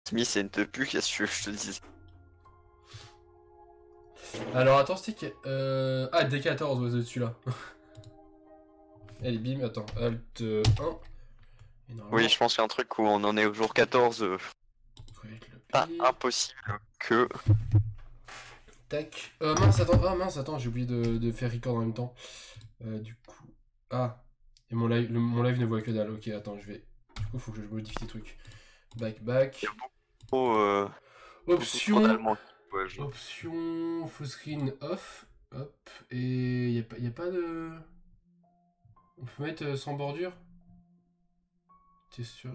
Smith, c'est une te pue, qu'est-ce que tu veux que je te dise? Alors attends, stick. Ah, D14, ouais, c'est celui-là. Allez, bim, attends. Alt 1. Et normalement, Oui, je pense qu'il y a un truc où on en est au jour 14. correct le Pas P. impossible que. Tac. Mince, attends. Ah, mince, attends, j'ai oublié de faire record en même temps. Du coup. Ah. Et mon live, mon live ne voit que dalle. Ok, attends, je vais. Du coup, faut que je modifie les trucs. Il y a Back. beaucoup trop Option. d'Allemands qui jouent à ce jeu. Option. Full screen off. Hop. Et y a pas de. On peut mettre sans bordure. T'es sûr?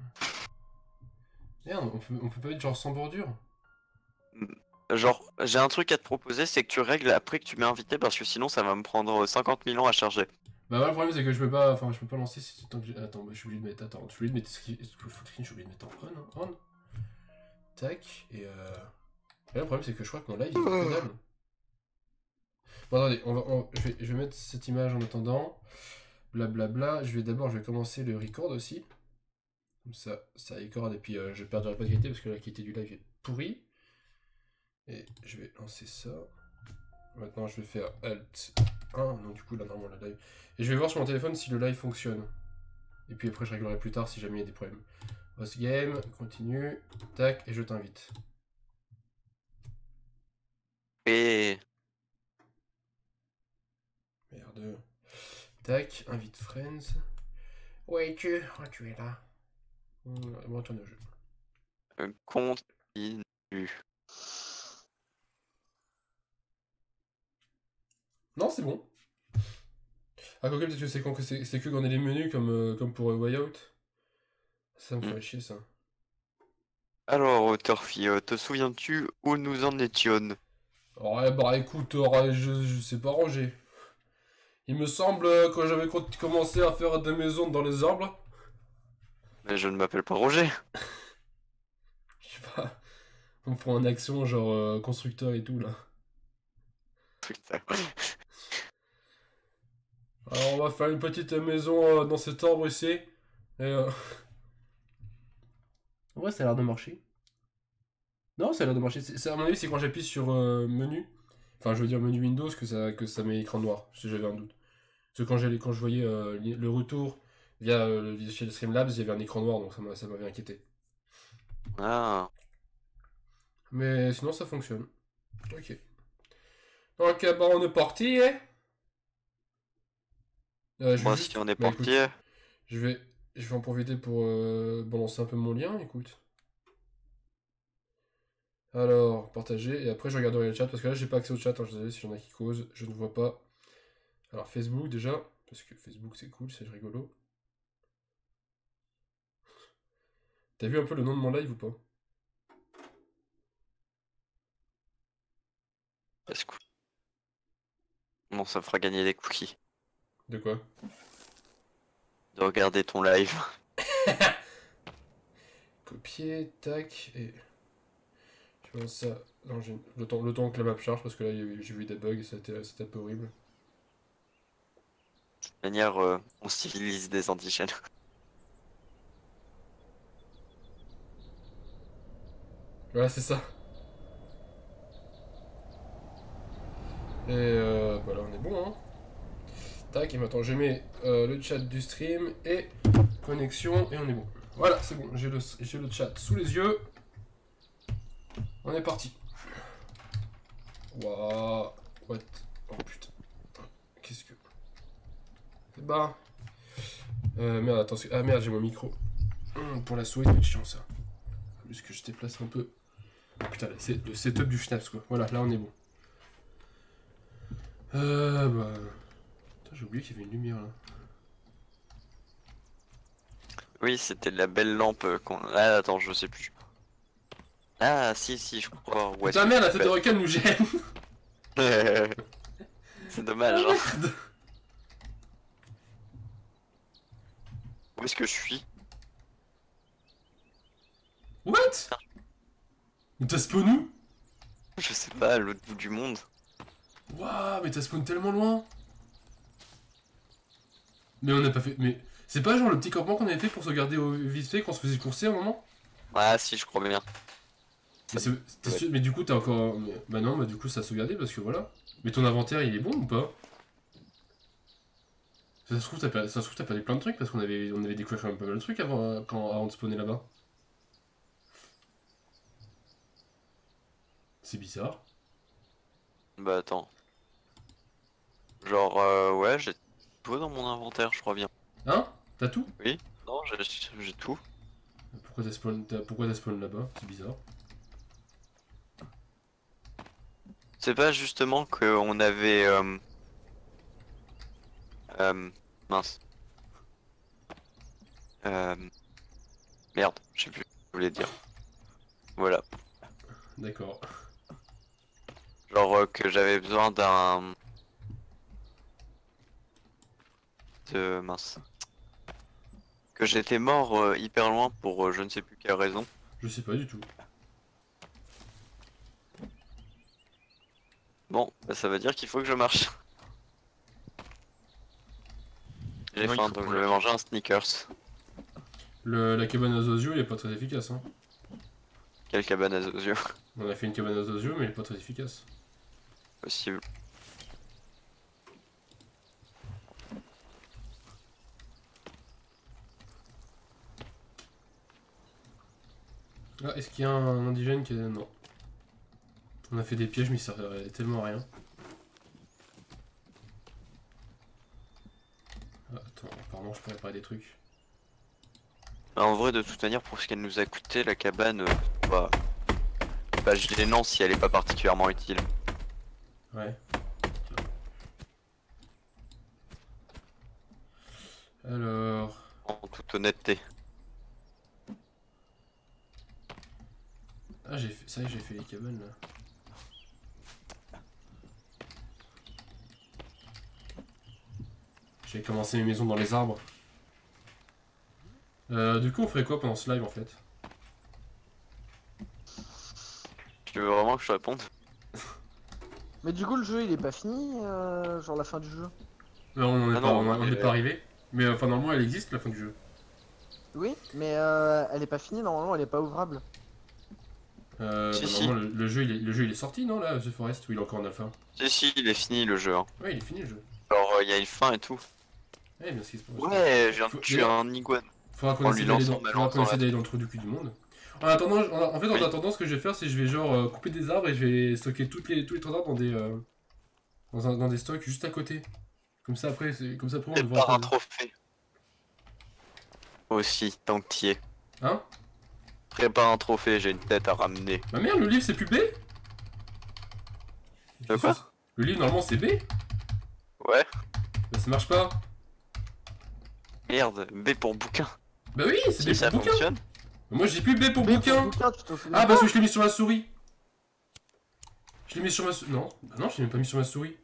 Merde, on peut pas mettre genre sans bordure? Genre, j'ai un truc à te proposer, c'est que tu règles après que tu m'aies invité parce que sinon ça va me prendre 50 000 ans à charger. Bah ouais, le problème c'est que je peux pas, enfin je peux pas lancer si tant que attends, bah, je suis obligé de mettre, attends, je suis obligé de mettre full screen, je suis obligé de mettre en on, hein, on. Tac, et là, le problème c'est que je crois que mon live il voit que dalle. Bon attendez, je vais mettre cette image en attendant, blablabla, je vais commencer le record aussi, comme ça record et puis je perdrai pas de qualité parce que la qualité du live est pourrie. Et je vais lancer ça. Maintenant, je vais faire Alt 1. Donc, du coup, là, normalement, le live. Et je vais voir sur mon téléphone si le live fonctionne. Et puis après, je réglerai plus tard si jamais il y a des problèmes. Host game, continue. Tac, et je t'invite. Et. Merde. Tac, invite friends. Où es-tu? Oh, tu es là. Bon, retourne au jeu. Continue. Non, c'est bon. Ah, quoi que peut-être que c'est que quand on a les menus comme pour Way Out. Ça me ferait chier, ça. Alors, Turfy, te souviens-tu où nous en étions? Ouais, bah écoute, je sais pas ranger. Il me semble que j'avais commencé à faire des maisons dans les arbres. Mais je ne m'appelle pas Roger. Je sais pas. On prend en action genre constructeur et tout là. Putain. Alors on va faire une petite maison dans cet arbre ici. Et ouais, ça a l'air de marcher. Non, ça a l'air de marcher. À mon avis, c'est quand j'appuie sur menu. Enfin, je veux dire menu Windows que ça met écran noir. Si j'avais un doute. Parce que quand je voyais le retour via le logiciel Streamlabs, il y avait un écran noir donc ça m'avait inquiété. Ah. Mais sinon, ça fonctionne. Ok. Ok, bah on est parti, hein. Moi, si on est Bah écoute, parti. je vais, je vais en profiter pour balancer un peu mon lien, écoute. Alors, partager, et après je regarderai le chat, parce que là j'ai pas accès au chat, hein, je sais si j'en ai qui causent, je ne vois pas. Alors Facebook déjà, parce que Facebook c'est cool, c'est rigolo. T'as vu un peu le nom de mon live ou pas? Est-ce que... Bon, ça fera gagner des cookies. De quoi? De regarder ton live. Copier, tac, et... Je vois ça... Non, le temps que la map charge, parce que là j'ai vu des bugs, c'était un peu horrible. De toute manière, on civilise des indigènes. Voilà, c'est ça. Et voilà, on est bon, hein. Tac, et maintenant je mets le chat du stream et connexion, et on est bon. Voilà, c'est bon, j'ai le chat sous les yeux. On est parti. Waouh. What? Oh putain. Qu'est-ce que... Bah... merde, attention. Ah merde, j'ai mon micro. Pour la souris, c'est chiant ça. Faut juste que je déplace un peu. Putain, c'est le setup du Schnaps quoi. Voilà, là on est bon. Bah... Putain, j'ai oublié qu'il y avait une lumière là. Oui, c'était la belle lampe qu'on... Ah, attends, je sais plus. Ah, si, je crois. Ouais, Putain, merde, la tête de requin nous gêne. C'est dommage, Ah, hein. merde. Où est-ce que je suis? What? Mais t'as spawn où? Je sais pas, à l'autre bout du monde. Waouh, mais t'as spawn tellement loin. Mais on n'a pas fait... Mais c'est pas genre le petit campement qu'on avait fait pour se garder au vite fait quand on se faisait courser à un moment? Ah si, je crois bien. Mais, mais du coup, t'as encore. Bah non, bah du coup, ça a sauvegardé parce que voilà. Mais ton inventaire, il est bon ou pas? Ça se trouve, t'as perdu plein de trucs parce on avait découvert quand même pas mal de trucs avant de spawner là-bas. C'est bizarre. Bah attends. Genre, ouais, j'ai tout dans mon inventaire, je crois bien. Hein? T'as tout? Oui? Non, j'ai tout. Pourquoi t'as spawn là-bas? C'est bizarre. C'est pas justement qu'on avait... mince. Euh, merde, je sais plus ce que je voulais dire. Voilà. D'accord. Genre que j'avais besoin d'un... De... Mince. Que j'étais mort hyper loin pour je ne sais plus quelle raison. Je sais pas du tout. Bon, bah, ça veut dire qu'il faut que je marche. J'ai Non, il faim, faut donc qu'on je vais lâche. manger un Snickers. La cabane à Zozio, elle est pas très efficace, hein. Quelle cabane à aux yeux. On a fait une cabane à Zozio, mais elle est pas très efficace. Possible. Ah, est-ce qu'il y a un indigène qui est... Non. On a fait des pièges, mais ça servait tellement à rien. Ah, attends, apparemment je peux réparer des trucs. Bah, en vrai, de toute manière, pour ce qu'elle nous a coûté, la cabane, bah, pas gênant si elle est pas particulièrement utile. Ouais. Alors... En toute honnêteté. Ah, ça y est, j'ai fait les cabanes, là. J'ai commencé mes maisons dans les arbres. Du coup, on ferait quoi pendant ce live, en fait? Tu veux vraiment que je te réponde? Mais du coup, le jeu il est pas fini, genre la fin du jeu. Non, on Ah n'est non, on est pas arrivé. Mais enfin, normalement, elle existe, la fin du jeu. Oui, mais elle est pas finie, normalement elle est pas ouvrable. Si, Bah, si. normalement, le jeu, il est sorti, non, là, The Forest, ou il est encore en alpha? Si, si, il est fini le jeu. Hein. Ouais, il est fini, le jeu. Alors, il y a une fin et tout. Ouais, bien ce qui se passe. Ouais, je viens de Faut- tuer d'ailleurs, un iguane. Faudra qu'on En essaie lui d'aller lançant ma lance dans la d'aller dans le trou du cul du monde. En attendant, en fait, en Oui. attendant, ce que je vais faire, c'est que je vais genre couper des arbres et je vais stocker tous les trésors dans des dans des stocks juste à côté. Comme ça après, on le voit Prépare un pas. trophée. Aussi, tant que t'y es. Hein? Prépare un trophée, j'ai une tête à ramener. Bah merde, le livre c'est plus B? De quoi? Le livre normalement c'est B? Ouais. Bah ça marche pas. Merde, B pour bouquin. Bah oui, c'est Si B ça pour bouquin. fonctionne. Moi j'ai plus B pour Mais bouquin. pour bouquin, tu t'en souviens Ah bah pas parce que je l'ai mis sur ma souris. Je l'ai mis sur ma souris. Non, bah non, je l'ai même pas mis sur ma souris.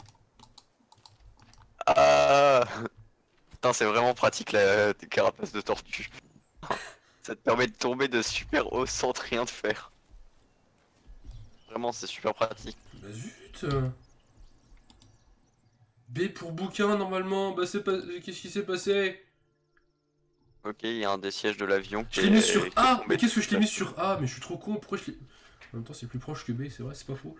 Ah. Putain, c'est vraiment pratique la carapace de tortue. Ça te permet de tomber de super haut sans rien te faire. Vraiment, c'est super pratique. Bah zut. B pour bouquin normalement. Bah c'est pas. Qu'est-ce qui s'est passé? Ok, il y a un des sièges de l'avion qui Je l'ai mis sur qui est A. tombé Mais qu'est-ce que je l'ai mis dessus. sur A? Mais je suis trop con. Pourquoi je l'ai. En même temps, c'est plus proche que B, c'est vrai, c'est pas faux.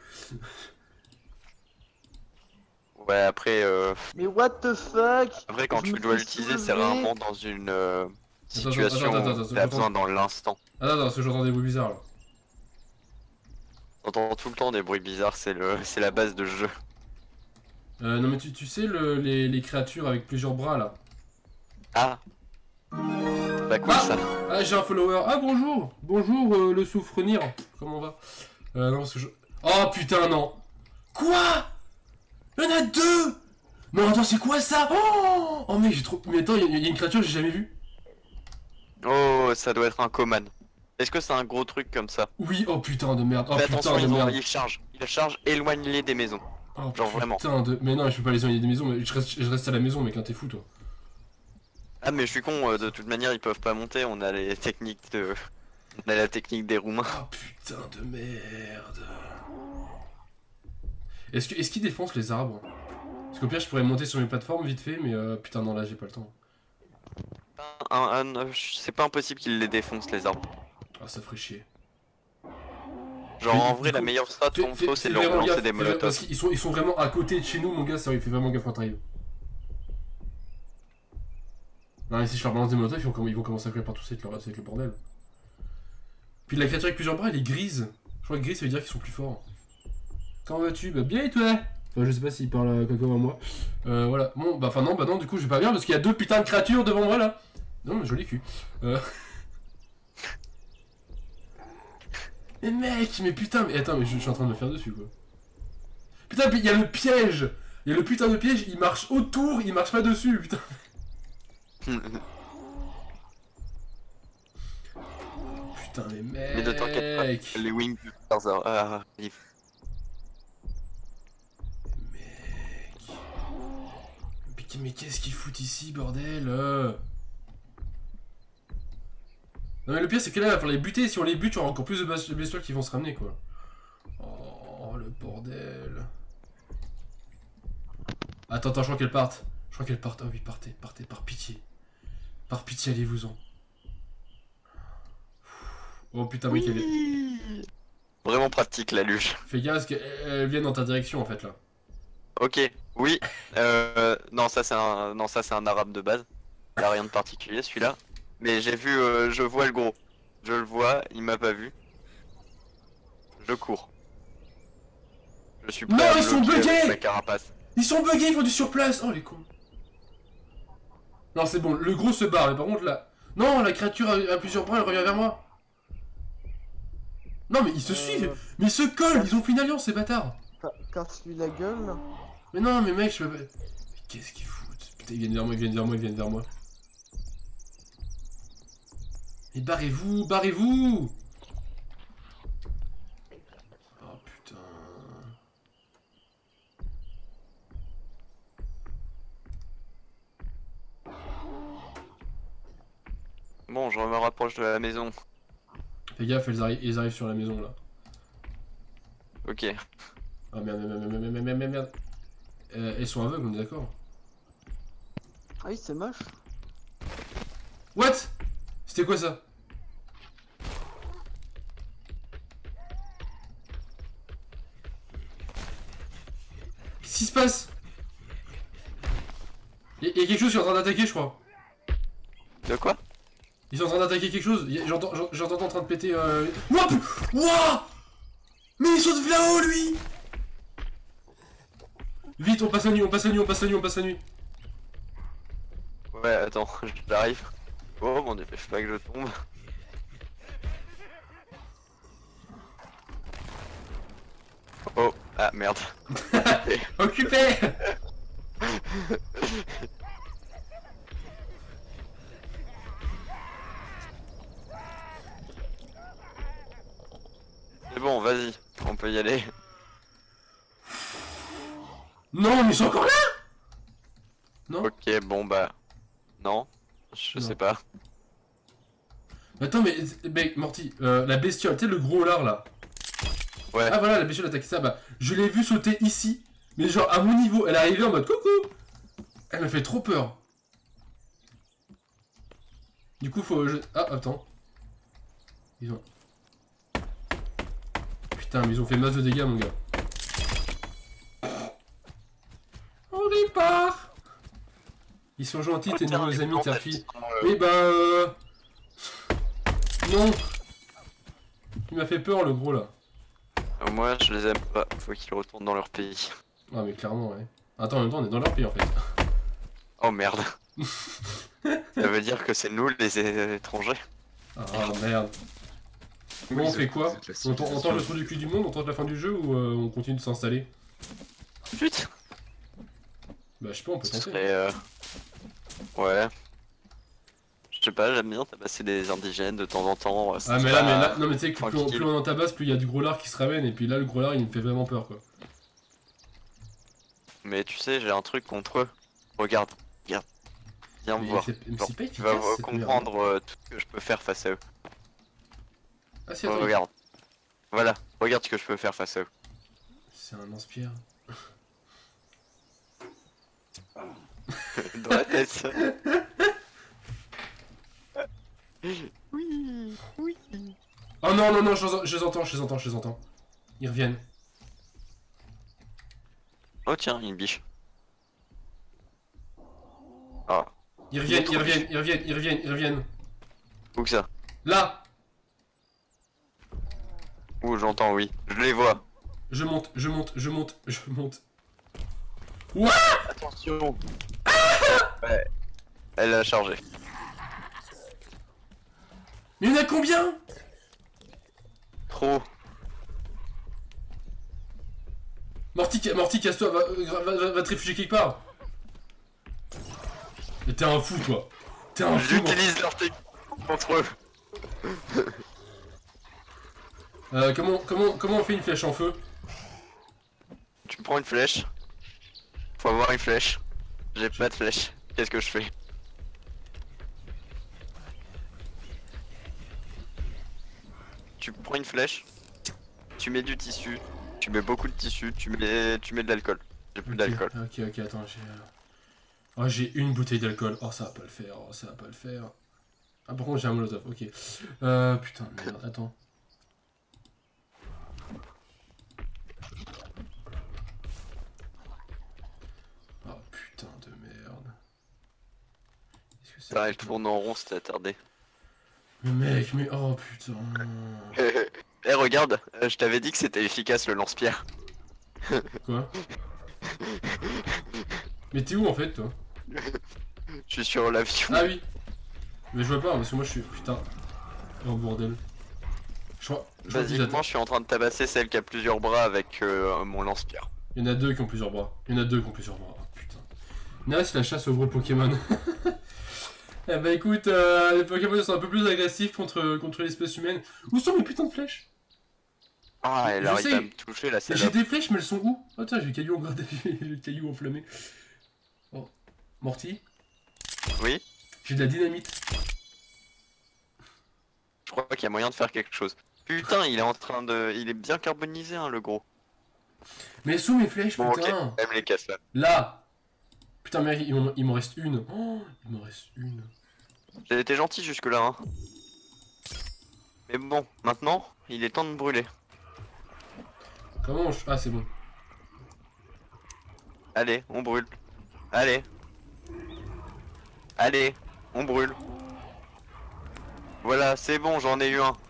Ouais, après, Mais what the fuck? quand Je tu me dois fais l'utiliser, c'est soulever. rarement dans une situation attends, où t'as besoin dans l'instant. Ah non, parce que j'entends des bruits bizarres là. T'entends tout le temps des bruits bizarres, c'est la base de jeu. Non, mais tu sais, les créatures avec plusieurs bras là. Ah. Bah quoi Ah ça? Ah, j'ai un follower. Ah, bonjour. Bonjour, le souffrenir. Comment on va? Non, parce que je. Oh putain, non. Quoi? Il y en a deux. Non, attends, c'est quoi ça? Oh, mais j'ai trop. Mais attends, il y a une créature que j'ai jamais vue. Oh, ça doit être un Coman. Est-ce que c'est un gros truc comme ça? Oui, oh putain de merde. Oh Fais putain attention, de merde. il charge, éloigne-les des maisons. Oh Genre vraiment. putain de. Mais non, je peux pas les envoyer des maisons, mais je reste à la maison, mec, hein, t'es fou toi. Ah mais je suis con, de toute manière ils peuvent pas monter, on a les techniques de... On a la technique des Roumains. Oh putain de merde. Est-ce qu'ils défoncent les arbres? Parce qu'au pire, je pourrais monter sur mes plateformes vite fait, mais putain, non, là, j'ai pas le temps. C'est pas impossible qu'ils les défoncent les arbres. Ah, ça ferait chier. Genre Mais en du vrai, la coup, meilleure strat qu'on faut, c'est de leur vraiment lancer gaffe, des parce molotovs. qu'ils sont vraiment à côté de chez nous, mon gars, ça il fait vraiment gaffe quand t'arrives. Non, mais si je leur balance des molotovs, ils vont commencer à courir partout, c'est avec le bordel. Puis la créature avec plusieurs bras, elle est grise. Je crois que grise, ça veut dire qu'ils sont plus forts. Comment vas-tu? Bah bien et toi? Enfin, je sais pas s'il parle comme à moi. Voilà. Bon, bah non, du coup, je vais pas bien parce qu'il y a deux putains de créatures devant moi là. Non, mais joli cul. Mais mec, mais putain, mais attends, mais je suis en train de me faire dessus quoi. Putain, il y a le piège! Il y a le putain de piège, il marche autour, il marche pas dessus, putain. Putain, mais mec. Mais ne t'inquiète pas, les wings du Tarzan arrivent. Mais qu'est-ce qu'ils foutent ici, bordel? Non mais le pire c'est que là, il va falloir les buter, si on les bute, il y aura encore plus de bestioles qui vont se ramener quoi. Oh le bordel. Attends, je crois qu'elles partent. Oh oui, partez, par pitié. Par pitié, allez-vous-en. Oh putain, mec, elle est... Vraiment pratique la luge. Fais gaffe, parce qu'elle vient dans ta direction en fait là. Ok, oui. Non, ça c'est un arabe de base. Il a rien de particulier celui-là. Mais j'ai vu, je vois le gros. Je le vois, il m'a pas vu. Je cours. Je suis prêt Non, à ils sont bloquer buggés avec ma carapace. Ils sont buggés, ils font du surplace. Oh les cons. Non, c'est bon, le gros se barre, mais par contre là... Non, la créature a plusieurs bras, elle revient vers moi. Non, mais ils se suivent. Mais ils se collent, ils ont fait une alliance, ces bâtards. Casse-lui la gueule. Mais non, mais mec, je peux pas... Mais qu'est-ce qu'ils foutent? Putain, ils viennent vers moi, ils viennent vers moi. Mais barrez-vous, barrez-vous! Oh putain... Bon, je me rapproche de la maison. Fais gaffe, ils arrivent sur la maison là. Ok. Ah merde. Elles sont aveugles, on est d'accord? Ah oui, c'est moche. What? C'était quoi ça? Qu'est-ce qui se passe? Il y a quelque chose qui est en train d'attaquer, je crois. De quoi? Ils sont en train d'attaquer quelque chose. J'entends en train de péter. Wouah! Mais ils sont de là-haut, lui! Vite, on passe la nuit. Ouais, attends, j'arrive. Oh mon dieu, faut pas que je tombe. Oh, ah merde. Occupé! C'est bon, vas-y, on peut y aller. Non, mais ils sont encore là! Non? Ok, bon bah... Non, je Non. sais pas. Attends, mais Morty, la bestiole, tu sais, le gros lard là. Ouais. Ah voilà, la bestiole attaque ça, bah, je l'ai vu sauter ici, mais genre à mon niveau, elle est arrivée en mode coucou! Elle m'a fait trop peur. Du coup, faut... Ah, attends. Ils ont... Putain, mais ils ont fait masse de dégâts, mon gars. On répare! Ils sont gentils, tes nouveaux amis, Tarfi. Oui, bah... Non! Il m'a fait peur, le gros, là. Moi, je les aime pas, faut qu'ils retournent dans leur pays. Ah, mais clairement, ouais. Attends, en même temps, on est dans leur pays, en fait. Oh merde. Ça veut dire que c'est nous les étrangers. Ah, merde. Bon, on fait quoi? On tente le trou du cul du monde, on tente la fin du jeu, ou on continue de s'installer? Putain. Bah, je sais pas, on peut Ce tenter. serait... Ouais. Je sais pas, j'aime bien tabasser des indigènes de temps en temps. Ah, mais là, non, mais tu sais que tranquille. plus on en tabasse, plus il y a du gros lard qui se ramène, et puis là, le gros lard, il me fait vraiment peur, quoi. Mais tu sais, j'ai un truc contre eux. Regarde. Viens me voir. C'est pas Tu efficace, vas cette comprendre merde. tout ce que je peux faire face à eux. Ah, si, attends. Regarde. Voilà, regarde ce que je peux faire face à eux. C'est un lance-pierre. Dans la tête. Oui. Oh non, non, non, je les entends, Ils reviennent. Oh tiens, une biche. Ah, Ils Il y a reviennent, trop ils de reviennent, biches. ils reviennent, ils reviennent, ils reviennent. où que ça? Là! Où j'entends, oui. Je les vois. Je monte. Attention. Ouais, elle a chargé. Mais il y en a combien? Trop. Morty, casse-toi, va te réfugier quelque part. Mais t'es un fou, toi. T'es un fou. J'utilise leur technique contre eux. Comment on fait une flèche en feu? Tu prends une flèche. Faut avoir une flèche. J'ai pas de flèche. Qu'est-ce que je fais? Tu prends une flèche. Tu mets du tissu. Tu mets beaucoup de tissu. Tu mets de l'alcool. J'ai plus d'alcool. Ok, attends, j'ai... Oh, j'ai une bouteille d'alcool. Oh, ça va pas le faire, Ah, par contre, j'ai un molotov, ok. Putain, merde, attends. Oh, putain de merde. Est-ce que Ça, elle tourne en rond, c'était attardé. Mais mec, mais... Oh, putain... Eh regarde, je t'avais dit que c'était efficace le lance-pierre. Quoi? Mais t'es où, en fait, toi? Je suis sur l'avion. Ah oui. Mais je vois pas, parce que moi, je suis... Putain. Oh, bordel. Je crois que Vas-y, moi je suis en train de tabasser celle qui a plusieurs bras avec mon lance-pierre. Il y en a deux qui ont plusieurs bras. Oh, putain. Nice, la chasse aux gros Pokémon. Eh bah écoute, les Pokémon sont un peu plus agressifs contre l'espèce humaine. Où sont mes putains de flèches? Ah, elle Je arrive sais. à me toucher la J'ai salope. des flèches, mais elles sont où? Oh tiens, j'ai le caillou engradé, j'ai le caillou enflammé. Oh. Morty, Oui, j'ai de la dynamite. je crois qu'il y a moyen de faire quelque chose. Putain, il est en train de... Il est bien carbonisé, hein, le gros. Mais sous mes flèches, Bon, ok, putain. elle me les casse là. Là. Putain, mais il m'en reste une. Oh, il m'en reste une. J'ai été gentil jusque-là, hein. Mais bon, maintenant, il est temps de brûler. Comment on... Ah, c'est bon. Allez, on brûle. Allez. Allez, on brûle. Voilà, c'est bon, j'en ai eu un.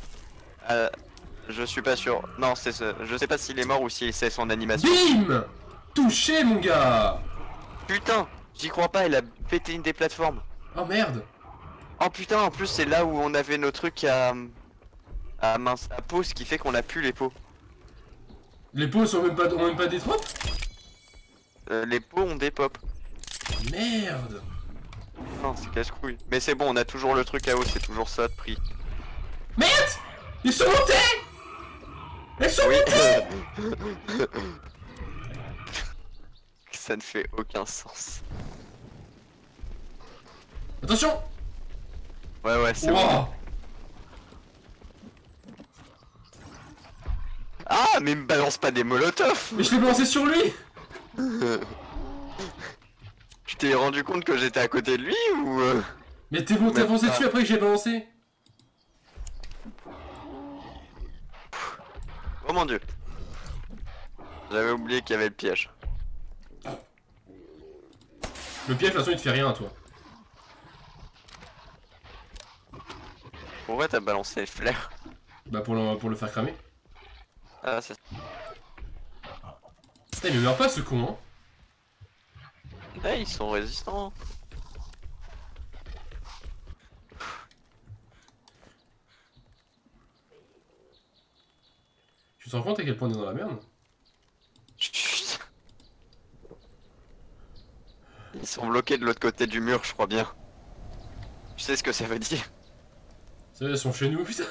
Je suis pas sûr. Non, c'est ce... Je sais pas s'il est mort ou si c'est son animation. Bim. Touché, mon gars. Putain, j'y crois pas, elle a pété une des plateformes. Oh merde. Oh putain, en plus c'est là où on avait nos trucs à mince, à peau, ce qui fait qu'on a plus les peaux. Les pots ont même pas des tropes. Les peaux ont des pop. Merde. Non, c'est casse-couille. Mais c'est bon, on a toujours le truc à eau, c'est toujours ça de prix. Merde. Ils sont montés. Elles sont Oui. montées. Ça ne fait aucun sens. Attention. Ouais, c'est bon. Wow. Ah, mais me balance pas des molotovs. Mais je l'ai balancé sur lui. Tu t'es rendu compte que j'étais à côté de lui ou Mais t'es bon, t'es Même avancé pas. dessus après que j'ai balancé. Oh mon dieu. J'avais oublié qu'il y avait le piège. Le piège, de toute façon, il te fait rien à toi. Pourquoi t'as balancé les flares? Bah, pour le faire cramer. Ah, c'est... Putain, il me meurt pas ce con, hein. Ah, ils sont résistants. Tu te rends compte à quel point on est dans la merde? Chut. Ils sont bloqués de l'autre côté du mur, je crois bien. Tu sais ce que ça veut dire? Ça, elles sont chez nous, putain.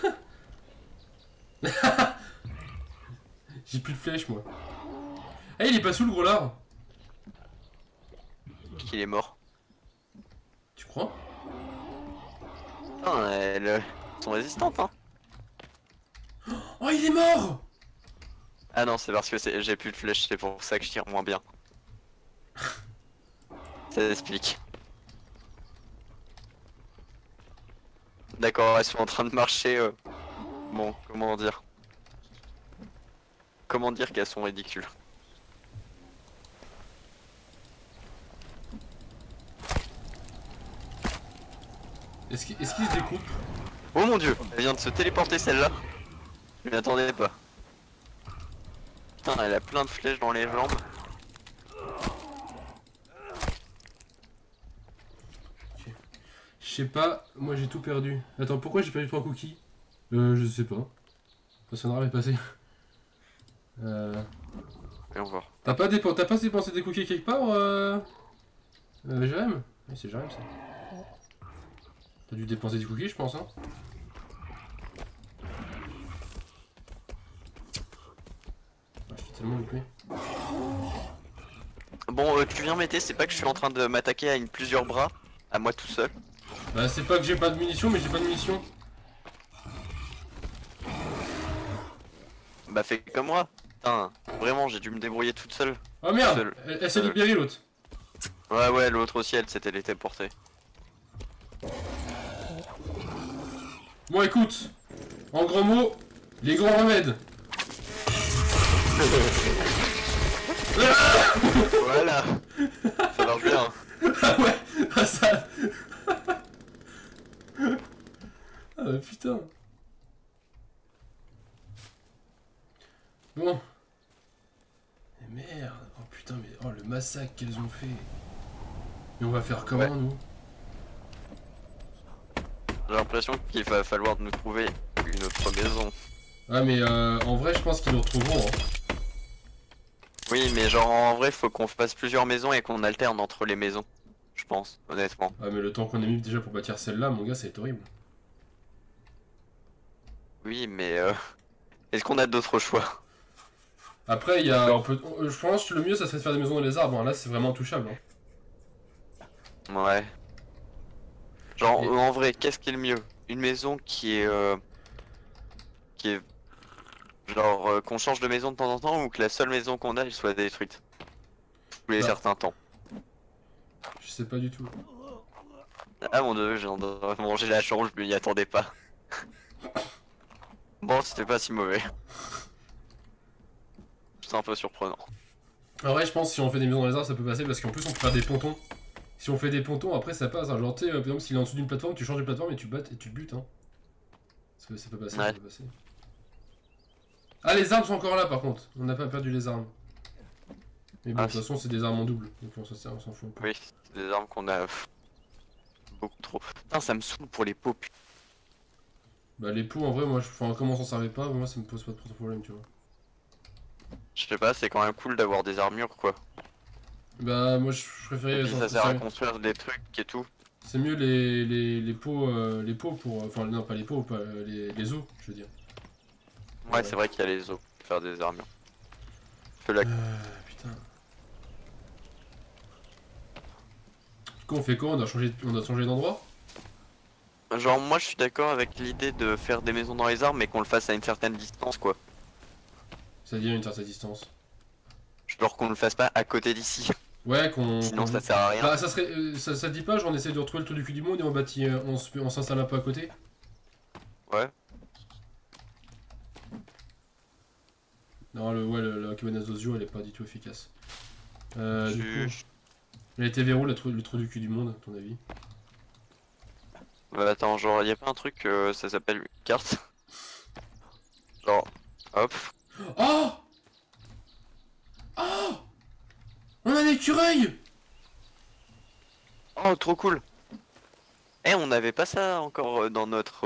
J'ai plus de flèches, moi. Eh, il est pas sous le gros lard. Qu'il est mort. Tu crois? Putain, elles sont résistantes, hein. Oh, il est mort. Ah non, c'est parce que j'ai plus de flèches, c'est pour ça que je tire moins bien. Ça explique. D'accord, elles sont en train de marcher Bon, comment dire? Comment dire qu'elles sont ridicules? Est-ce qu'il se découpe? Oh mon dieu, elle vient de se téléporter celle-là. Je m'y attendais pas. Putain, elle a plein de flèches dans les jambes. Je sais pas, moi j'ai tout perdu. Attends, pourquoi j'ai perdu 3 cookies? Je sais pas. Ça sonnera mais passé. Voyons voir. T'as pas dépensé des cookies quelque part, Jérém? Oui, c'est Jérém ça. T'as dû dépenser des cookies, je pense, hein? Ah, je suis tellement loupé. Bon, tu viens m'aider, c'est pas que je suis en train de m'attaquer à plusieurs bras, à moi tout seul. Bah, c'est pas que j'ai pas de munitions, mais j'ai pas de munitions. Bah fais comme moi. Putain, vraiment, j'ai dû me débrouiller toute seule. Oh merde! Seul. Elle s'est libérée l'autre. Ouais, l'autre aussi, elle s'était téléportée. Bon, écoute, en gros mots, les grands remèdes. Voilà. Ça marche bien. Ah ouais, ah ça. Ah bah putain. Bon. Mais merde. Oh putain, mais oh le massacre qu'elles ont fait. Mais on va faire comment Ouais. nous? J'ai l'impression qu'il va falloir nous trouver une autre maison. Ah mais en vrai je pense qu'ils nous retrouveront. Hein. Oui, mais genre en vrai, faut qu'on fasse plusieurs maisons et qu'on alterne entre les maisons. Je pense, honnêtement. Ah mais le temps qu'on a mis déjà pour bâtir celle-là, mon gars, ça va être horrible. Oui, mais est-ce qu'on a d'autres choix? Après il y a un peu... Je pense que le mieux ça serait de faire des maisons dans les arbres. Hein. Là c'est vraiment touchable. Hein. Ouais. Genre Et- en vrai, qu'est-ce qui est le mieux? Une maison qui est genre qu'on change de maison de temps en temps ou que la seule maison qu'on a elle soit détruite tous les Bah. certains temps. Je sais pas du tout. Ah mon dieu, j'ai mangé la chance, je m'y attendais pas. Bon, c'était pas si mauvais. C'est un peu surprenant. En vrai je pense que si on fait des maisons dans les arbres ça peut passer parce qu'en plus on peut faire des pontons. Si on fait des pontons après ça passe. Hein. Genre tu sais, par exemple s'il est en dessous d'une plateforme, tu changes de plateforme et tu battes et tu le butes. Hein. Ça peut passer, Ouais. ça peut passer. Ah les armes sont encore là par contre. On n'a pas perdu les armes. Mais bon, Ah, de toute façon c'est des armes en double. Donc on s'en fout un peu. Oui, c'est des armes qu'on a beaucoup trop. Putain, ça me saoule pour les pots. Bah les pots en vrai moi enfin, comme on s'en servait pas, moi ça me pose pas trop de problème tu vois. Je sais pas, c'est quand même cool d'avoir des armures quoi. Bah moi je Et préférais puis ça sert à construire des trucs et tout. c'est mieux les pots pour enfin non pas les pots pas les os je veux dire. Ouais, c'est vrai qu'il y a les os pour faire des armures. Feu la... Putain. Du coup on fait quoi? On a changé d'endroit? Genre moi je suis d'accord avec l'idée de faire des maisons dans les arbres mais qu'on le fasse à une certaine distance quoi. C'est-à-dire une certaine distance. Genre qu'on le fasse pas à côté d'ici. Ouais qu'on... Sinon ça sert à rien. Bah ça serait... ça te dit pas genre on essaie de retrouver le trou du cul du monde et on bâtit... on s'installe un peu à côté? Ouais. Non la cabane à Zozio elle est pas du tout efficace. Du coup... Je- Elle était vers où le trou du cul du monde à ton avis? Attends, genre y a pas un truc, ça s'appelle une carte. Genre, hop. Oh! Oh! On a un écureuil! Oh, trop cool. Eh, on avait pas ça encore dans notre...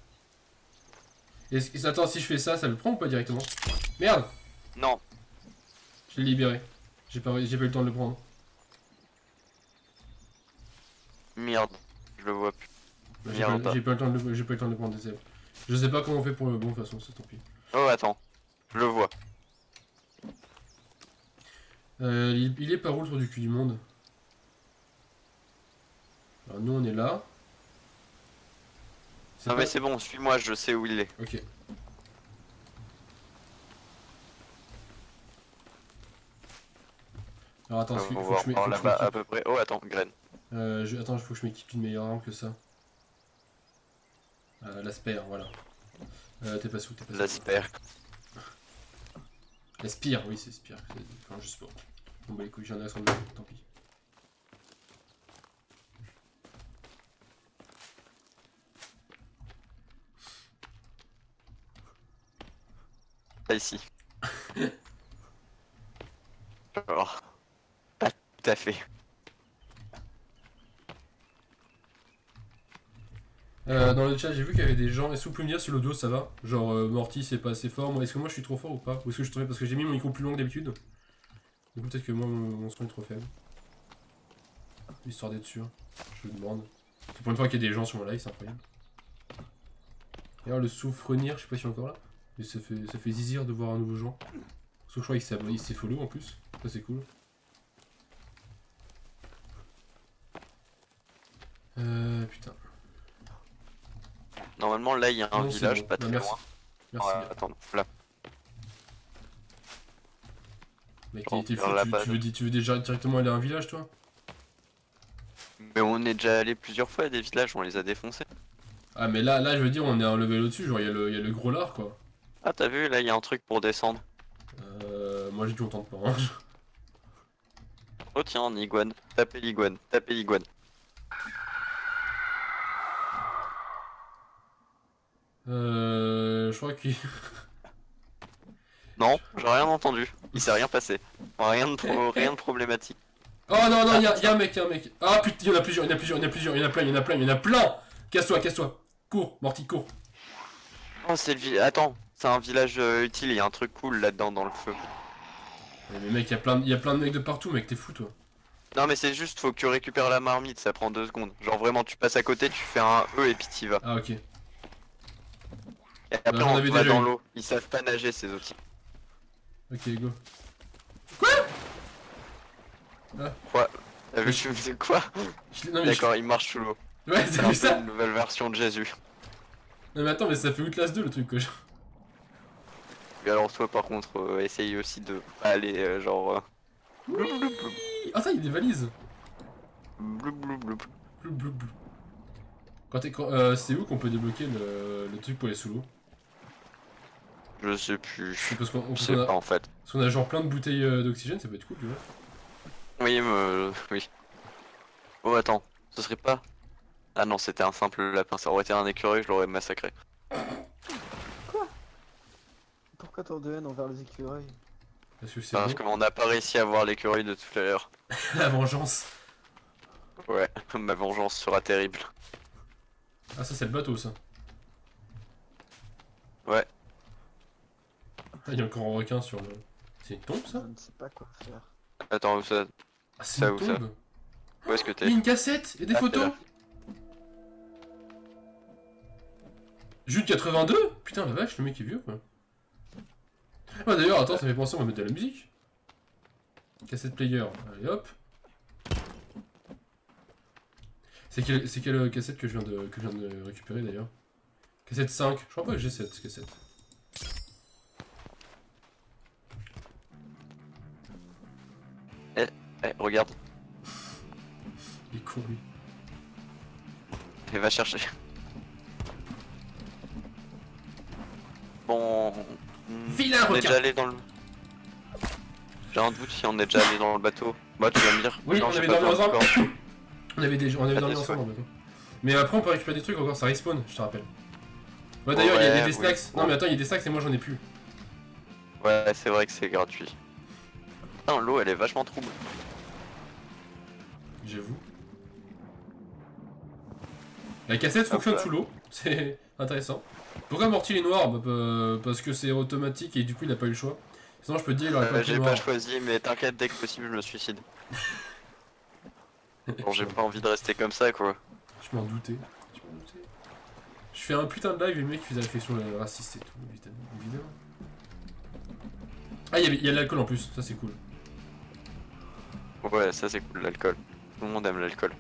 Attends, si je fais ça, ça le prend ou pas directement? Merde! Non. Je l'ai libéré. J'ai pas eu le temps de le prendre. Merde. Je le vois plus. Bah, Merde. j'ai pas eu le temps de le prendre, désolé. Je sais pas comment on fait pour le bon, de toute façon, c'est tant pis. Oh, attends. Je le vois. Il est par où le trou du cul du monde? Alors nous on est là. Non mais c'est bon, suis-moi, je sais où il est. Ok. Alors attends, On faut va que je voir là-bas à m'équipe. peu près. Oh, attends, graine. Attends, il faut que je m'équipe d'une meilleure arme que ça. L'asper, voilà. T'es pas sous, t'es pas sous. La spire. La spire, oui, c'est spire. Enfin, je sais pas. Bon, bah, les couilles, j'en ai à 100 tant pis. Pas ici. Genre, pas tout à fait. Dans le chat, j'ai vu qu'il y avait des gens. Est-ce que vous pouvez me dire si l'audio ça va? Genre, Morty c'est pas assez fort. Est-ce que moi je suis trop fort ou pas? Ou est-ce que je trouvais parce que j'ai mis mon micro plus long que d'habitude? Du coup, peut-être que moi mon son est trop faible. Histoire d'être sûr. Je me demande. C'est pour une fois qu'il y a des gens sur mon live, c'est incroyable. Et alors, le souffrenir, je sais pas si encore là. Mais ça fait zizir de voir un nouveau genre. Sauf que je crois qu'il s'est follow en plus. Ça, c'est cool. Putain. Normalement, là, il y a un Non, c'est village bon. pas Bah, très merci. loin. Merci. Ouais, attends, là. Mec, Bon, t'es fou, vers la tu veux déjà directement aller à un village, toi? Mais on est déjà allé plusieurs fois à des villages, on les a défoncés. Ah, mais là, je veux dire, on est un level au-dessus. Genre, il y a le gros lard, quoi. Ah, t'as vu, là, il y a un truc pour descendre. Moi, j'ai dit, on tente pas. Hein. Oh, tiens, en iguane. Tapez l'iguane, tapez l'iguane. Je crois qu'il. Non, j'ai rien entendu. Il s'est rien passé. Rien de problématique. Oh non, non, il y a un mec, Ah putain, il y en a plusieurs, il y en a plein, il y en a plein. Casse-toi, casse-toi. Cours, Morty, cours. Oh, c'est le village. Attends, c'est un village utile, il y a un truc cool là-dedans dans le feu. Mais mec, il y a plein de mecs de partout, mec, t'es fou, toi. Non, mais c'est juste, faut que tu récupères la marmite, ça prend 2 secondes. Genre vraiment, tu passes à côté, tu fais un E et puis t'y vas. Ah, ok. Et après, j'en on avais va déjà dans eu. l'eau. Ils savent pas nager, ces outils. Ok, go. Quoi? T'as vu, je faisais quoi? Non, mais D'accord, il marche sous l'eau. Ouais, C'est c'est un peu ça. une nouvelle version de Jésus. Non, mais attends, mais ça fait Outlast 2 le truc, quoi. Et alors, toi, par contre, essaye aussi de pas aller genre. Bloup, bloup, bloup, Ah, ça, il y a des valises. bloup, bloup, bloup. Blou, blou, blou. C'est où qu'on peut débloquer le truc pour les sous l'eau? Je sais plus. C'est parce qu'on Je sais pas en fait. parce qu'on a genre plein de bouteilles d'oxygène, ça peut être cool, tu vois. Oui, mais. Oui. Oh, attends, ce serait pas. Ah non, c'était un simple lapin, ça aurait été un écureuil, je l'aurais massacré. Pourquoi tant de haine envers les écureuils? Parce que c'est Parce bon. qu'on n'a pas réussi à voir l'écureuil de tout à l'heure. La vengeance. Ouais, ma vengeance sera terrible. Ah, ça, c'est le bateau, ça. Ouais. Ah, il y a encore un requin sur le. C'est une tombe, Je ça? ne sais pas quoi faire. Attends, où ça? Ah, c'est Ça, une où ça tombe. Où est-ce que Il y a t'es? une cassette et des Ah, photos. c'est là. Jude 82. Putain, la vache, le mec est vieux, quoi. Ah, d'ailleurs, attends, ça me fait penser, on va mettre de la musique. Cassette player. Allez, hop. C'est quelle cassette que je viens de récupérer, d'ailleurs? Cassette 5. Je crois pas que j'ai cette cassette. Eh, regarde, Il est con, lui. et va chercher. Bon. Vilain On est requin. déjà allé dans le. J'ai un doute si on est déjà allé dans le bateau. Bah, tu vas me dire. Oui, Non, on j'ai avait pas dormi besoin de ensemble. corps. On avait Ah, dormi des ensemble dans le bateau. Mais après, on peut récupérer des trucs encore, ça respawn, je te rappelle. Bah, d'ailleurs, il y a des Ouais, stacks. oui. Non, mais attends, il y a des stacks et moi j'en ai plus. Ouais, c'est vrai que c'est gratuit. Putain, l'eau elle est vachement trouble. J'avoue. La cassette fonctionne là. sous l'eau, c'est intéressant. Pourquoi Morty est noir? Parce que c'est automatique et du coup il a pas eu le choix. Sinon je peux te dire il aurait pas pris J'ai noir. pas choisi, mais t'inquiète, dès que possible, je me suicide. Bon, j'ai pas envie de rester comme ça quoi. Je m'en doutais. Je fais un putain de live et le mec faisait réflexion raciste et tout, évidemment. Ah, il y a de l'alcool en plus, ça c'est cool. Ouais, ça c'est cool, l'alcool. Tout le monde aime l'alcool.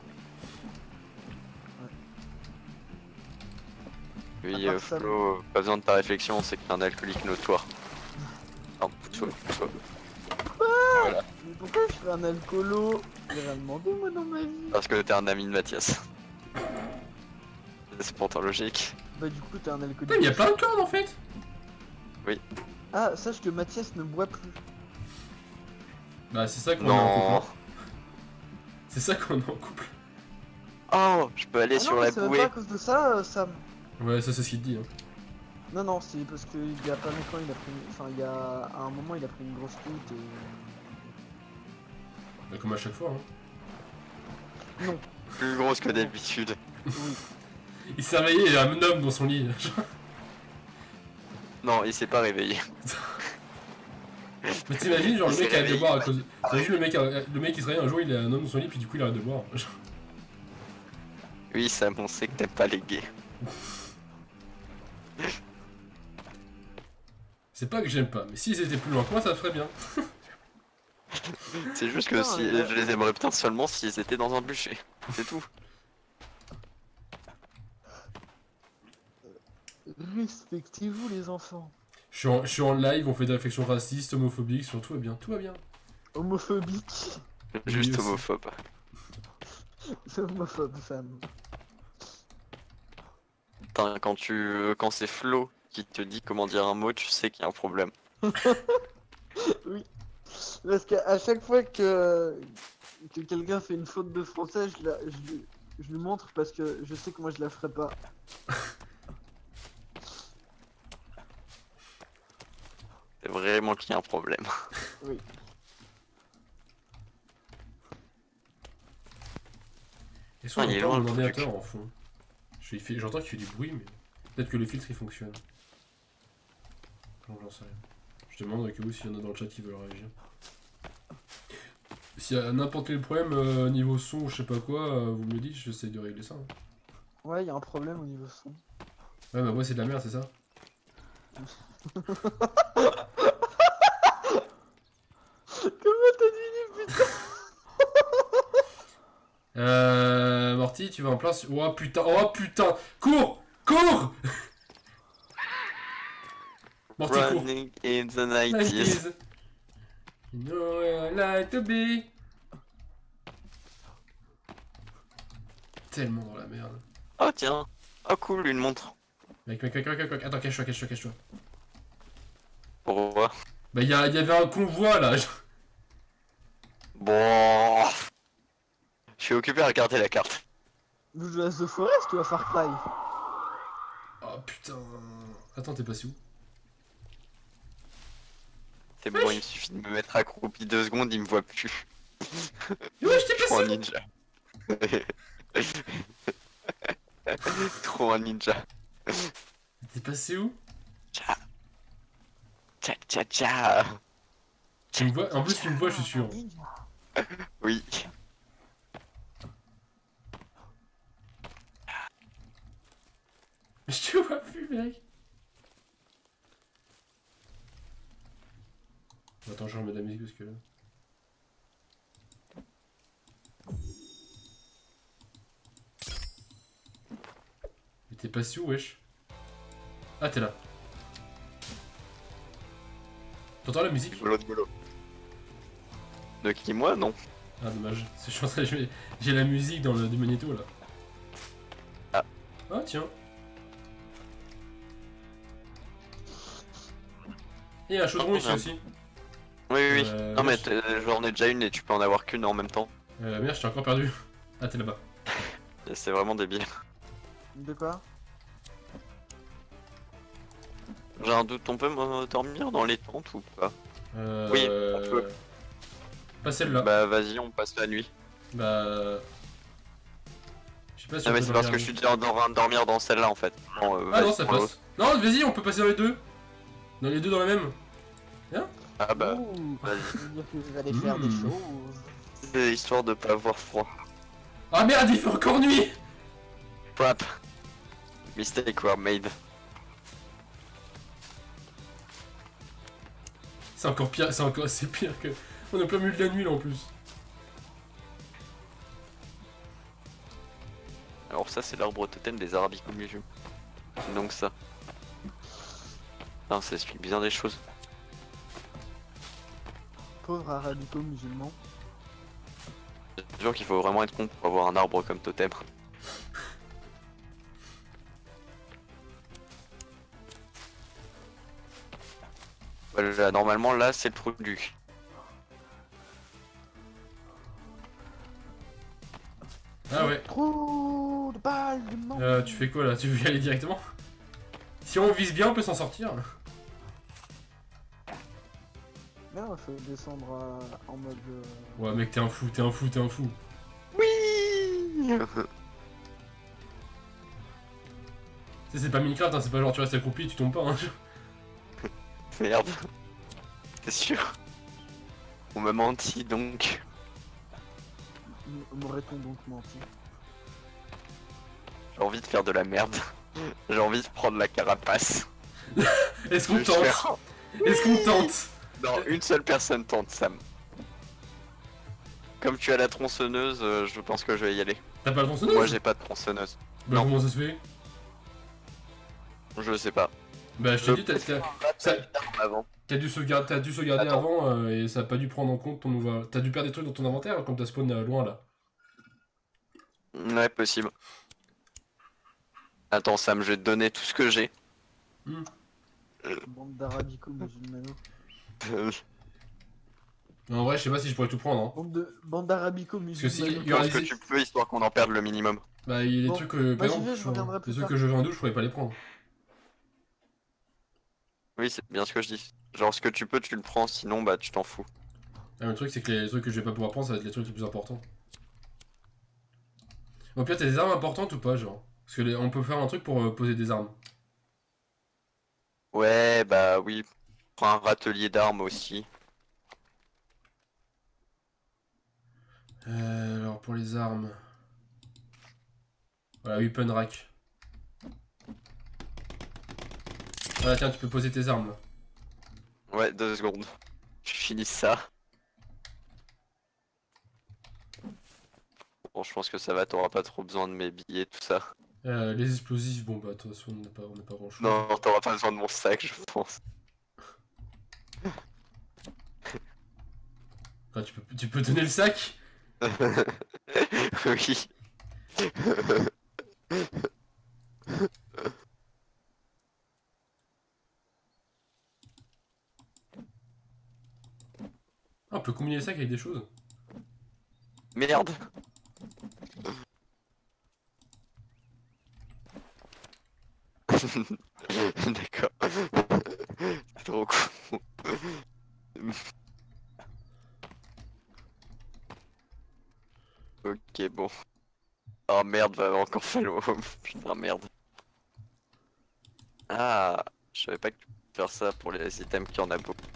Oui, À part ça, Flo, pas besoin de ta réflexion, c'est que t'es un alcoolique notoire. Non, pousse-toi. Voilà, Mais pourquoi je serais un alcoolo? J'ai rien demandé moi dans ma vie. parce que t'es un ami de Mathias. C'est pourtant logique. Bah du coup t'es un alcoolique. Putain, mais y a plein de cordes en fait. Ah, sache que Mathias ne boit plus. Bah c'est ça qu'on est en couple. Non. Hein. C'est ça qu'on est en couple. Oh, je peux aller Ah sur non, mais la c'est même bouée. pas à cause de ça, Sam. Ouais, ça c'est ce qu'il te dit. Hein. Non, non, c'est parce qu'il y a pas longtemps, il a pris... Enfin, il y a... À un moment, il a pris une grosse route et... Bah, comme à chaque fois. Hein. Non, Plus grosse que d'habitude. oui. Il s'est réveillé, il y a un homme dans son lit. Non, il s'est pas réveillé. Mais t'imagines, genre Il le mec s'est arrête de réveillé. boire à cause. T'imagines le mec il se réveille un jour, il a un homme dans son lit, puis du coup il arrête de boire. Oui, Sam, on sait que t'aimes pas les gays. C'est pas que j'aime pas, mais s'ils étaient plus loin que moi, ça ferait bien. C'est juste que Non, si mais- je les aimerais bien seulement s'ils étaient dans un bûcher. C'est tout. Respectez-vous les enfants. Je suis en live, on fait des réflexions racistes, homophobiques, sur tout va bien, tout va bien. Homophobique. Juste aussi. homophobe. C'est homophobe, Sam. Putain, quand c'est Flo qui te dit comment dire un mot, tu sais qu'il y a un problème. Oui. Parce qu'à chaque fois que quelqu'un fait une faute de français, je lui montre parce que je sais que moi je la ferai pas. C'est vraiment qu'il y a un problème. Oui. Est-ce qu'on Ah, il est entend loin, mon le ordinateur en fond? J'entends qu'il fait du bruit, mais peut-être que le filtre il fonctionne. Non, j'en sais rien. Je demande au cas où s'il y en a dans le chat qui veulent réagir. S'il y a n'importe quel problème niveau son ou je sais pas quoi, vous me le dites, j'essaie de régler ça. Hein. Ouais, il y a un problème au niveau son. Ouais, bah moi c'est de la merde, c'est ça? Comment t'as dit putain? Morty, tu vas en place. Oh putain, oh putain! Cours! Cours! Morty, cours! Running in the 90s. 90s. You know where I like to be. Tellement dans la merde. Oh tiens. Oh cool, une montre. Mec. Attends, cache-toi. Pourquoi? Bah, y avait un convoi là. Bon. Je suis occupé à regarder la carte. Vous jouez à The Forest ou à Far Cry? Oh putain. Attends, t'es passé où? C'est bon, il me suffit de me mettre accroupi 2 secondes, il me voit plus. Ouais, je t'ai Trop un passé où? ninja. Trop un ninja. T'es passé où? Tcha tcha tcha. Tu me vois? En plus, tu me vois, je suis sûr. Oui. Je te vois plus, mec. Attends, je remets de la musique parce que là. Mais t'es passé où, wesh? Ah, t'es là. T'entends la musique? Golo de golo. De qui, moi? Non. Ah, dommage. Je suis en train de... J'ai la musique dans le du magnéto là. Ah. Ah, tiens. Et un chaudron ici aussi. Oui. Non mais wesh. j'en ai déjà une et tu peux en avoir qu'une en même temps. Merde, je t'ai encore perdu. Ah, t'es là-bas. Et c'est vraiment débile. De quoi? J'ai un doute, on peut dormir dans les tentes ou pas? Oui, on peut. Pas celle-là. Bah vas-y, on passe la nuit. Bah... Je sais pas si Ah on mais peut c'est parce dormir que je suis déjà en train de dormir dans celle-là en fait. Bon, Ah vas-y, non, ça prends passe. Non, vas-y, on peut passer dans les deux. Dans les deux dans la même. l'autre. Ah bah, Ouh, vas-y. ça veut dire que vous allez faire des choses. C'est histoire de pas avoir froid. Ah merde, il fait encore nuit. Crap. Mistake were made. C'est encore pire, c'est pire que... On a plein milieu de la nuit là en plus. Alors ça c'est l'arbre totem des arabiques au milieu. Donc ça. Non, ça explique bien des choses. Pauvre arabico-musulman. C'est sûr qu'il faut vraiment être con pour avoir un arbre comme totem. Voilà, normalement là c'est le trou du cul. Ah ouais. Trop de balles de non. Tu fais quoi là? Tu veux y aller directement? Si on vise bien, on peut s'en sortir. Non, faut descendre en mode. Ouais, mec, t'es un fou, t'es un fou, t'es un fou. Oui. C'est pas Minecraft, hein, c'est pas genre tu restes accroupi et tu tombes pas. Hein. Merde. T'es sûr? On m'a menti donc. M'aurait-on donc menti? J'ai envie de faire de la merde. J'ai envie de prendre la carapace. Est-ce qu'on Je tente? vais faire- Est-ce qu'on tente? Non, une seule personne tente, Sam. Comme tu as la tronçonneuse, je pense que je vais y aller. T'as pas le tronçonneuse? Moi j'ai pas de tronçonneuse. Bah non. comment ça se fait? Je sais pas. Bah je t'ai dit, Avant. t'as dû sauvegarder Attends. avant et ça a pas dû prendre en compte ton nouveau... T'as dû perdre des trucs dans ton inventaire quand t'as spawn loin là. Ouais, possible. Attends, Sam, je vais te donner tout ce que j'ai. Bande d'arabicos musulmanos. Mais en vrai, je sais pas si je pourrais tout prendre. Hein. Bande d'arabicos Parce que si musulmanos. il y aura Pense que des... tu peux, histoire qu'on en perde le minimum. Bah il y a des Bon, trucs, par moi, j'y exemple, vais, je reviendrai les plus trucs tard. que je veux en douche, je pourrais pas les prendre. Oui, c'est bien ce que je dis. Genre, ce que tu peux, tu le prends, sinon, bah, tu t'en fous. Ah, le truc c'est que les trucs que je vais pas pouvoir prendre, ça va être les trucs les plus importants. Au pire, t'as des armes importantes ou pas, genre? Parce que on peut faire un truc pour poser des armes. Ouais, bah oui. Prends un râtelier d'armes aussi. Alors pour les armes... Voilà, weapon rack. Voilà, tiens, tu peux poser tes armes là. Ouais, 2 secondes. Je finis ça. Bon, je pense que ça va, t'auras pas trop besoin de mes billets, tout ça. Les explosifs, bon bah de toute façon on n'a pas grand chose. Non, t'auras pas besoin de mon sac, je pense. Enfin, tu peux donner le sac? Oui. Ah, on peut combiner le sac avec des choses. Merde. D'accord. C'est trop con. Ok, bon. Oh merde, va encore falloir. Putain, merde. Ah, je savais pas que tu pouvais faire ça pour les items qui en a beaucoup.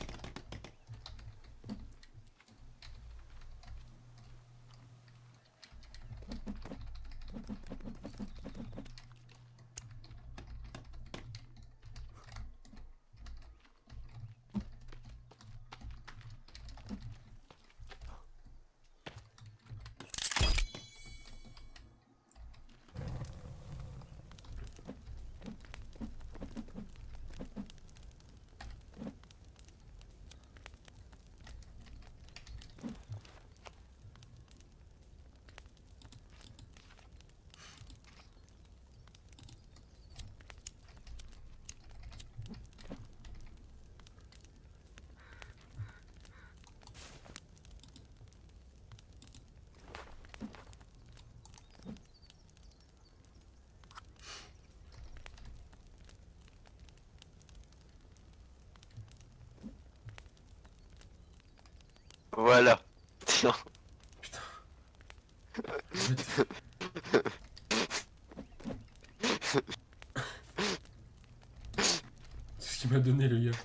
Voilà. Tiens. C'est ce qu'il m'a donné le gars.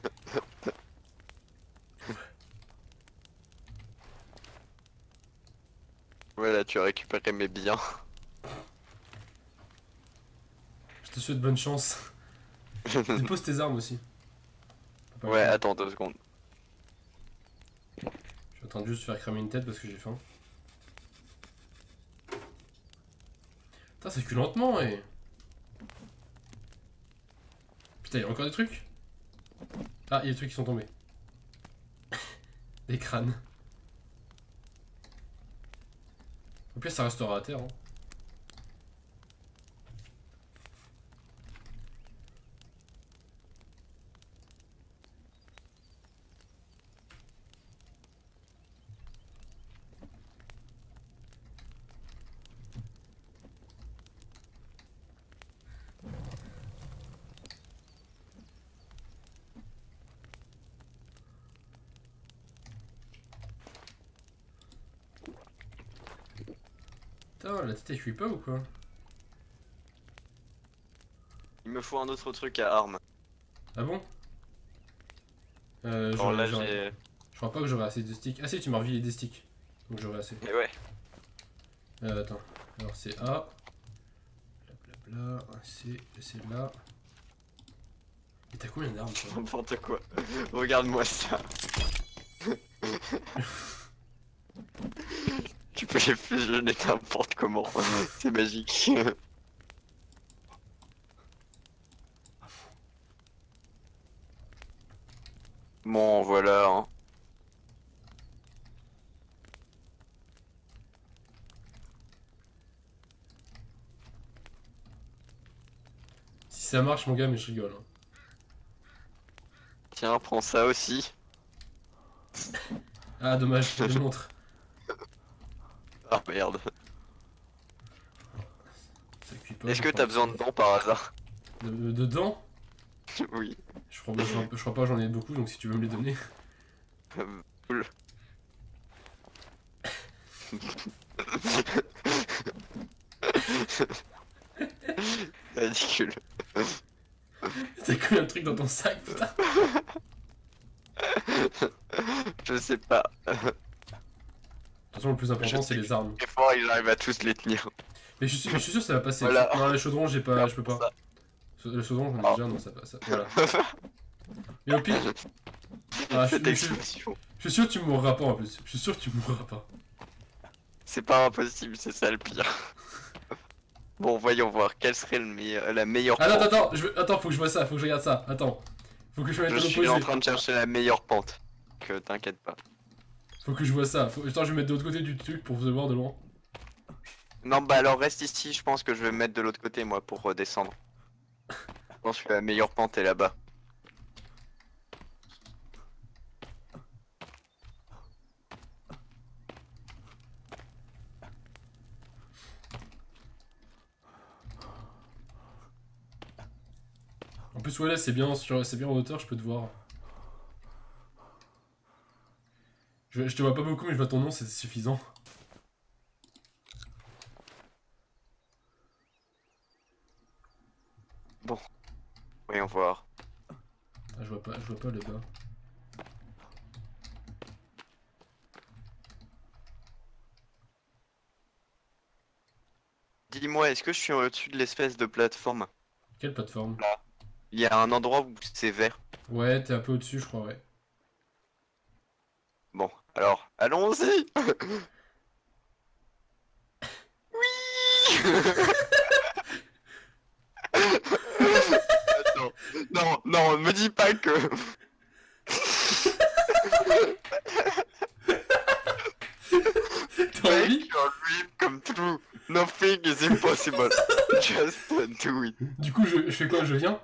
Voilà, tu as récupéré mes biens. Je te souhaite bonne chance. Dépose tes armes aussi. Pas Ouais, le temps. attends 2 secondes. Je suis en train de juste faire cramer une tête parce que j'ai faim. Putain, ça cuit lentement et... Putain, il y a encore des trucs? Ah, il y a des trucs qui sont tombés. Des crânes. Au pire, ça restera à terre. Hein. Putain, la tête elle cuit pas ou quoi? Il me faut un autre truc à armes. Ah bon? Alors là, j'ai. Je crois pas que j'aurai assez de sticks. Ah si, tu m'as revilé des sticks. Donc j'aurai assez. Mais ouais. Attends. Alors c'est A. Blablabla. C'est là. Et t'as combien d'armes toi? N'importe quoi. Regarde-moi ça. Tu peux les fusionner n'importe comment. C'est magique. Bon, voilà. Hein. Si ça marche mon gars, mais je rigole. Hein. Tiens, prends ça aussi. Ah dommage, je te montre. Ah merde. Ça cuit pas. Est-ce que t'as besoin de dents par hasard? Dedans? Oui. Je crois pas que j'en ai beaucoup, donc si tu veux me les donner. Cool. Ridicule. T'as combien de trucs dans ton sac, putain? Je sais pas. De toute façon, le plus important, c'est les armes. Très fort, il arrive à tous les tenir. Mais je suis sûr que ça va passer. Voilà. Non, les chaudrons, j'ai pas, je peux pas. Ça. Le chaudron, j'en ai Ah. déjà, non, ça passe. Voilà. Mais au pire. Ah, Cette je explosion. suis sûr que tu mourras pas en plus. Je suis sûr que tu mourras pas. C'est pas impossible, c'est ça le pire. Bon, voyons voir, quelle serait la meilleure pente. Attends, attends, faut que je vois ça, faut que je regarde ça. Attends. Faut que je me mette Je de suis l'autre en côté. train de chercher la meilleure pente. Que t'inquiète pas. Faut que je vois ça. Attends, je vais me mettre de l'autre côté du truc pour vous voir de loin. Non, bah alors reste ici, je pense que je vais me mettre de l'autre côté moi pour redescendre. Je pense que la meilleure pente est là-bas. En plus, ouais, là, c'est bien en hauteur, je peux te voir. Je te vois pas beaucoup, mais je vois ton nom, c'est suffisant. Bon, voyons voir. Ah, je vois pas le bas. Dis-moi, est-ce que je suis au-dessus de l'espèce de plateforme? Quelle plateforme? Il y a un endroit où c'est vert. Ouais, t'es un peu au-dessus, je crois, ouais. Bon, alors, allons-y. Oui. Attends, non, non, me dis pas que... T'as envie? Make your dream come true. Nothing is impossible. Just do it. Du coup, je fais quoi? Je viens?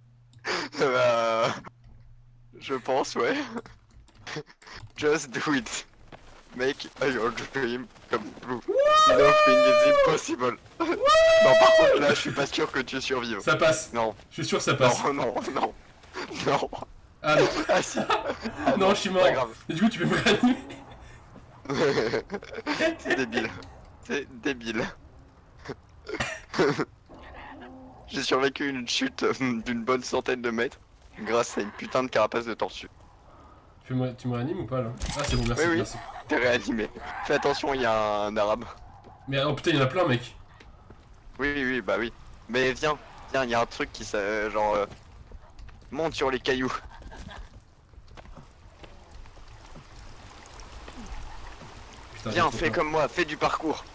Je pense, ouais. Just do it. Make your dream come true. Nothing is impossible. Non, par contre, là, je suis pas sûr que tu survives. Ça passe. Non, Je suis sûr que ça passe. non, non, non. Non. Ah non. Ah si. Ah, Non, je suis mort. Pas grave. Et du coup, tu peux me réanimer? C'est débile. C'est débile. J'ai survécu une chute d'une bonne centaine de mètres grâce à une putain de carapace de tortue. Tu me réanimes ou pas là? Ah, c'est bon, merci, Oui, oui. merci. T'es réanimé. Fais attention, il y a un arabe. Mais oh putain, il y en a plein, mec. Oui, oui, bah oui. Mais viens, viens, il y a un truc qui genre monte sur les cailloux. Putain, Viens, j'ai fais trop comme moi, fais du parcours.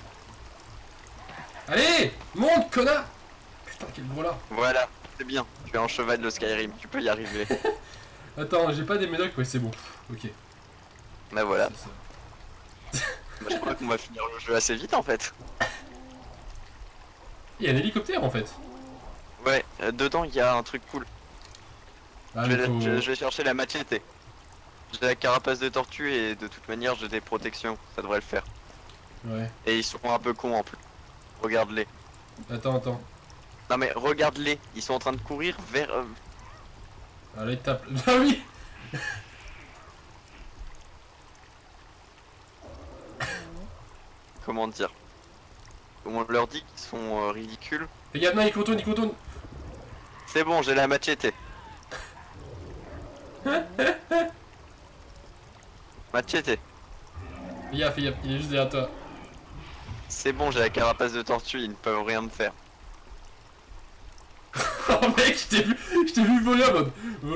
peur. Allez, monte, connard. Putain, quel gros là. Voilà, c'est bien. Tu es un cheval de Skyrim, tu peux y arriver. Attends, j'ai pas des médocs, ouais, c'est bon. Ok. Bah voilà. C'est ça. Bah, je crois qu'on va finir le jeu assez vite en fait. Il y a un hélicoptère en fait. Ouais, dedans il y a un truc cool. Ah, je, mais vais, faut... je vais chercher la machete. J'ai la carapace de tortue et de toute manière j'ai des protections, ça devrait le faire. Ouais. Et ils sont un peu cons en plus. Regarde-les. Attends. Non mais regarde-les, ils sont en train de courir vers... Ah là, il tape. Ah oui. comment dire? on leur dit qu'ils sont ridicules. Fais gaffe, non, il contourne, il contourne. C'est bon, j'ai la machete. Machete. Fais gaffe, il est juste derrière toi. C'est bon, j'ai la carapace de tortue, ils ne peuvent rien me faire. Oh mec, je t'ai vu voler en mode.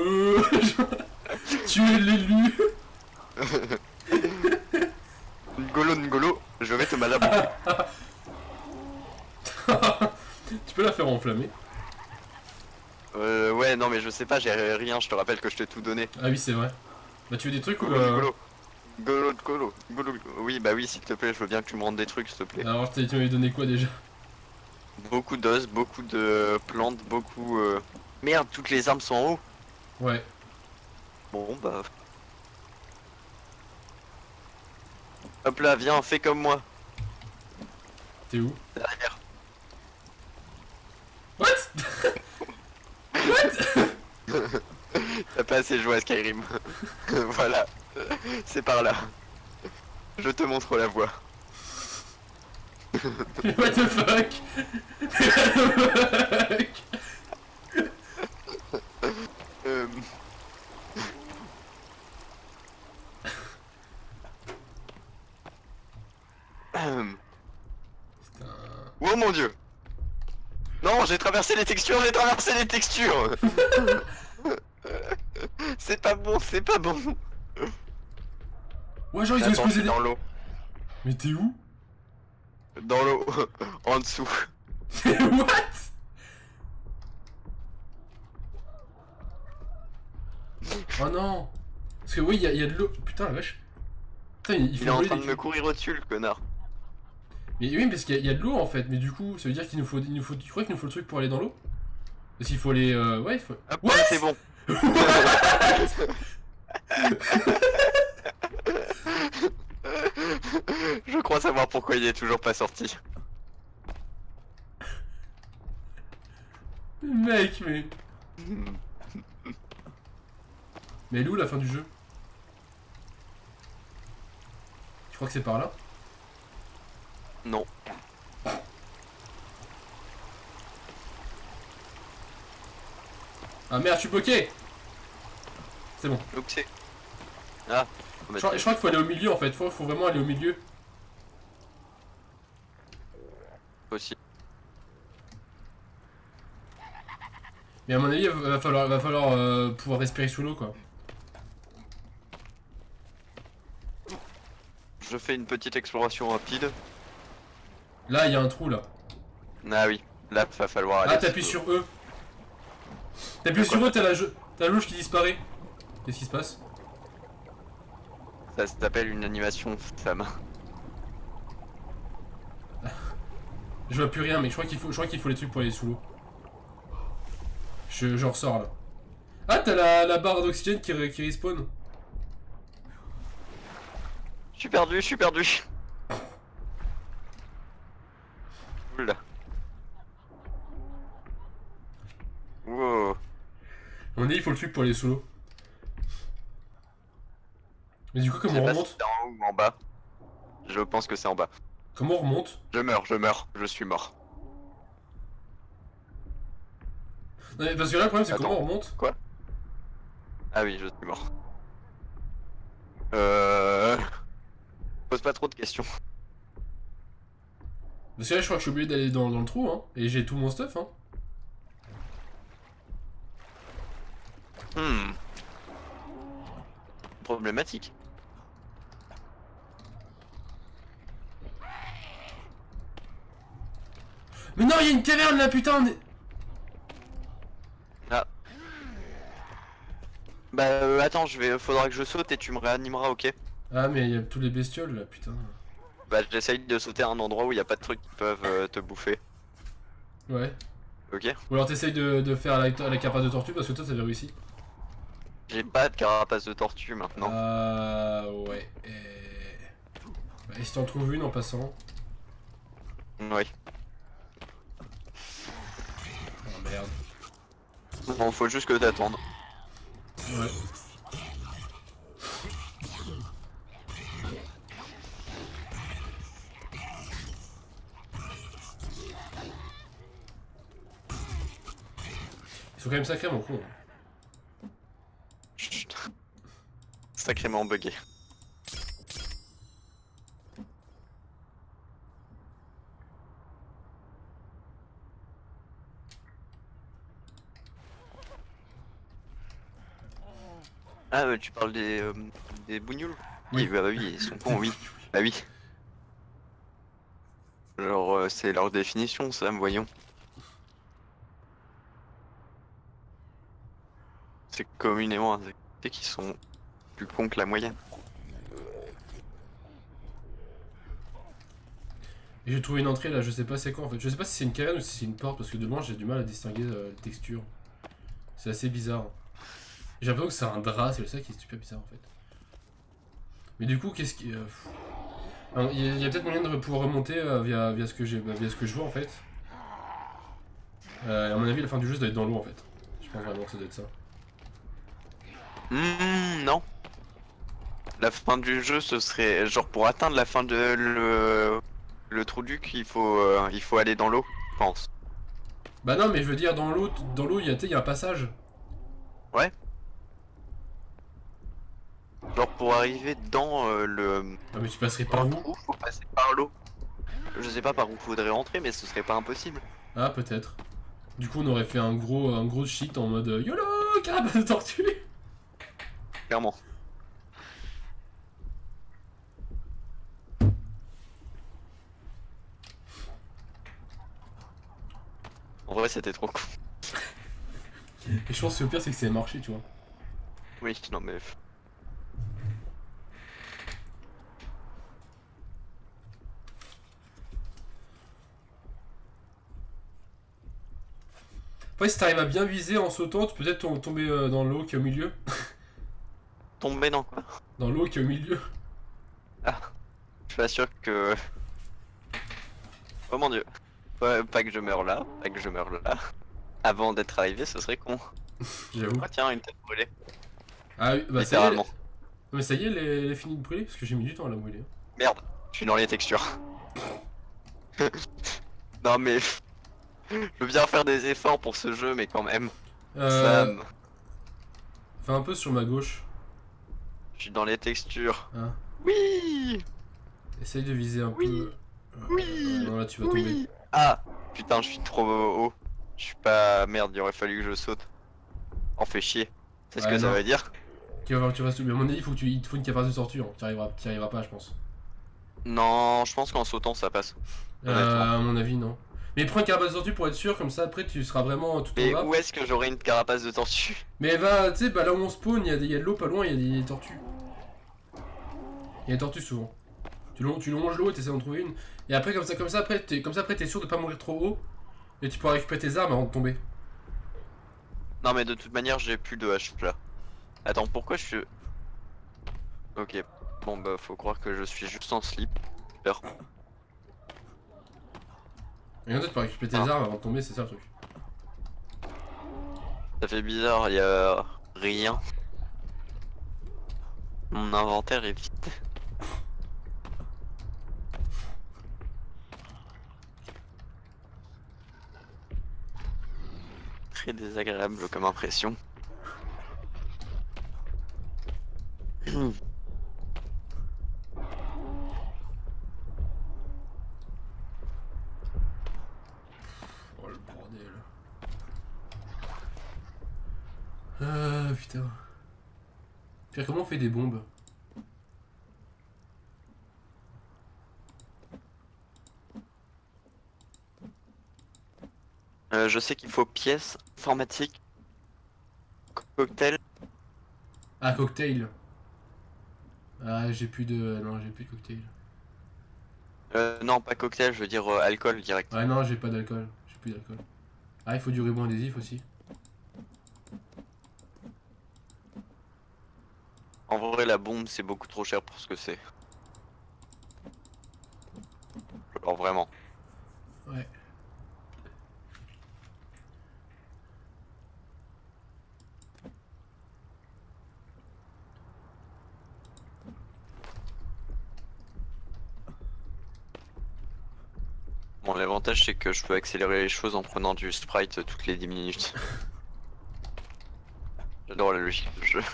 Tu es l'élu. Ngolo, je vais te malabouter. Tu peux la faire enflammer. Ouais, non mais je sais pas, j'ai rien, je te rappelle que je t'ai tout donné. Ah oui, c'est vrai. Bah tu veux des trucs ou... Golo. Oui, bah oui, s'il te plaît, je veux bien que tu me rendes des trucs, s'il te plaît. Alors tu m'avais donné quoi déjà? Beaucoup d'os, beaucoup de plantes, beaucoup... Merde, toutes les armes sont en haut. Ouais. Bon, bah... Hop là, viens, fais comme moi. T'es où? Derrière. What? What? T'as pas assez joué à Skyrim. Voilà. C'est par là. Je te montre la voie. What the fuck? What the fuck? Putain. Oh mon dieu. Non, j'ai traversé les textures. C'est pas bon, c'est pas bon. Ouais, genre ils ont Attends, je explosé suis des... dans l'eau. Mais t'es où? Dans l'eau. En dessous. What? Oh non. Parce que oui, il y a de l'eau. Putain, la vache. Putain, il Il faut est en voler train des de me cubes. courir au-dessus, le connard. Mais oui, parce qu'il y a de l'eau en fait. Mais du coup, ça veut dire qu'il nous faut... Tu crois qu'il nous faut le truc pour aller dans l'eau? Parce qu'il faut aller... Ouais, il faut... Hop, What? c'est bon. Je crois savoir pourquoi il est toujours pas sorti. Mec, mais... Mais elle est où la fin du jeu? Tu crois que c'est par là? Non. Ah merde, je suis bloqué. C'est bon. Donc c'est... Ah. Je crois qu'il faut aller au milieu en fait. Faut vraiment aller au milieu. Aussi. Mais à mon avis, il va falloir pouvoir respirer sous l'eau quoi. Je fais une petite exploration rapide. Là, il y a un trou là. Ah oui, là va falloir aller. Ah, t'appuies sur E. T'appuies sur E, t'as la louche qui disparaît. Qu'est-ce qui se passe? Ça s'appelle une animation femme. Je vois plus rien, mais je crois qu'il faut les trucs pour aller sous l'eau. Je ressors là. Ah, t'as la barre d'oxygène qui respawn. Je suis perdu. Oula. Wow. On dit il faut le truc pour aller sous l'eau. Mais du coup, Je comment sais on pas remonte? si c'est en haut ou en bas. Je pense que c'est en bas. Comment on remonte? Je meurs, je suis mort. Non, mais parce que là, le problème, c'est Attends. comment on remonte? Quoi? Ah oui, je suis mort. Pose pas trop de questions. Parce que là, je crois que je suis obligé d'aller dans le trou, hein. Et j'ai tout mon stuff, hein. Problématique. Mais non, il y a une caverne là, putain! Ah. Bah attends, faudra que je saute et tu me réanimeras, ok? Ah, mais il y a tous les bestioles là, putain. Bah j'essaye de sauter à un endroit où il n'y a pas de trucs qui peuvent te bouffer. Ouais. Ok? Ou alors t'essayes de faire la carapace de tortue parce que toi, t'avais réussi. J'ai pas de carapace de tortue maintenant. Ah, ouais. Bah, et si t'en trouves une en passant? Oui. Oh merde. Bon, faut juste que t'attendes. Ouais. quand même sacrément con. Chut. Sacrément bugué. Ah, tu parles des bougnoules? Oui. Oui, bah oui, ils sont cons, oui. Bah oui. Genre, c'est leur définition, ça, voyons. C'est communément accepté qu'ils sont plus cons que la moyenne. Et j'ai trouvé une entrée là, je sais pas c'est quoi en fait. Je sais pas si c'est une caverne ou si c'est une porte parce que de loin j'ai du mal à distinguer les textures. C'est assez bizarre. J'ai l'impression que c'est un drap, c'est ça qui est super bizarre en fait. Mais du coup, qu'est-ce qui. Il y a peut-être moyen de pouvoir remonter via ce que via ce que je vois en fait. À mon avis, la fin du jeu ça doit être dans l'eau en fait. Je pense vraiment que ça doit être ça. Non. La fin du jeu, ce serait genre pour atteindre la fin de le trou duc, il faut aller dans l'eau, je pense. Bah non, mais je veux dire, dans l'eau, il y a un passage. Ouais. Genre pour arriver dans le Ah, mais tu passerais par où? trou, faut passer par l'eau. Je sais pas par où faudrait rentrer, mais ce serait pas impossible. Ah, peut-être. Du coup, on aurait fait un gros shit en mode YOLO, carapace de tortue. Clairement. En vrai, c'était trop cool. Et je pense que le pire, c'est que ça a marché, tu vois. Oui, non mais. Après, si t'arrives à bien viser en sautant, tu peux peut-être tomber dans l'eau qui est au milieu. Tomber dans quoi? Dans l'eau qui est au milieu. Ah, je suis pas sûr que. Oh mon dieu. Pas que je meure là, pas que je meure là. Avant d'être arrivé, ce serait con. J'avoue. Ah tiens, une tête brûlée. Ah oui, bah ça y est. Littéralement. Mais ça y est, elle est finie de brûler parce que j'ai mis du temps à la brûler. Merde, je suis dans les textures. Non mais. Je veux bien faire des efforts pour ce jeu, mais quand même. Ça me- Fais un peu sur ma gauche. Je suis dans les textures. Hein. Oui. Essaye de viser un Oui. peu. Oui. Non, là tu vas tomber. Oui. Ah, putain, je suis trop haut. Je suis pas. Merde, il aurait fallu que je saute. En fait chier. C'est ce Ouais, que ça non. veut dire? Tu vas voir, tu vas mais à mon avis, il te faut une carapace de tortue. Hein. Tu y arriveras pas, je pense. Non, je pense qu'en sautant ça passe. Honnêtement. À mon avis, non. Mais prends une carapace de tortue pour être sûr, comme ça après tu seras vraiment tout en Mais bas. où est-ce que j'aurai une carapace de tortue? Mais va, tu sais, bah là où on spawn, il y a de l'eau pas loin, il y a des tortues. Il y a des tortues souvent. Tu longes l'eau et t'essaies d'en trouver une. Et après, comme ça après, t'es sûr de pas mourir trop haut. Et tu pourras récupérer tes armes avant de tomber. Non, mais de toute manière, j'ai plus de hache là. Attends, pourquoi je suis. Ok. Bon, bah, faut croire que je suis juste en slip. Super. Et en fait, tu pourras récupérer tes Ah. armes avant de tomber, c'est ça le truc. Ça fait bizarre, y a rien. Mon inventaire est vide. Très désagréable comme impression. Oh le bordel. Ah putain. Pierre, comment on fait des bombes? Je sais qu'il faut pièces, informatique, cocktail. Ah, cocktail. Ah, j'ai plus de. Non, j'ai plus de cocktail. Non, pas cocktail, je veux dire alcool direct. Ouais, non, j'ai pas d'alcool. J'ai plus d'alcool. Ah, il faut du ruban adhésif aussi. En vrai, la bombe, c'est beaucoup trop cher pour ce que c'est. Genre vraiment. Ouais. Bon, l'avantage, c'est que je peux accélérer les choses en prenant du sprite toutes les 10 minutes. J'adore la logique du jeu.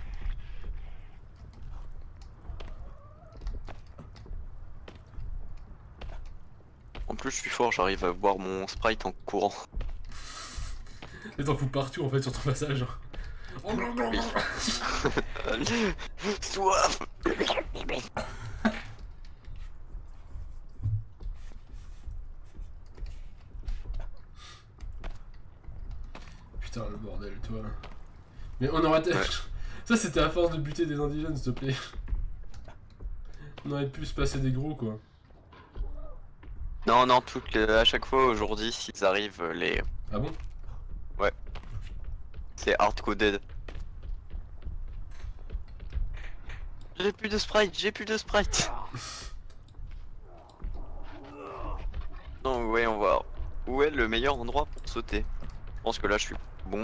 En plus, je suis fort, j'arrive à voir mon sprite en courant. Et t'en fous partout en fait sur ton passage. Oui. Soif. Putain, le bordel, toi. Mais on aurait. Ouais. Ça, c'était à force de buter des indigènes, s'il te plaît. On aurait pu se passer des gros, quoi. Non, non, à chaque fois aujourd'hui, s'ils arrivent, Ah bon? c'est hardcoded. J'ai plus de sprite, j'ai plus de sprite. Non, ouais, on va. Où est le meilleur endroit pour sauter? Je pense que là, je suis bon.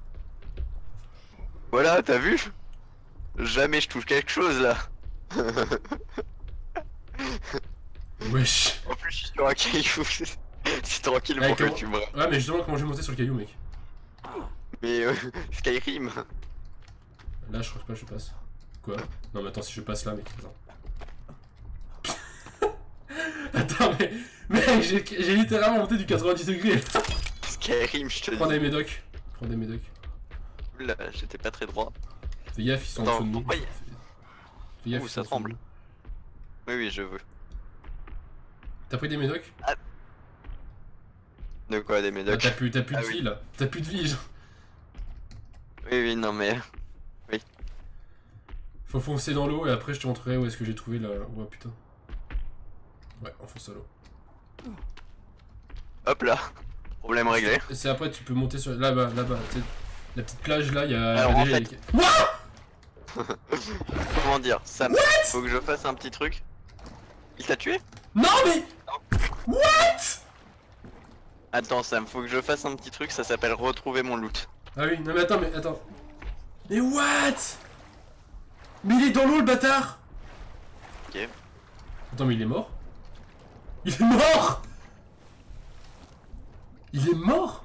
Voilà, t'as vu? Jamais je touche quelque chose là. Wesh. En plus, je suis sur un caillou. C'est tranquille Ouais, pour que comment- tu me. Ouais, mais justement, comment je vais monter sur le caillou, mec? Mais Skyrim. Là, je crois pas que je passe. Quoi? Non, mais attends, si je passe là, mec. Attends. Attends, mais. Mec, j'ai littéralement monté du 90 degrés. Skyrim, je te Prends dis. des médocs. Prends des médocs. Là, j'étais pas très droit. Fais gaffe, ils sont en Attends, dessous de nous. pourquoi Fais gaffe, Ouh, ils ça sont en dessous de tremble. nous. Oui, oui, je veux. T'as pris des médocs? De quoi, des Bah, médocs? t'as plus de Ah vie oui. là. T'as plus de vie, genre. Oui, oui, non, mais. Faut foncer dans l'eau et après je te montrerai où est-ce que j'ai trouvé la. Ouais, putain. Ouais, on fonce à l'eau. Hop là. Problème réglé. Et c'est après, tu peux monter sur. Là-bas, là-bas. Tu sais, la petite plage là, il y a. Alors, en déjà, fait- Comment dire? Sam, faut que je fasse un petit truc. Il t'a tué? Non, mais. Attends, Sam, faut que je fasse un petit truc, ça s'appelle retrouver mon loot. Ah oui, non, mais attends, mais attends. Mais what? Mais il est dans l'eau le bâtard! Ok. Attends, mais il est mort? Il est mort! Il est mort?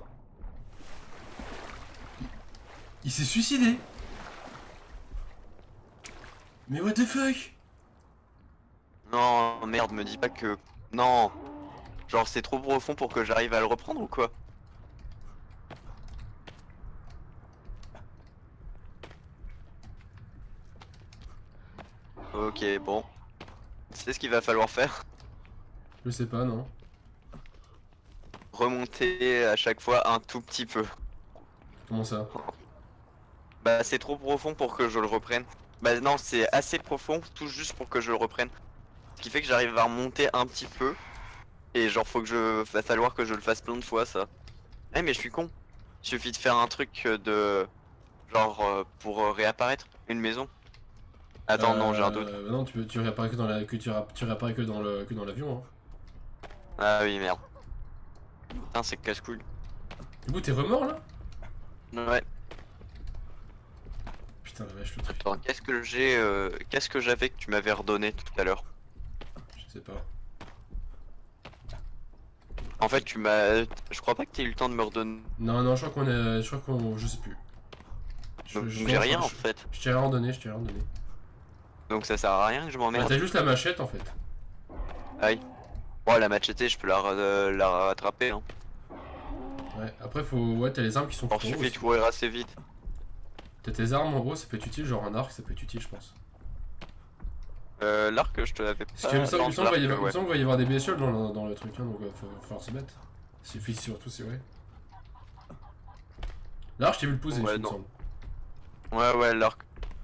Il s'est suicidé? Mais what the fuck? Non, merde, me dis pas que. Non. Genre, c'est trop profond pour que j'arrive à le reprendre ou quoi? Ok, bon. C'est ce qu'il va falloir faire. Je sais pas, non. Remonter à chaque fois un tout petit peu. Comment ça? Bah, c'est trop profond pour que je le reprenne. Bah, non, c'est assez profond, tout juste pour que je le reprenne. Ce qui fait que j'arrive à remonter un petit peu. Et genre, va falloir que je le fasse plein de fois, ça. Eh, mais je suis con. Il suffit de faire un truc de. Genre, pour réapparaître une maison. Attends, non, j'ai un doute. Bah non, tu réapparais que dans la, tu réapparais que dans l'avion. Hein. Ah oui, merde. Putain, c'est casse-couille. Du coup, t'es remords là? Ouais. Putain, la vache, le truc. Attends, qu'est-ce que j'avais que tu m'avais redonné tout à l'heure? Je sais pas. En fait, je crois pas que t'aies eu le temps de me redonner. Non, non, je crois qu'on est. Je crois qu'on. Je sais plus. Donc, j'ai rien en fait. Je t'ai rien donné, je t'ai rien donné. Donc ça sert à rien que je Bah, m'emmerde. t'as juste la machette en fait. Aïe. Bon, la machette, je peux la rattraper. Hein. Ouais, après, faut. Ouais, t'as les armes qui sont Alors, tout en il haut suffit de aussi. courir assez vite. T'as tes armes en haut, ça peut être utile, genre un arc, ça peut être utile, je pense. L'arc, je te l'avais pas. Parce que il me semble non, il me semble qu'il va y l'arc, avoir- il me ouais. semble qu'il va y avoir des bestioles dans le truc, hein, donc faut falloir se mettre. Suffit surtout, c'est vrai. L'arc, je t'ai vu le poser, Ouais, il me non. semble. Ouais, l'arc.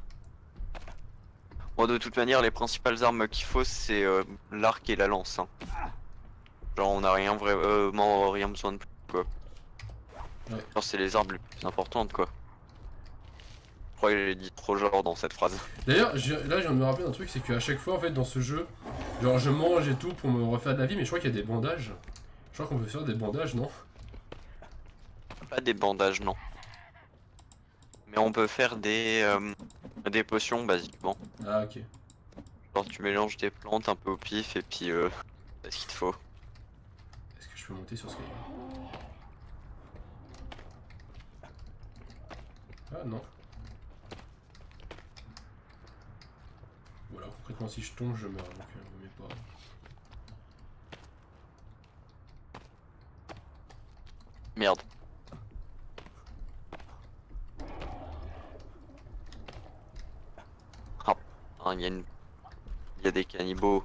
Bon, de toute manière, les principales armes qu'il faut, c'est l'arc et la lance. Hein. Genre, on a rien vraiment rien besoin de plus, quoi. Ouais. Genre, c'est les armes les plus importantes, quoi. Je crois que j'ai dit trop genre dans cette phrase. D'ailleurs, là, je viens de me rappeler d'un truc, c'est qu'à chaque fois, en fait, dans ce jeu, genre, je mange et tout pour me refaire de la vie, mais je crois qu'il y a des bandages. Je crois qu'on peut faire des bandages, non? Pas des bandages, non. Mais on peut faire des potions, basiquement. Ah, ok. Genre, tu mélanges des plantes un peu au pif et puis c'est ce qu'il te faut. Est-ce que je peux monter sur ce caillou? Ah, non. voilà, concrètement, si je tombe, je meurs, donc vaut mieux pas. Merde. Ah, il y a une... Il y a des cannibaux.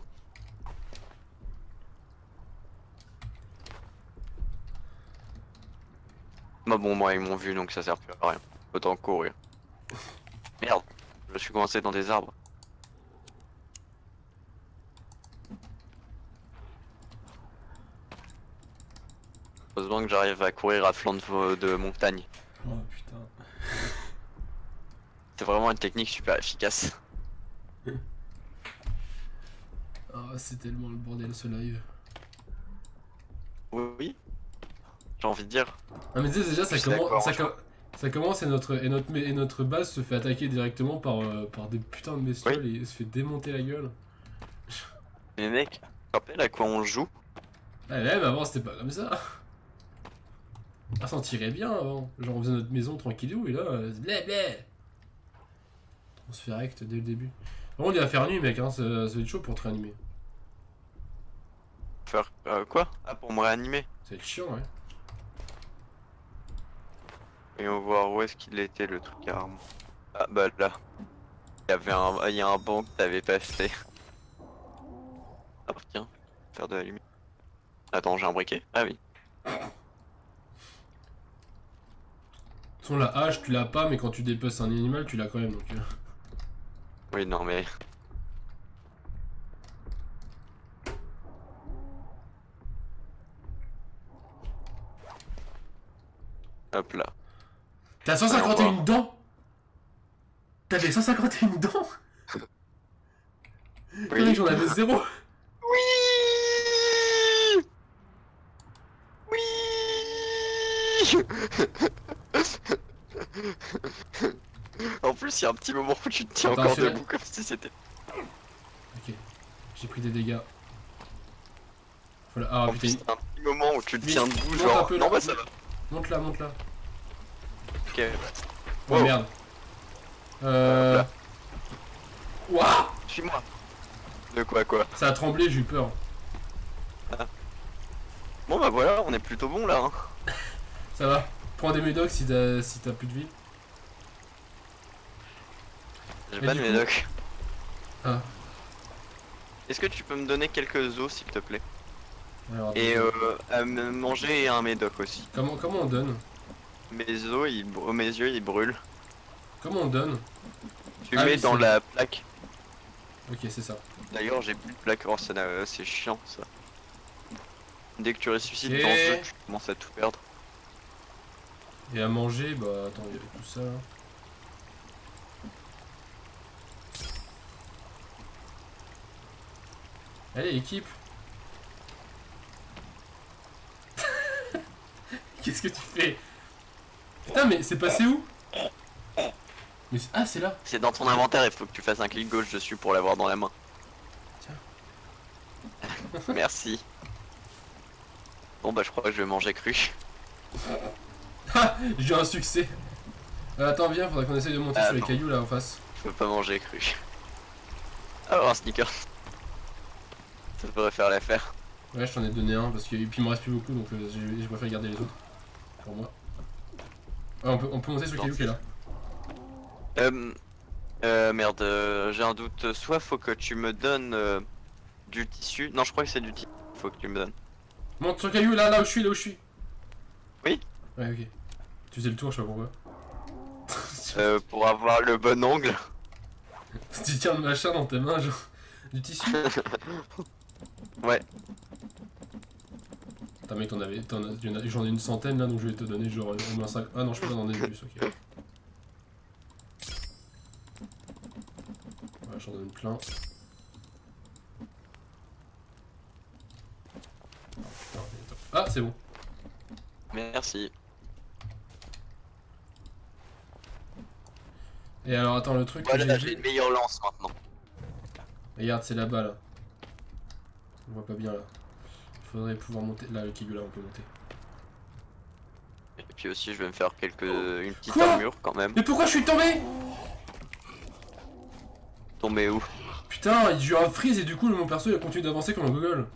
Bah bon, moi ils m'ont vu donc ça sert plus à rien. Autant courir. Merde, je suis coincé dans des arbres. Heureusement que j'arrive à courir à flanc de montagne. Oh putain. C'est vraiment une technique super efficace. Ah, c'est tellement le bordel ce live. Oui. J'ai envie de dire. Ah, mais tu sais, déjà, ça, Je suis d'accord, ça commence et notre base se fait attaquer directement par des putains de bestioles et se fait démonter la gueule. Mais mec, tu te rappelles à quoi on joue? Ah, même avant, c'était pas comme ça. Ah, ça en tirait bien avant. Genre, on faisait notre maison tranquillou et là, blé. On se fait rect dès le début. Par contre, il va faire nuit, mec, hein, ça va être chaud pour te réanimer. Faire quoi? Ah, pour me réanimer. Ça va être chiant, ouais. Et on va voir où est-ce qu'il était le truc à armes. Ah bah là. Il y a un banc que t'avais pas fait. Ah tiens, faire de la lumière. Attends, j'ai un briquet? Ah oui. De toute façon, la hache, tu l'as pas, mais quand tu dépeces un animal, tu l'as quand même, donc... Oui, non mais... Hop là. T'as 151 dents. T'avais 151 dents. Oui. Mec, j'en avais 0. Oui. Oui. En plus, il y a un petit moment où tu te tiens Attends, encore fais-le. debout comme si c'était... Ok, j'ai pris des dégâts. Voilà. Ah En putain, plus, c'est un petit moment où tu te Mais tiens debout, monte genre... un peu, Non là. bah ça va. monte là, monte là. Ok. Oh Wow. merde. Là. Ouah. Suis-moi. De quoi? Ça a tremblé, j'ai eu peur. Bon bah voilà, on est plutôt bon là. Hein. Ça va. Prends des médocs si t'as plus de vie. J'ai Mais pas du de coup- médoc. Ah. Est-ce que tu peux me donner quelques os s'il te plaît? Alors, Et à me manger un médoc aussi. comment on donne? Mes os, mes yeux ils brûlent. Comment on donne? Tu Ah mets oui, dans c'est- la plaque. Ok, c'est ça. D'ailleurs j'ai plus de plaque, oh c'est chiant ça. Dès que tu ressuscites Ok. dans le jeu, tu commences à tout perdre. Et à manger, bah attends, il y avait tout ça là. Allez, équipe. Qu'est-ce que tu fais? Putain, mais c'est passé où? Mais ah, c'est là. C'est dans ton inventaire, il faut que tu fasses un clic gauche dessus pour l'avoir dans la main. Tiens. Merci. Bon bah je crois que je vais manger cru. Ah, j'ai eu un succès. Attends, viens, faudrait qu'on essaye de monter Ah, sur les non. cailloux là en face. Je peux pas manger cru. Alors un sneaker. Ça devrait faire l'affaire. Ouais, je t'en ai donné un parce que puis il me reste plus beaucoup donc j'ai préféré garder les autres. Pour moi. Ah, on peut monter sur le caillou qui est là. Merde, j'ai un doute. Soit faut que tu me donnes du tissu. Non, je crois que c'est du tissu. Faut que tu me donnes. Monte sur le caillou là où je suis, Oui. Ouais, ok. Tu faisais le tour, je sais pas pourquoi. Pour avoir le bon angle. Tu tiens le machin dans tes mains, genre. Du tissu. Ouais. Attends, mec, j'en ai une centaine là donc je vais te donner genre au moins 5. Ah non, je peux pas en donner plus, ok. Ouais, j'en donne plein. Putain, attends. Ah, c'est bon. Merci. Et alors, attends, le truc que Voilà, j'ai j'ai une meilleure lance maintenant. Regarde, c'est là-bas là. On voit pas bien là. Il faudrait pouvoir monter. Là, le caillou là, on peut monter. Et puis aussi, je vais me faire une petite Quoi armure quand même. Mais pourquoi je suis tombé? Tomber où? Putain, j'ai eu un freeze et du coup mon perso il a continué d'avancer comme un gogol.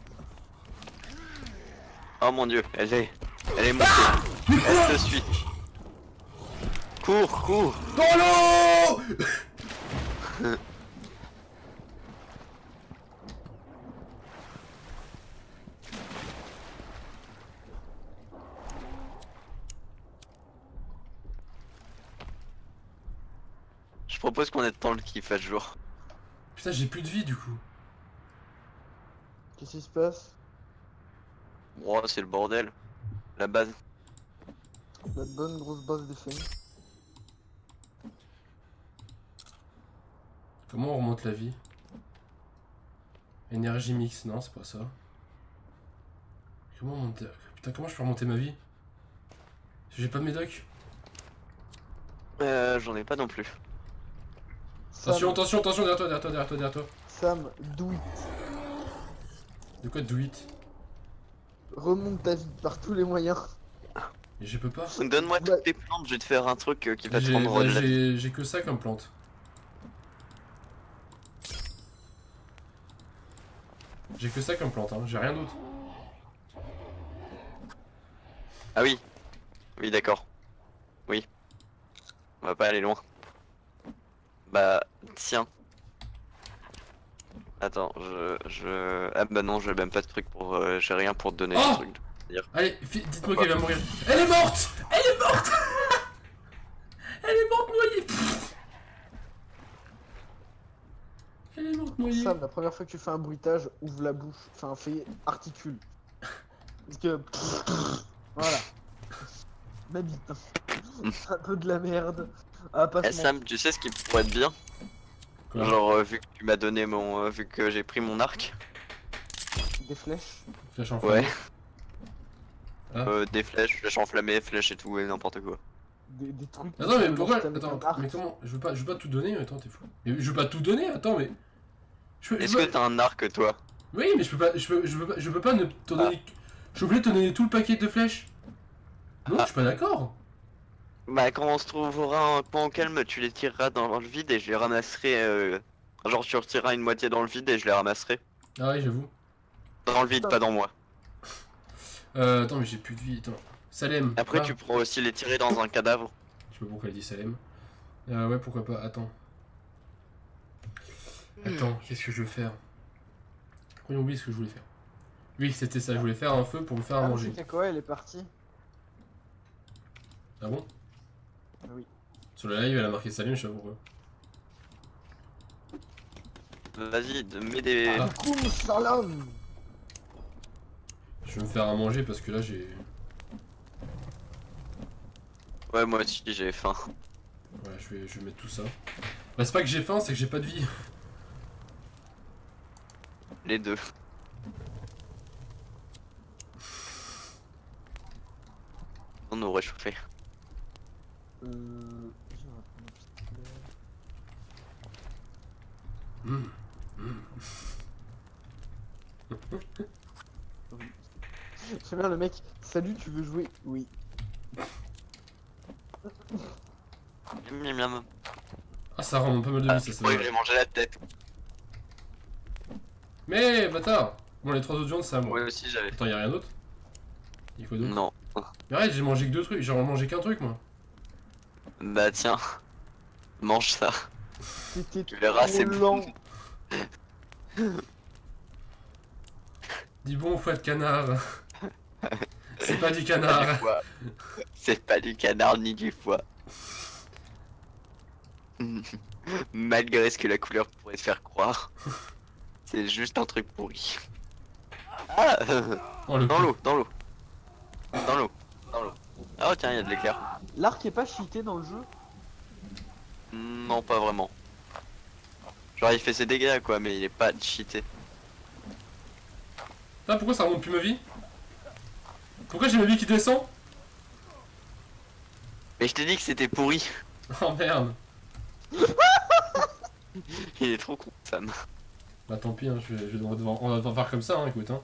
Oh mon dieu, elle est montée. Elle te suit. Cours, cours. Dans l'eau. Je propose qu'on attend qu'il fasse jour. Putain, j'ai plus de vie du coup. Qu'est-ce qui se passe? Oh, c'est le bordel. La base. La bonne grosse base des films. Comment on remonte la vie? Énergie mix, non, c'est pas ça. Comment monter... Putain, comment je peux remonter ma vie? J'ai pas de médoc. J'en ai pas non plus. Attention, attention, attention, derrière toi, derrière toi, derrière toi, derrière toi. Sam, do it. De quoi do it? Remonte ta vie par tous les moyens. Mais je peux pas. Donne-moi toutes tes plantes, je vais te faire un truc qui va te rendre de la vie. J'ai que ça comme plante. J'ai que ça comme plante, hein. J'ai rien d'autre. Ah oui. Oui, d'accord. Oui. On va pas aller loin. Bah, tiens. Attends, Ah bah non, j'ai même pas de truc pour... j'ai rien pour te donner Oh un truc. Allez, dites-moi qu'elle va mourir. Elle est morte. Elle est morte. Elle est morte noyée. Elle est morte noyée. Sam, la première fois que tu fais un bruitage, ouvre la bouche. Enfin, fais articule. Parce que... Voilà. Ma bite. C'est un peu de la merde. Ah, pas Eh Sam, tu sais ce qui pourrait être bien? Quoi? Genre, vu que tu m'as donné mon... vu que j'ai pris mon arc. Des flèches. Flèche en Ouais. Ah. Des flèches enflammées, flèches et tout, et n'importe quoi. Des trucs. Attends, mais qui pourquoi? sont Attends, un arc. mais comment? Je veux pas tout donner, mais attends, t'es fou. Mais je veux pas tout donner, attends, mais. Est-ce que t'as un arc, toi? Oui, mais je peux pas ne te donner. Je suis obligé de te donner tout le paquet de flèches. Non, je suis pas d'accord. Bah, quand on se trouvera un coin calme, tu les tireras dans le vide et je les ramasserai. Genre, tu retireras une moitié dans le vide et je les ramasserai. Ah oui, j'avoue. Dans le vide, pas dans moi. Attends, mais j'ai plus de vie, attends. Salem. Après, ah. tu pourras aussi les tirer dans un cadavre. Je sais pas pourquoi elle dit Salem. Ouais, pourquoi pas, attends. Attends, qu'est-ce que je veux faire? Pourquoi j'ai oublié ce que je voulais faire? Oui, c'était ça, je voulais faire un feu pour me faire à Ah, manger. c'est quoi, elle est partie. Ah bon? Oui. Sur le live, elle a marqué Salem, je sais pas pourquoi. Vas-y, mets des... Ah. Koum salam. Je vais me faire à manger parce que là j'ai... Ouais, moi aussi, j'ai faim. Ouais, je vais mettre tout ça. Bah c'est pas que j'ai faim, c'est que j'ai pas de vie. Les deux. On nous réchauffer. Je vais prendre un pistolet. J'aime bien le mec. Salut, tu veux jouer? Oui. Miam, miam. Ah, ça rend pas mal de vie, ça Ouais, va. j'ai mangé la tête. Mais bâtard. Bon, les 3 autres viandes, c'est à moi. Moi aussi, j'avais... Attends, y'a rien d'autre? Y'a quoi d'autre? Non. Mais arrête, j'ai mangé que 2 trucs, j'ai mangé qu'un truc moi. Bah tiens. Mange ça. C'était Tu verras, c'est lent. Dis bon, foie de canard. C'est pas du Du canard. foie. C'est pas du canard ni du foie. Malgré ce que la couleur pourrait te faire croire. C'est juste un truc pourri. Ah Oh, le dans coup. l'eau, dans l'eau. Dans l'eau, dans l'eau. Oh tiens, il y a de l'éclair. L'arc est pas cheaté dans le jeu. Non, pas vraiment. Genre il fait ses dégâts quoi, mais il est pas cheaté. Ah, pourquoi ça remonte plus ma vie? Pourquoi j'ai ma vie qui descend? Mais je t'ai dit que c'était pourri. Oh merde. Il est trop con, Sam. Bah tant pis, hein, on va devoir faire comme ça, hein, écoute. Hein.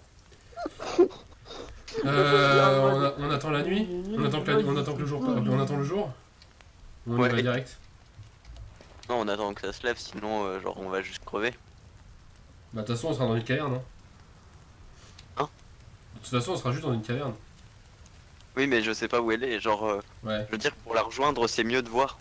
On attend la nuit. On attend que le jour. On attend le jour. On y Ouais. va direct. Non, on attend que ça se lève, sinon, genre, on va juste crever. Bah de toute façon on sera dans une caverne, hein. Hein? De toute façon on sera juste dans une caverne. Oui, mais je sais pas où elle est. Genre, Ouais. je veux dire, pour la rejoindre, c'est mieux de voir.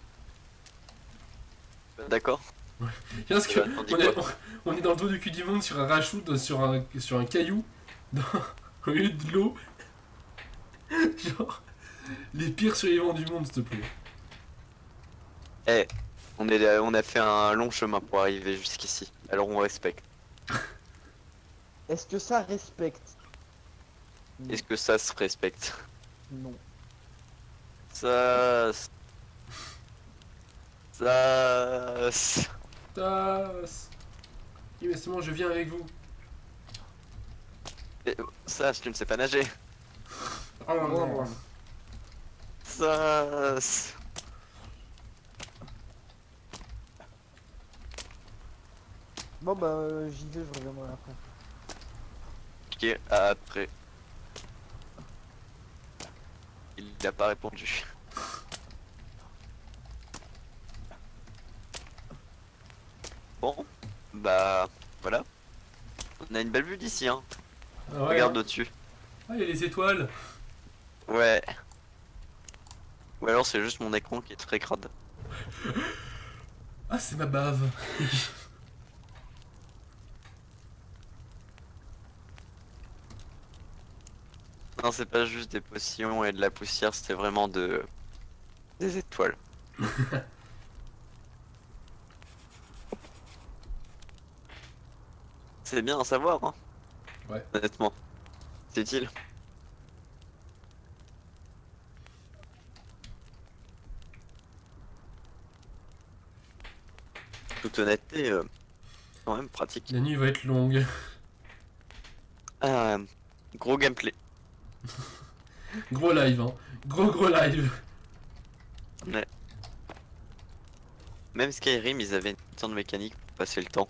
D'accord? Parce que T'en dis on est, quoi? on est dans le dos du cul du monde sur un rachou, sur un caillou, dans, au milieu de l'eau. Genre, les pires survivants du monde, s'il te plaît. Eh, on a fait un long chemin pour arriver jusqu'ici. Alors on respecte. Est-ce que ça respecte? Est-ce que ça se respecte? Non. Ça... Ça... Tasse. Oui, mais c'est bon, je viens avec vous. Ça, tu ne sais pas nager. Oh non. Ça... Bon bah j'y vais, je reviendrai après. Ok, après. Il n'a pas répondu. Bon, bah voilà. On a une belle vue d'ici, hein. Ah ouais, Regarde hein. au-dessus. Ah, il y a les étoiles. Ouais. Ou alors c'est juste mon écran qui est très crade. Ah, c'est ma bave. Non, c'est pas juste des potions et de la poussière, c'était vraiment des étoiles. C'est bien à savoir, hein. Ouais. Honnêtement. C'est utile. Toute honnêteté, quand même pratique. La nuit va être longue. Euh, Gros gameplay. Gros live, hein. Gros live. Ouais. Même Skyrim, ils avaient une sorte de mécanique pour passer le temps.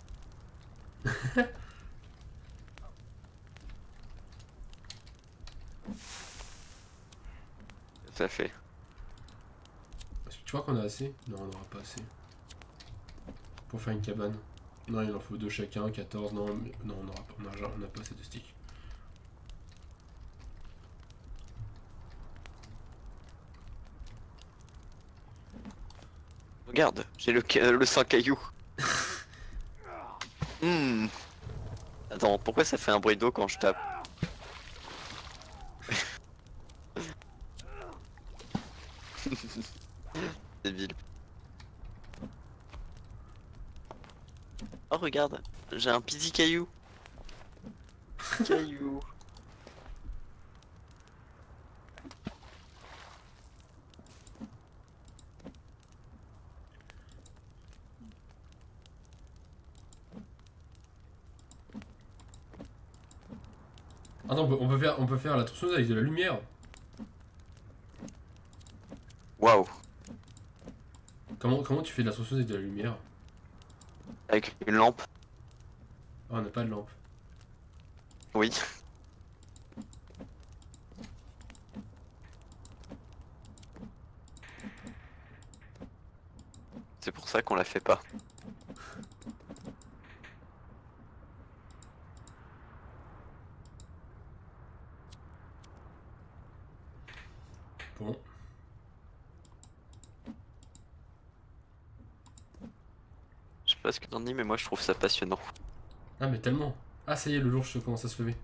Ça fait. Est-ce que tu vois qu'on a assez? Non, on n'aura pas assez. Pour faire une cabane. Non, il en faut 2 chacun, 14. Non, mais... non, on n'aura pas, on a pas assez de sticks. Regarde, j'ai le 100 caillou. Hmm. Attends, pourquoi ça fait un bruit d'eau quand je tape? Débile. Oh regarde, j'ai un pizzy caillou. Caillou. Attends, on peut faire la tronçonneuse avec de la lumière. Waouh. Comment tu fais de la tronçonneuse avec de la lumière? Avec une lampe. Ah, on n'a pas de lampe. Oui. C'est pour ça qu'on la fait pas. Bon. Je sais pas ce que t'en dis, mais moi je trouve ça passionnant. Ah, mais tellement. Ah, ça y est, le jour commence à se lever.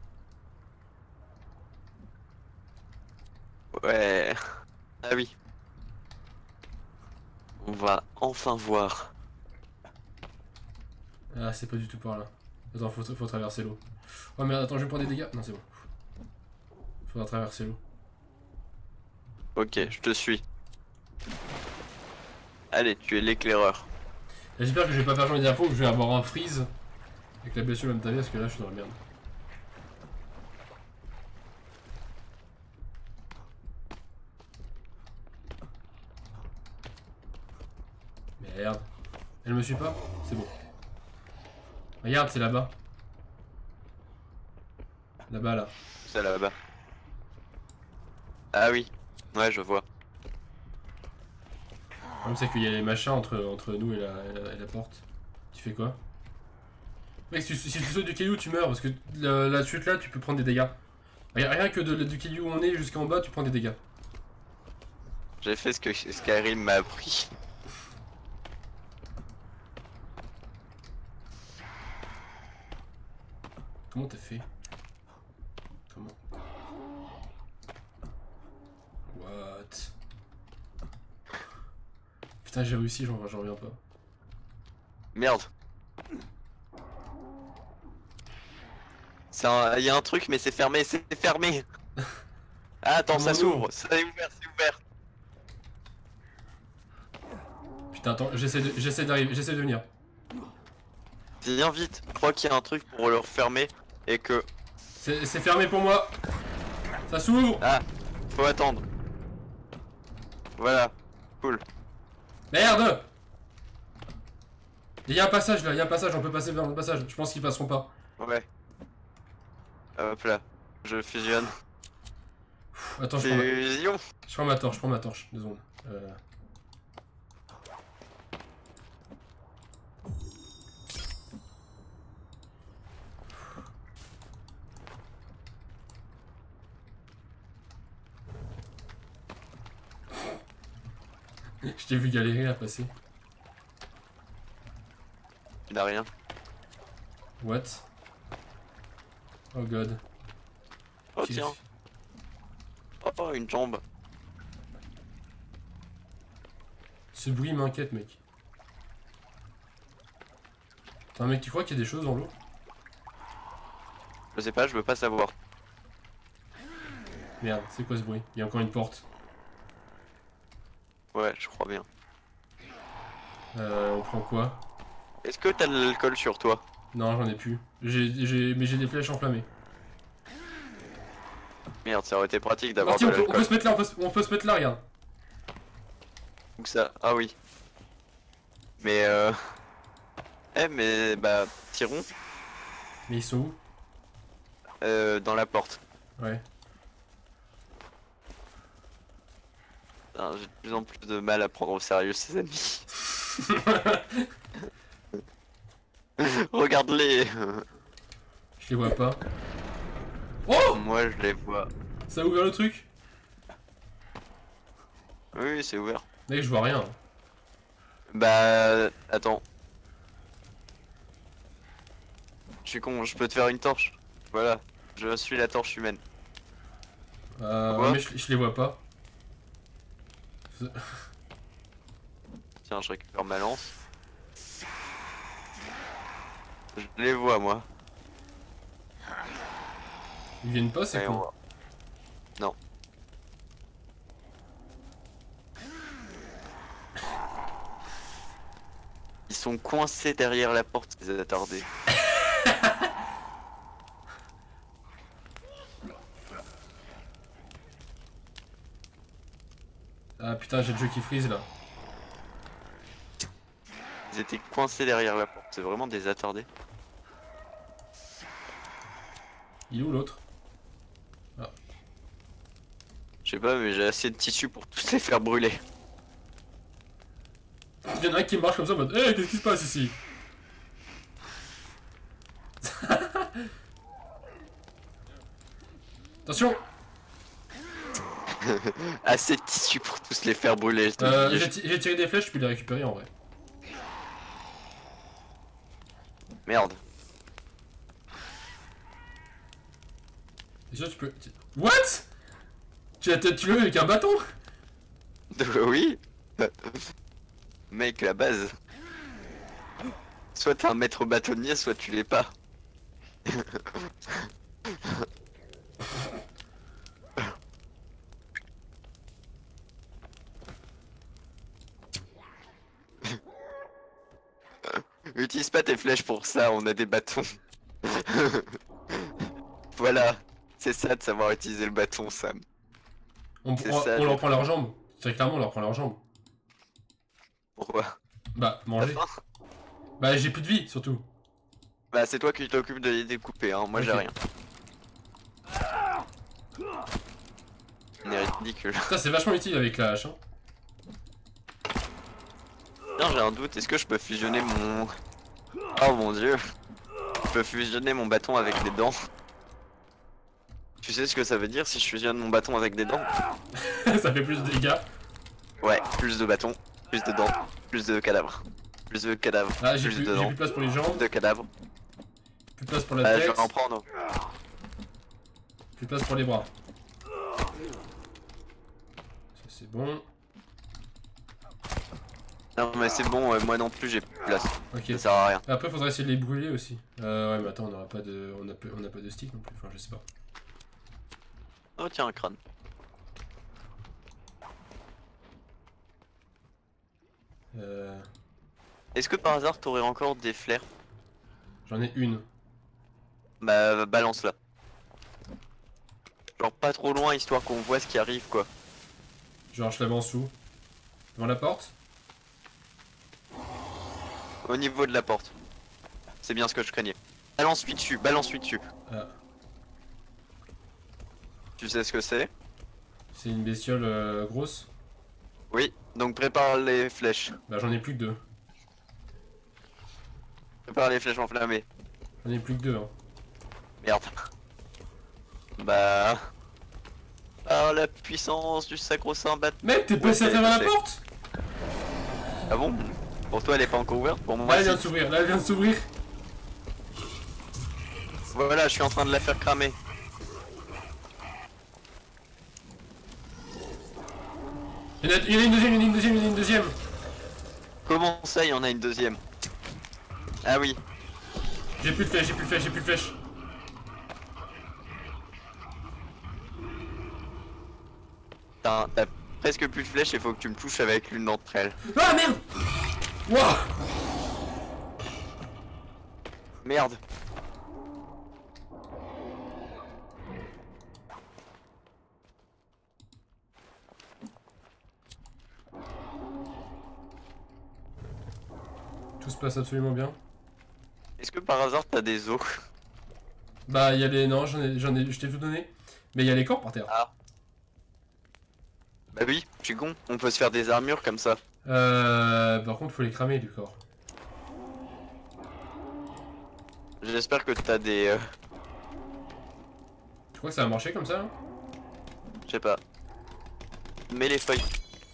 Ouais. Ah oui. On va enfin voir. Ah, c'est pas du tout par là. Attends, faut traverser l'eau. Oh merde, attends, je vais me prendre des dégâts. Non, c'est bon. Faudra traverser l'eau. Ok, je te suis. Allez, tu es l'éclaireur. J'espère que je vais pas faire changer d'infos, que je vais avoir un freeze avec la blessure même taillée, parce que là, je suis dans la merde. Merde. Elle me suit pas? C'est bon. Regarde, c'est là-bas. Là-bas, là. C'est là-bas. Ah oui. Ouais, je vois. problème c'est qu'il y a les machins entre nous et la porte. Tu fais quoi? Mec, si tu sautes du caillou, tu meurs parce que la chute là, tu peux prendre des dégâts. Rien que du caillou où on est jusqu'en bas, tu prends des dégâts. J'ai fait ce que Skyrim m'a appris. Comment t'as fait? Comment? What? Putain, j'ai réussi, j'en reviens pas. Merde. Il y a un truc, mais c'est fermé, c'est fermé. Ah, attends, ça s'ouvre, ça est ouvert, c'est ouvert. Putain, attends, j'essaie d'arriver, j'essaie de venir. Viens vite, je crois qu'il y a un truc pour le refermer et que... C'est fermé pour moi. Ça s'ouvre. Ah, faut attendre. Voilà, cool. Merde. Il y a un passage là, il y a un passage, on peut passer vers le passage. Je pense qu'ils passeront pas. Ouais. Hop là, je fusionne. Attends, Fusion. je prends ma torche, 2 secondes. Je t'ai vu galérer à passer. Il n'a rien. What? Oh god. Oh tiens. Oh, une jambe. Ce bruit m'inquiète, mec. Attends, mec, tu crois qu'il y a des choses dans l'eau? Je sais pas, je veux pas savoir. Merde, c'est quoi ce bruit? Il y a encore une porte. Ouais, je crois bien. On prend quoi? Est-ce que t'as de l'alcool sur toi? Non, j'en ai plus. Mais j'ai des flèches enflammées. Merde, ça aurait été pratique d'avoir Marty, de on l'alcool. peut se mettre là, on peut se mettre là, regarde. Où ça? Ah oui. Mais Eh mais bah, tirons. Mais ils sont où? Dans la porte. Ouais. J'ai de plus en plus de mal à prendre au sérieux ses amis. Regarde-les. Je les vois pas. Oh! Moi je les vois. Ça a ouvert le truc? Oui, c'est ouvert. Mec, je vois rien. Bah, attends. Je suis con, je peux te faire une torche. Voilà, je suis la torche humaine. Ouais, mais je les vois pas. Tiens, je récupère ma lance. Je les vois, moi. Ils viennent pas, c'est Allez, quoi? Non. Ils sont coincés derrière la porte, ces attardés. Ah putain, j'ai le jeu qui freeze là. Ils étaient coincés derrière la porte, c'est vraiment des attardés. Il est où l'autre? Je sais pas, mais j'ai assez de tissu pour tous les faire brûler. Il y en a un qui marche comme ça en mode hey, qu'est-ce qui se passe ici? Attention! Assez de tissu pour tous les faire brûler. je te le dis. J'ai tiré des flèches, je peux les récupérer en vrai. Merde. Et ça, tu peux. What? Tu l'as tué avec un bâton? Oui. Mec, la base. Soit t'es un maître bâtonnier, soit tu l'es pas. Utilise pas tes flèches pour ça, on a des bâtons. Voilà, c'est ça de savoir utiliser le bâton, Sam. On ça, leur prend leurs jambes. Très clairement, on leur prend leurs jambes. Pourquoi? Bah, T'as manger. faim? Bah, j'ai plus de vie surtout. Bah c'est toi qui t'occupes de les découper, hein, moi j'ai Ok. rien. On est ridicule. Ça, c'est vachement utile avec la hache. Hein. Tiens, j'ai un doute, est-ce que je peux fusionner mon... Oh mon dieu. Je peux fusionner mon bâton avec des dents. Tu sais ce que ça veut dire si je fusionne mon bâton avec des dents? Ça fait plus de dégâts. Ouais, plus de bâtons, plus de dents, plus de cadavres. Plus de cadavres, Ah, j'ai plus plus, de dents, plus de place pour les jambes, plus de cadavres. plus de place pour la Je tête, vais en prendre. plus de place pour les bras. Ça c'est bon. Non mais c'est bon, moi non plus j'ai plus de place. Ok. Ça sert à rien. Après faudrait essayer de les brûler aussi. Ouais mais attends, on aura pas de. On a pas de stick non plus, enfin je sais pas. Oh tiens un crâne. Est-ce que par hasard t'aurais encore des flares? J'en ai une. Bah balance là. Genre pas trop loin histoire qu'on voit ce qui arrive quoi. Genre je l'avance où? Devant la porte? Au niveau de la porte. C'est bien ce que je craignais. Balance lui dessus, balance lui dessus. Ah. Tu sais ce que c'est? C'est une bestiole grosse? Oui, donc prépare les flèches. Bah j'en ai plus que deux. Prépare les flèches enflammées. J'en ai plus que deux hein. Merde. Bah... Par la puissance du sacro-saint bat... Mec t'es passé à travers la porte? Ah bon? Pour toi elle est pas encore ouverte, pour moi Là elle vient si. de s'ouvrir, là elle vient de s'ouvrir. Voilà, je suis en train de la faire cramer. Il y en a une deuxième, il y en a une deuxième, il y en a une deuxième. Comment ça il y en a une deuxième? Ah oui. J'ai plus de flèches, j'ai plus de flèches, j'ai plus de flèches. T'as presque plus de flèches, il faut que tu me touches avec l'une d'entre elles. Ah merde! Wouah! Merde. Tout se passe absolument bien. Est-ce que par hasard t'as des os? Bah il y a les... Non j'en ai... Je t'ai tout donné. Mais il y a les corps par terre. Ah. Bah oui, je suis con, on peut se faire des armures comme ça. Par contre faut les cramer les corps. J'espère que t'as des... Tu crois que ça va marcher comme ça là? Je sais pas. Mets les feuilles.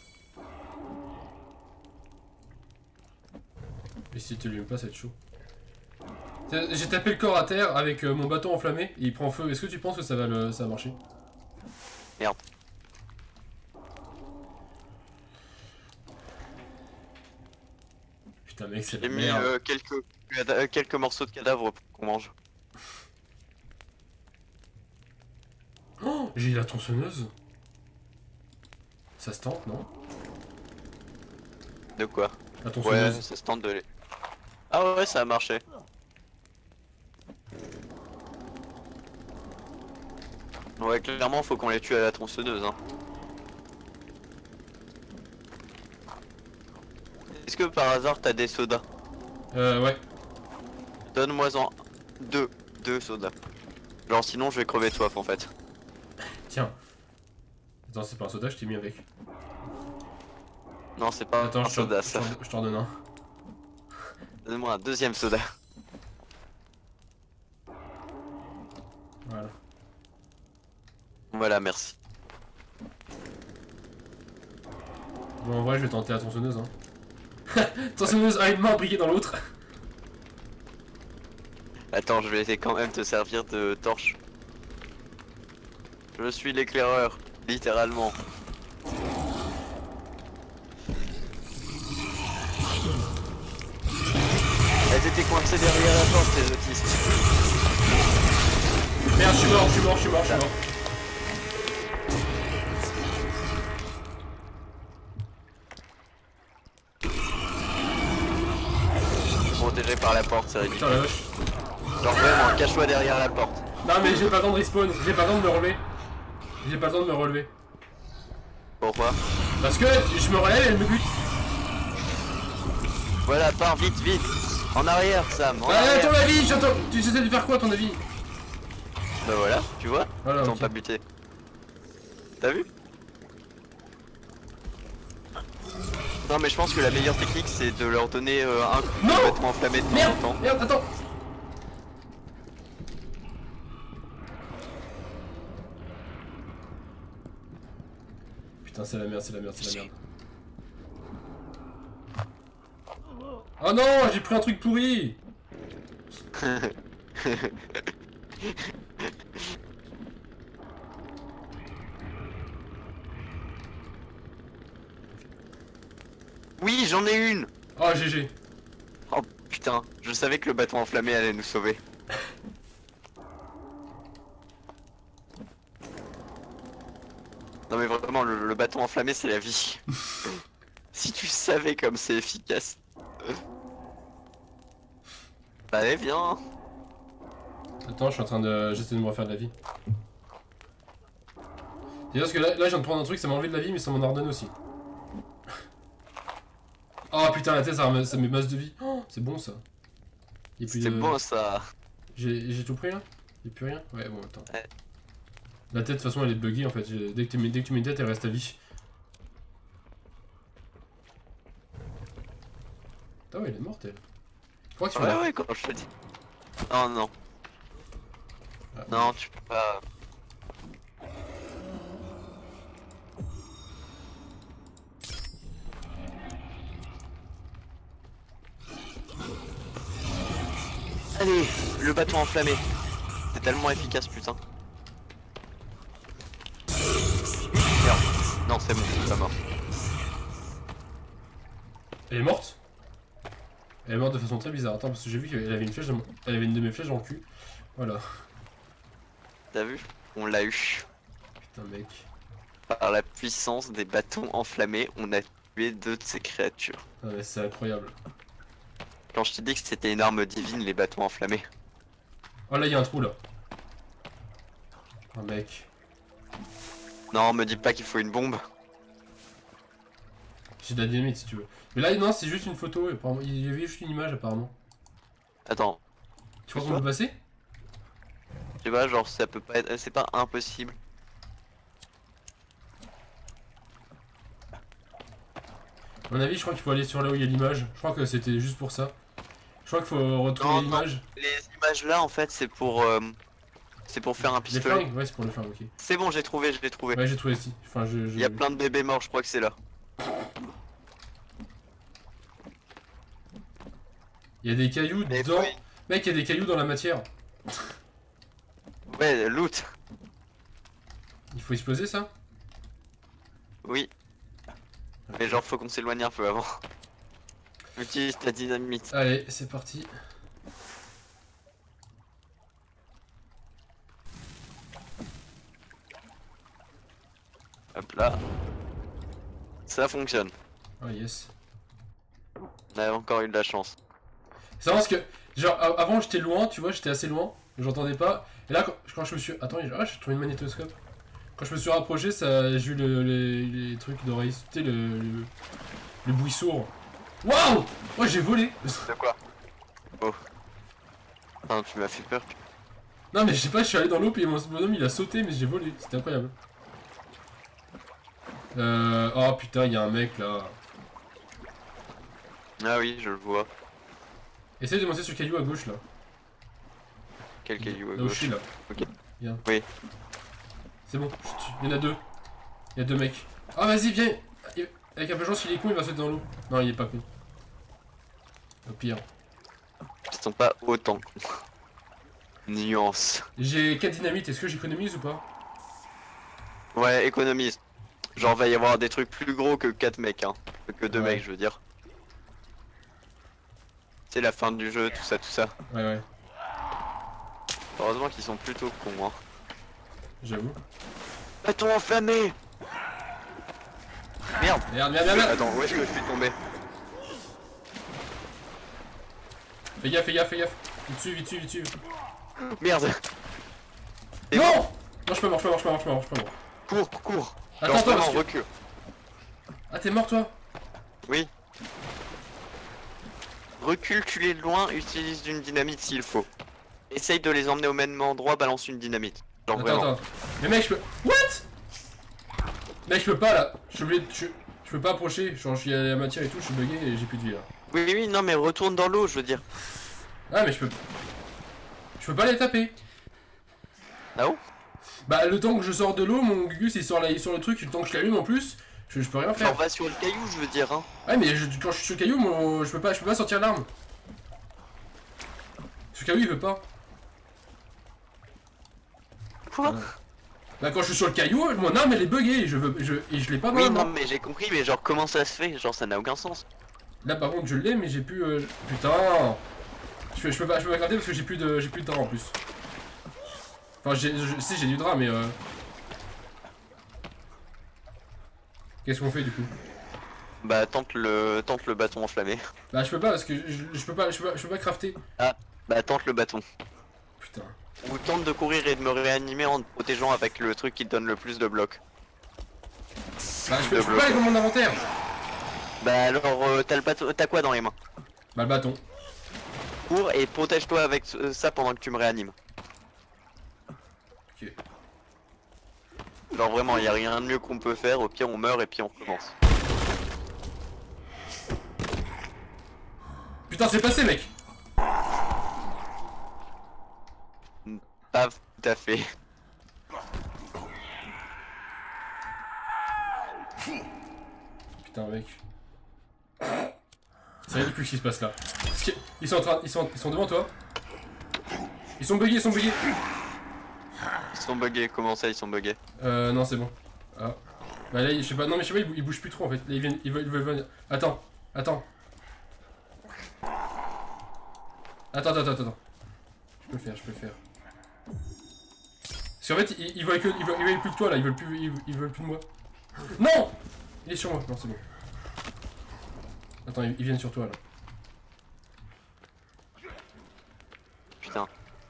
Mais si tu l'allumes pas ça va être chaud. J'ai tapé le corps à terre avec mon bâton enflammé et il prend feu. Est-ce que tu penses que ça va, ça va marcher? Merde. Putain mec c'est J'ai la mis merde. quelques morceaux de cadavres pour qu'on mange. Oh, j'ai la tronçonneuse. Ça se tente non? De quoi? La Ouais, tronçonneuse. ça se tente de les... Ah ouais, ça a marché. Ouais, clairement, faut qu'on les tue à la tronçonneuse, hein. Est-ce que par hasard t'as des sodas? Ouais. Donne-moi-en deux sodas. Genre sinon je vais crever de soif en fait. Tiens. Attends c'est pas un soda je t'ai mis avec. Non c'est pas Attends un soda ça. je t'en donne un. Donne-moi un deuxième soda. Voilà. Voilà, merci. Bon en vrai je vais tenter la tronçonneuse hein. Tronçonneuse à une main briquée dans l'autre. Attends, je vais essayer quand même te servir de torche. Je suis l'éclaireur, littéralement. Elles étaient coincées derrière la porte, ces autistes. Merde je suis mort. Protégé par la porte, c'est ridicule. Putain la vache. Genre vraiment, cache-toi derrière la porte. Non mais j'ai pas le temps de respawn, j'ai pas le temps de me relever. J'ai pas le temps de me relever. Pourquoi? Parce que je me relève et elle me bute. Voilà, pars vite, vite. En arrière, Sam, en Ah arrière. ton avis, j'entends. Tu essaies de faire quoi à ton avis? Bah voilà, tu vois, Voilà, ils t'ont ok. pas buté. T'as vu? Non mais je pense que la meilleure technique c'est de leur donner un coup Non de bâton enflammé de temps en temps. Merde, attends. Putain, c'est la merde, c'est la merde, c'est la merde. Oh non, j'ai pris un truc pourri. Oui, j'en ai une. Oh, GG. Oh putain, je savais que le bâton enflammé allait nous sauver. Non mais vraiment, le bâton enflammé c'est la vie. Si tu savais comme c'est efficace. Bah allez, viens. Attends, je suis en train de... J'essaie de me refaire de la vie. C'est parce que là, je viens de prendre un truc, ça m'a enlevé de la vie, mais ça m'en ordonne aussi. Oh putain, la tête, ça met masse de vie. Oh, c'est bon ça. C'est bon ça. J'ai tout pris là? Y'a plus rien? Ouais, bon, attends. Ouais. La tête, de toute façon, elle est buggée en fait. Dès que tu mets une tête, elle reste à vie. Ah ouais, elle est morte elle. Je crois que tu Ouais, quand je te dis. Non, non. Ah, Non, tu peux pas. Allez, le bâton enflammé. C'est tellement efficace, putain. Merde. Non, c'est bon, c'est pas mort. Elle est morte? Elle est morte de façon très bizarre. Attends, parce que j'ai vu qu'elle avait une flèche elle avait une de mes flèches dans le cul. Voilà. T'as vu? On l'a eu. Putain, mec. Par la puissance des bâtons enflammés, on a tué 2 de ces créatures. Ah mais c'est incroyable. Quand je t'ai dit que c'était une arme divine, les bâtons enflammés. Oh là, il y a un trou là. Oh mec. Non, me dis pas qu'il faut une bombe. J'ai de la dynamite si tu veux. Mais là, non, c'est juste une photo. Apparemment, il y avait juste une image apparemment. Attends, Tu crois qu'on peut passer? je sais pas, genre ça peut pas être. C'est pas impossible. À mon avis, je crois qu'il faut aller sur là où il y a l'image. Je crois que c'était juste pour ça. Je crois qu'il faut retrouver Non, l'image. Les images là en fait c'est pour faire un Les pistolet. flingues? Ouais, c'est pour le flingue, ok. C'est bon, j'ai trouvé, je l'ai trouvé. Ouais, j'ai trouvé ici. Enfin, Il y a plein de bébés morts, je crois que c'est là. Il y a des cailloux Mais dedans. oui. Mec, il y a des cailloux dans la matière. Ouais, loot. Il faut exploser ça? Oui. Mais genre faut qu'on s'éloigne un peu avant. Utilise ta dynamite. Allez, c'est parti. Hop là. Ça fonctionne. Oh yes. On a encore eu de la chance. C'est parce que, genre, avant j'étais loin, tu vois, j'étais assez loin, j'entendais pas. Et là, quand je me suis. Attends, j'ai trouvé une magnétoscope. Quand je me suis rapproché, ça, j'ai eu les trucs d'oreilles. Tu sais, le bruit sourd. Waouh! Oh, j'ai volé! De quoi? Oh. Putain, tu m'as fait peur. Non, mais je sais pas, je suis allé dans l'eau, puis mon bonhomme il a sauté, mais j'ai volé. C'était incroyable. Oh putain, il y a un mec là. Ah oui, je le vois. Essaye de monter sur le caillou à gauche là. Quel caillou à Là où je gauche. suis là. Ok. Viens. Oui. C'est bon, je tue. Il y en a deux. Il y a deux mecs. Ah, vas-y, viens! Avec un peu de chance, il est con, il va sauter dans l'eau. Non, il est pas con. Au pire. Ils sont pas autant cons. Nuance. J'ai 4 dynamites, est-ce que j'économise ou pas? Ouais, économise. Genre va y avoir des trucs plus gros que 4 mecs, hein. Que 2 Ouais. mecs, je veux dire. C'est la fin du jeu, tout ça, tout ça. Ouais, ouais, Heureusement qu'ils sont plutôt cons, hein. j'avoue. Bâton enflammé! Merde! Merde, merde, merde, merde! Attends, où est-ce que je suis tombé? Fais gaffe, fais gaffe, fais gaffe. Vite dessus, vite dessus, vite dessus. Merde! Et Non! bon. Non, je suis pas mort, je suis pas mort, je suis pas mort, je suis pas mort, je suis pas mort. Cours, cours! Attends, Genre, attends, parce vraiment, que... recule. Ah, t'es mort toi? Oui. Recule, tu les loin, utilise d'une dynamite s'il faut. Essaye de les emmener au même endroit, balance une dynamite. Genre Attends, vraiment. attends. Mais mec, je peux... What? Mec, je peux pas là. Je suis obligé de... Je Je peux pas approcher, genre je suis à la matière et tout, je suis bugué et j'ai plus de vie là. Oui, oui, non, mais retourne dans l'eau, je veux dire. Ah mais je peux... Je peux pas les taper. Ah bon? Bah le temps que je sors de l'eau, mon Gugus il sort, là, il sort le truc, le temps que je l'allume en plus, je peux rien faire. Genre va sur le caillou, je veux dire, hein. Ouais mais quand je suis sur le caillou, je peux pas sortir l'arme. Sur le caillou il veut pas. Quoi? Bah quand je suis sur le caillou, mon arme elle est buggée et je l'ai pas dans Oui, la non, main. mais j'ai compris, mais genre comment ça se fait? Genre ça n'a aucun sens. Là par contre je l'ai mais j'ai plus... Putain. Je peux pas garder parce que j'ai plus de drap en plus. Enfin si j'ai du drap mais Qu'est-ce qu'on fait du coup? Bah tente le bâton enflammé. Bah je peux pas parce que je peux pas crafter. Ah, bah tente le bâton. Putain. Ou tente de courir et de me réanimer en te protégeant avec le truc qui te donne le plus de blocs. Bah je peux pas aller dans mon inventaire. Bah alors t'as le bâton, t'as quoi dans les mains? Bah le bâton. Cours et protège-toi avec ça pendant que tu me réanimes. Ok. Genre vraiment, y a rien de mieux qu'on peut faire, au pire on meurt et puis on recommence. Putain c'est passé mec. Pas tout à fait. Putain mec. C'est ridicule ce qui se passe là. Ils sont devant toi. Ils sont buggés, Ils sont buggés, comment ça ils sont buggés? Non c'est bon. Ah. Bah là je sais pas, non mais je sais pas, ils bougent plus trop en fait. Là ils veulent venir. Attends. Attends. Je peux le faire. Parce qu'en fait ils veulent plus que toi là, ils veulent plus de moi. Non. Il est sur moi, non c'est bon. Attends, ils viennent sur toi là. Putain.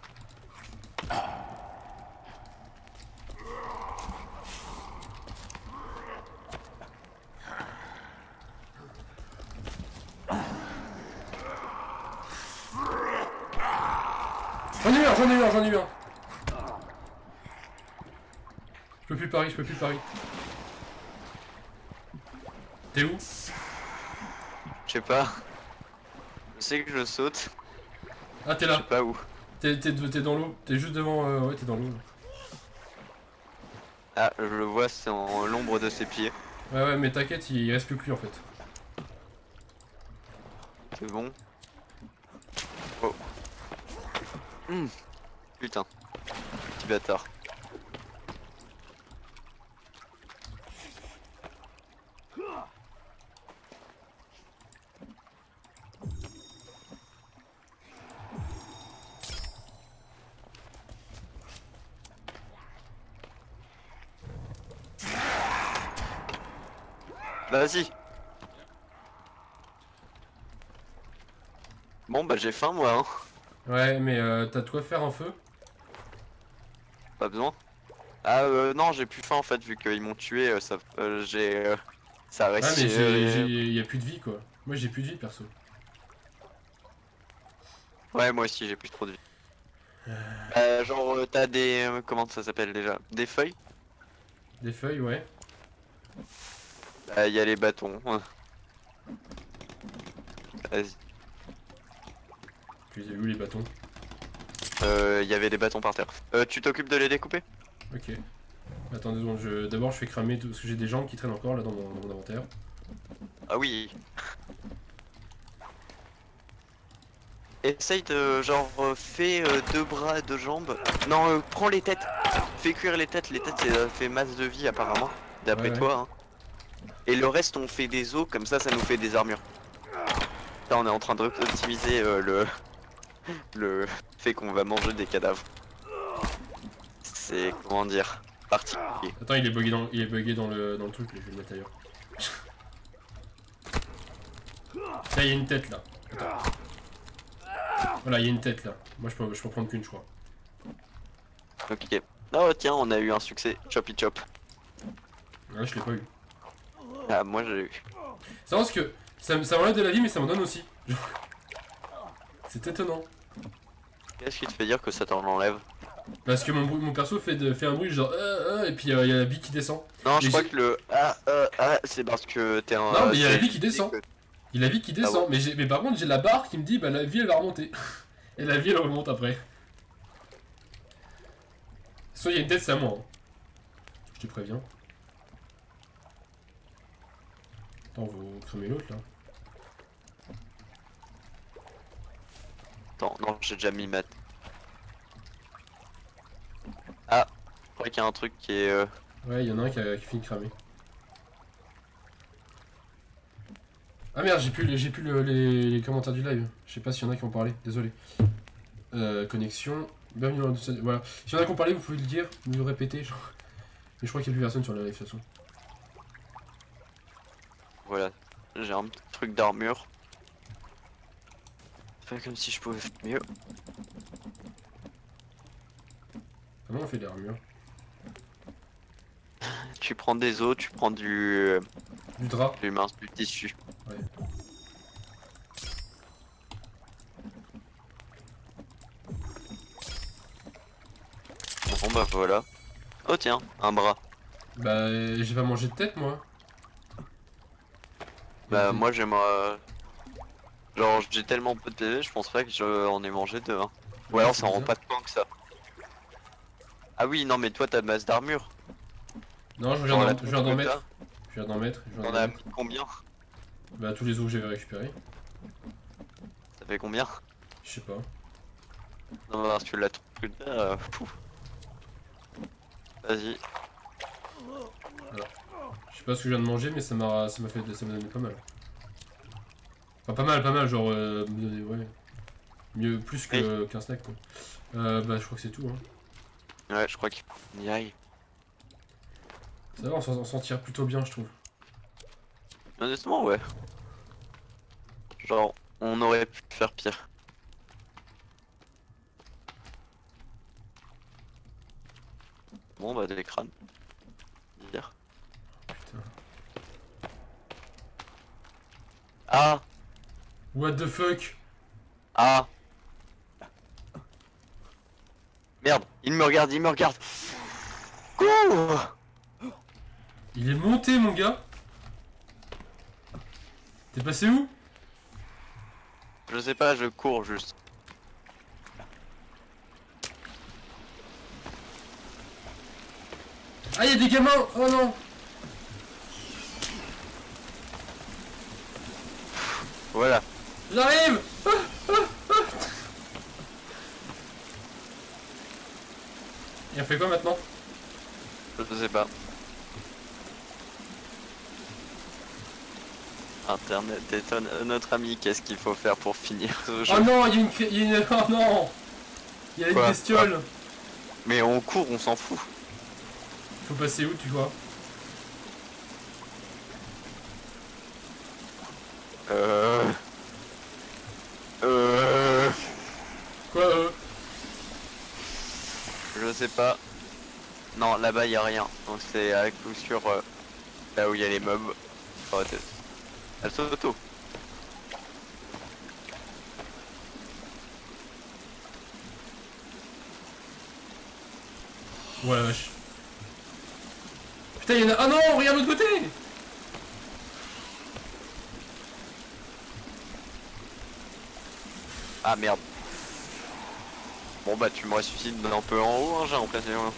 J'en ai eu un. Je peux plus parier. T'es où? Je sais pas. Je sais que je saute. Ah t'es Je sais là. pas où. T'es dans l'eau. T'es juste devant... Ouais t'es dans l'eau. Ah, je le vois, c'est en l'ombre de ses pieds. Ouais mais t'inquiète, il reste plus que lui en fait. C'est bon. Oh. Putain. Petit bâtard. Vas-y. Bon bah j'ai faim moi hein. Ouais mais t'as de quoi faire un feu? Pas besoin. Ah non j'ai plus faim en fait vu qu'ils m'ont tué ça j'ai ça Ah reste. mais y a plus de vie quoi. Moi j'ai plus de vie perso. Ouais moi aussi j'ai plus trop de vie. Genre t'as des comment ça s'appelle déjà? Des feuilles? Des feuilles ouais. Y a les bâtons. Vas-y. Tu les as où les bâtons? Y avait des bâtons par terre. Tu t'occupes de les découper? Ok. Attends 2 secondes, d'abord je fais cramer tout parce que j'ai des jambes qui traînent encore là dans mon inventaire. Ah oui. Essaye de genre fais 2 bras, 2 jambes. Non prends les têtes. Fais cuire les têtes ça fait masse de vie apparemment. D'après Ouais. toi hein. Et le reste on fait des os comme ça nous fait des armures. Là on est en train d'optimiser le fait qu'on va manger des cadavres. C'est comment dire particulier. Attends il est bugué dans le truc, je vais le mettre ailleurs. Là il y a une tête là. Attends. Voilà il y a une tête là. Moi je peux en prendre qu'une je crois. Ok. Oh tiens on a eu un succès. Choppy chop. Ouais je l'ai pas eu. Ah moi j'ai eu. C'est parce que ça m'enlève de la vie mais ça m'en donne aussi. C'est étonnant. Qu'est-ce qui te fait dire que ça t'en enlève? Parce que mon perso fait un bruit genre et puis il y a la vie qui descend. Non, je Mais crois j'ai- que le c'est parce que t'es un. Non, mais il y a la c'est- vie qui descend. Il y a la vie qui descend. bon. Mais par contre, j'ai la barre qui me dit bah la vie elle va remonter. Et la vie elle remonte après. Soit il y a une tête, c'est à moi. Hein. Je te préviens. Attends, vous cramez l'autre là. Attends, non, j'ai déjà mis mat. Ah, je crois qu'il y a un truc qui est. Ouais, il y en a un qui finit de cramer. Ah merde, j'ai plus les commentaires du live. Je sais pas s'il y en a qui ont parlé, désolé. Connexion. Bienvenue dans le... Voilà. S'il y en a qui ont parlé, vous pouvez le dire, vous le répéter. Genre. Mais je crois qu'il y a plus personne sur le live de toute façon. Voilà, j'ai un petit truc d'armure. C'est pas comme si je pouvais faire mieux. Comment on fait de l'armure? Tu prends des os, tu prends du Du drap? mince, du tissu. Ouais. Bon bah voilà. Oh tiens, un bras. Bah, j'ai pas mangé de tête moi. Bah moi j'aimerais... Genre j'ai tellement peu de PV, je pense pas que j'en ai mangé deux. Hein. Ou Ouais, alors c'est ça en rend bizarre. pas tant que ça. Ah oui, non mais toi t'as masse d'armure. Non, je Genre, viens la d'en troupe que mettre. Je viens d'en mettre. T'en as mis combien? Bah, tous les os que j'avais récupérés. Ça fait combien? Je sais pas. Non parce que la troupe que t'as... Vas-y. Je sais pas ce que je viens de manger, mais ça m'a donné pas mal. Enfin, pas mal, genre, ouais. Mieux, plus qu'un snack, quoi. Bah, je crois que c'est tout, hein. Ouais, je crois qu'il y aille. Ça va, on s'en tire plutôt bien, je trouve. Honnêtement, ouais. Genre, on aurait pu faire pire. Bon, bah, des crânes. Dire. Putain. Ah! What the fuck? Ah! Merde, il me regarde, il me regarde! Cours! Il est monté, mon gars. T'es passé où? Je sais pas, je cours juste. Ah, y'a des gamins! Oh non! Voilà. J'arrive! Et on fait quoi maintenant? Je sais pas. Internet étonne notre ami, qu'est-ce qu'il faut faire pour finir ce jeu? Oh non, il y a une... Oh non! Il y a une Quoi? bestiole! Mais on court, on s'en fout. Faut passer où, tu vois? Quoi, Je sais pas. Non, là-bas y a rien. Donc c'est à coup sûr là où il y a les mobs. Oh, elle s'auto. Ouais, la vache. Putain, y'en a... Ah non, regarde l'autre côté! Ah merde. Bon bah tu me ressuscites un peu en haut, hein, j'ai l'impression.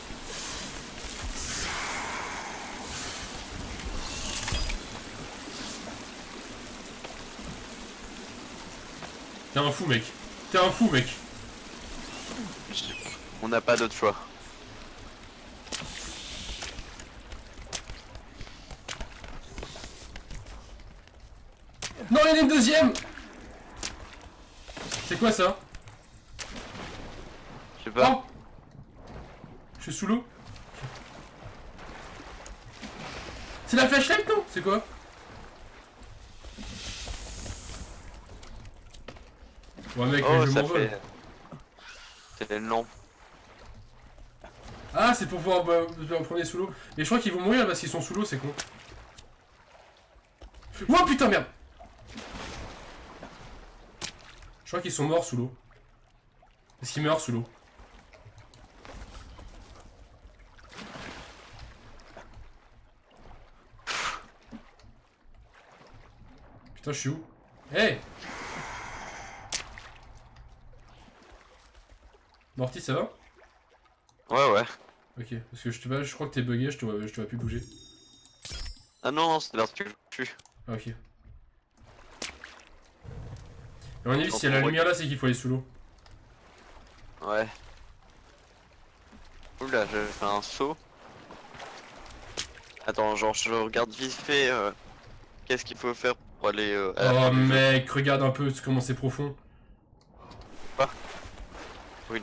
T'es un fou, mec. T'es un fou, mec. On n'a pas d'autre choix. Non, il y en a une deuxième! C'est quoi ça? Je sais pas. Oh! Je suis sous l'eau. C'est la flashlight, non? C'est quoi? Ouais, mec, Oh, mais je ça m'envole. fait. C'est long. Ah, c'est pour pouvoir prendre sous l'eau. Mais je crois qu'ils vont mourir parce qu'ils sont sous l'eau, c'est con. Oh putain, merde! Je crois qu'ils sont morts sous l'eau. Est-ce qu'ils meurent sous l'eau? Putain, je suis où? Hey! Morty, ça va? Ouais. Ok, parce que je crois que t'es bugué, je te vois plus bouger. Ah non, c'est parce que je suis. Ah, ok. À mon avis, s'il y a la lumière là, c'est qu'il faut aller sous l'eau. Ouais. Oula, j'ai fait un saut. Attends, genre je regarde vite fait qu'est-ce qu'il faut faire pour aller à la fin Oh du jeu. mec, regarde un peu comment c'est profond. Oui,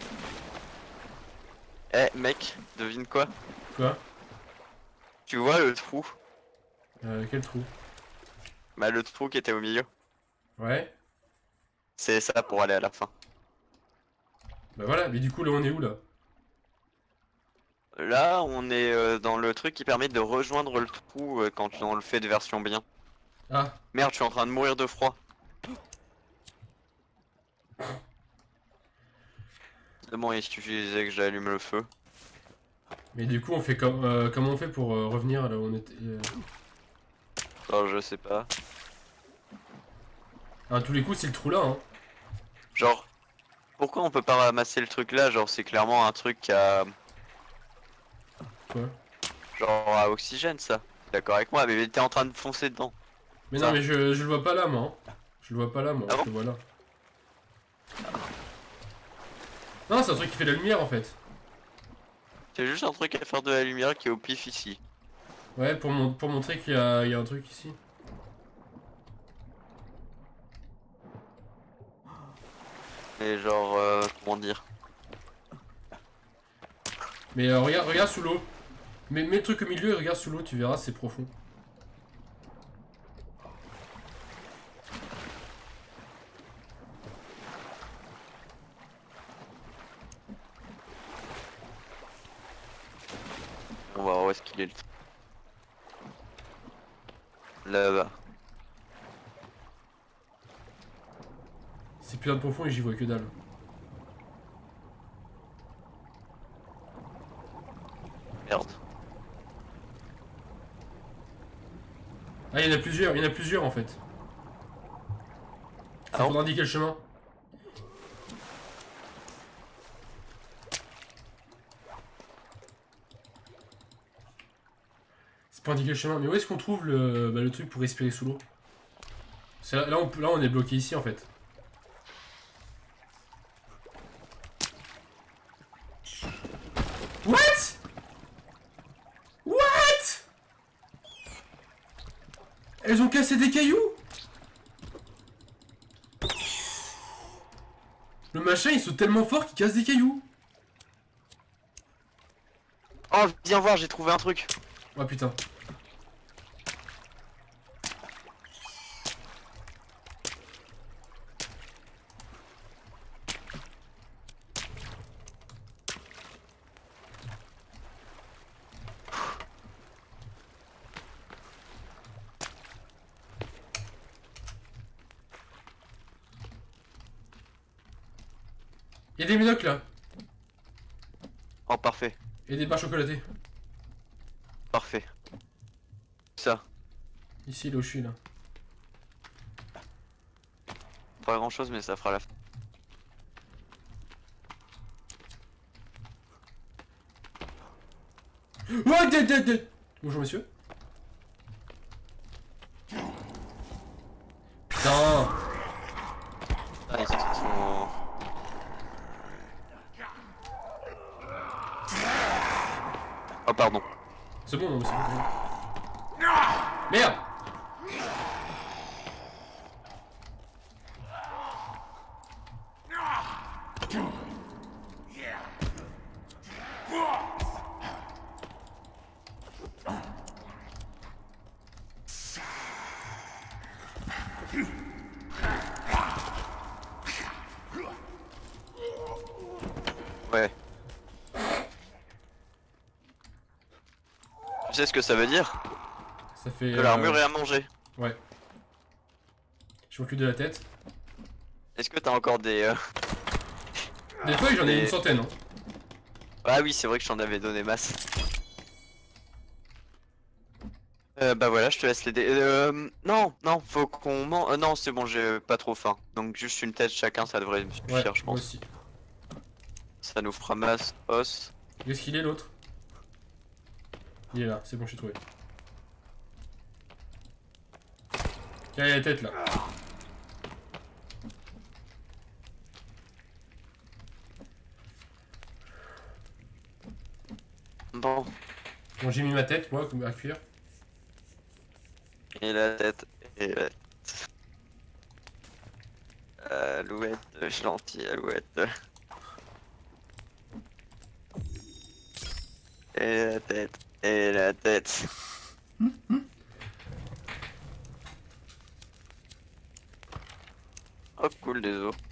Eh mec, devine quoi? Quoi? Tu vois le trou? Quel trou? Bah le trou qui était au milieu. Ouais. C'est ça pour aller à la fin. Bah voilà, mais du coup là on est où là? Là, on est dans le truc qui permet de rejoindre le trou quand on le fait de version bien. Ah, Merde, je suis en train de mourir de froid. C'est bon, il suffisait que j'allume le feu. mais du coup on fait comment on fait pour revenir là où on était Alors, je sais pas. À tous les coups c'est le trou là hein. Genre, pourquoi on peut pas ramasser le truc là? Genre, c'est clairement un truc à... Quoi? Genre à oxygène, ça. T'es d'accord avec moi? Mais t'es en train de foncer dedans. Mais Ça. non mais je le vois pas là moi hein. Je le vois pas là moi, Ah bon je le vois là. Non c'est un truc qui fait de la lumière en fait. C'est juste un truc à faire de la lumière qui est au pif ici. Ouais pour montrer qu'il y a un truc ici. Et genre, comment dire? Mais regarde sous l'eau. Mets le truc au milieu et regarde sous l'eau, tu verras c'est profond. On va voir où est-ce qu'il est le truc. Là-bas. C'est putain de profond et j'y vois que dalle. Merde. Ah il y en a plusieurs en fait. Ah Ça bon? faudra indiquer le chemin. C'est pas indiquer le chemin, mais où est-ce qu'on trouve le truc pour respirer sous l'eau? Là on est bloqué ici en fait. What? What? Elles ont cassé des cailloux? Le machin ils sont tellement forts qu'ils cassent des cailloux. Oh, viens voir, j'ai trouvé un truc. Oh putain. Il y a des médocs là. Oh, parfait. Et des barres chocolatées. Parfait. Ça. Ici là où je suis là. Pas grand chose, mais ça fera la fin. Oh, bonjour monsieur. Putain. Ah, ils sont... Oh, pardon. C'est bon, non, c'est bon. Merde. Ouais. Tu sais ce que ça veut dire? Ça fait... Que l'armure est à manger. Ouais. Je m'occupe de la tête. Est-ce que t'as encore des... Des feuilles, j'en ai une centaine. Hein. Ah oui, c'est vrai que je t'en avais donné masse. Bah voilà, je te laisse l'aider. Non, non, faut qu'on non, c'est bon, j'ai pas trop faim. Donc juste une tête chacun, ça devrait me Ouais, suffire, je moi pense. aussi. Ça nous fera masse os. Où est-ce qu'il est l'autre? Il est là, c'est bon, je suis trouvé. Tiens, il y a la tête là. Bon, Bon, j'ai mis ma tête, moi, à cuire. et la tête, et la tête. Alouette, gentille alouette. Et la tête, et la tête. Oh cool des os.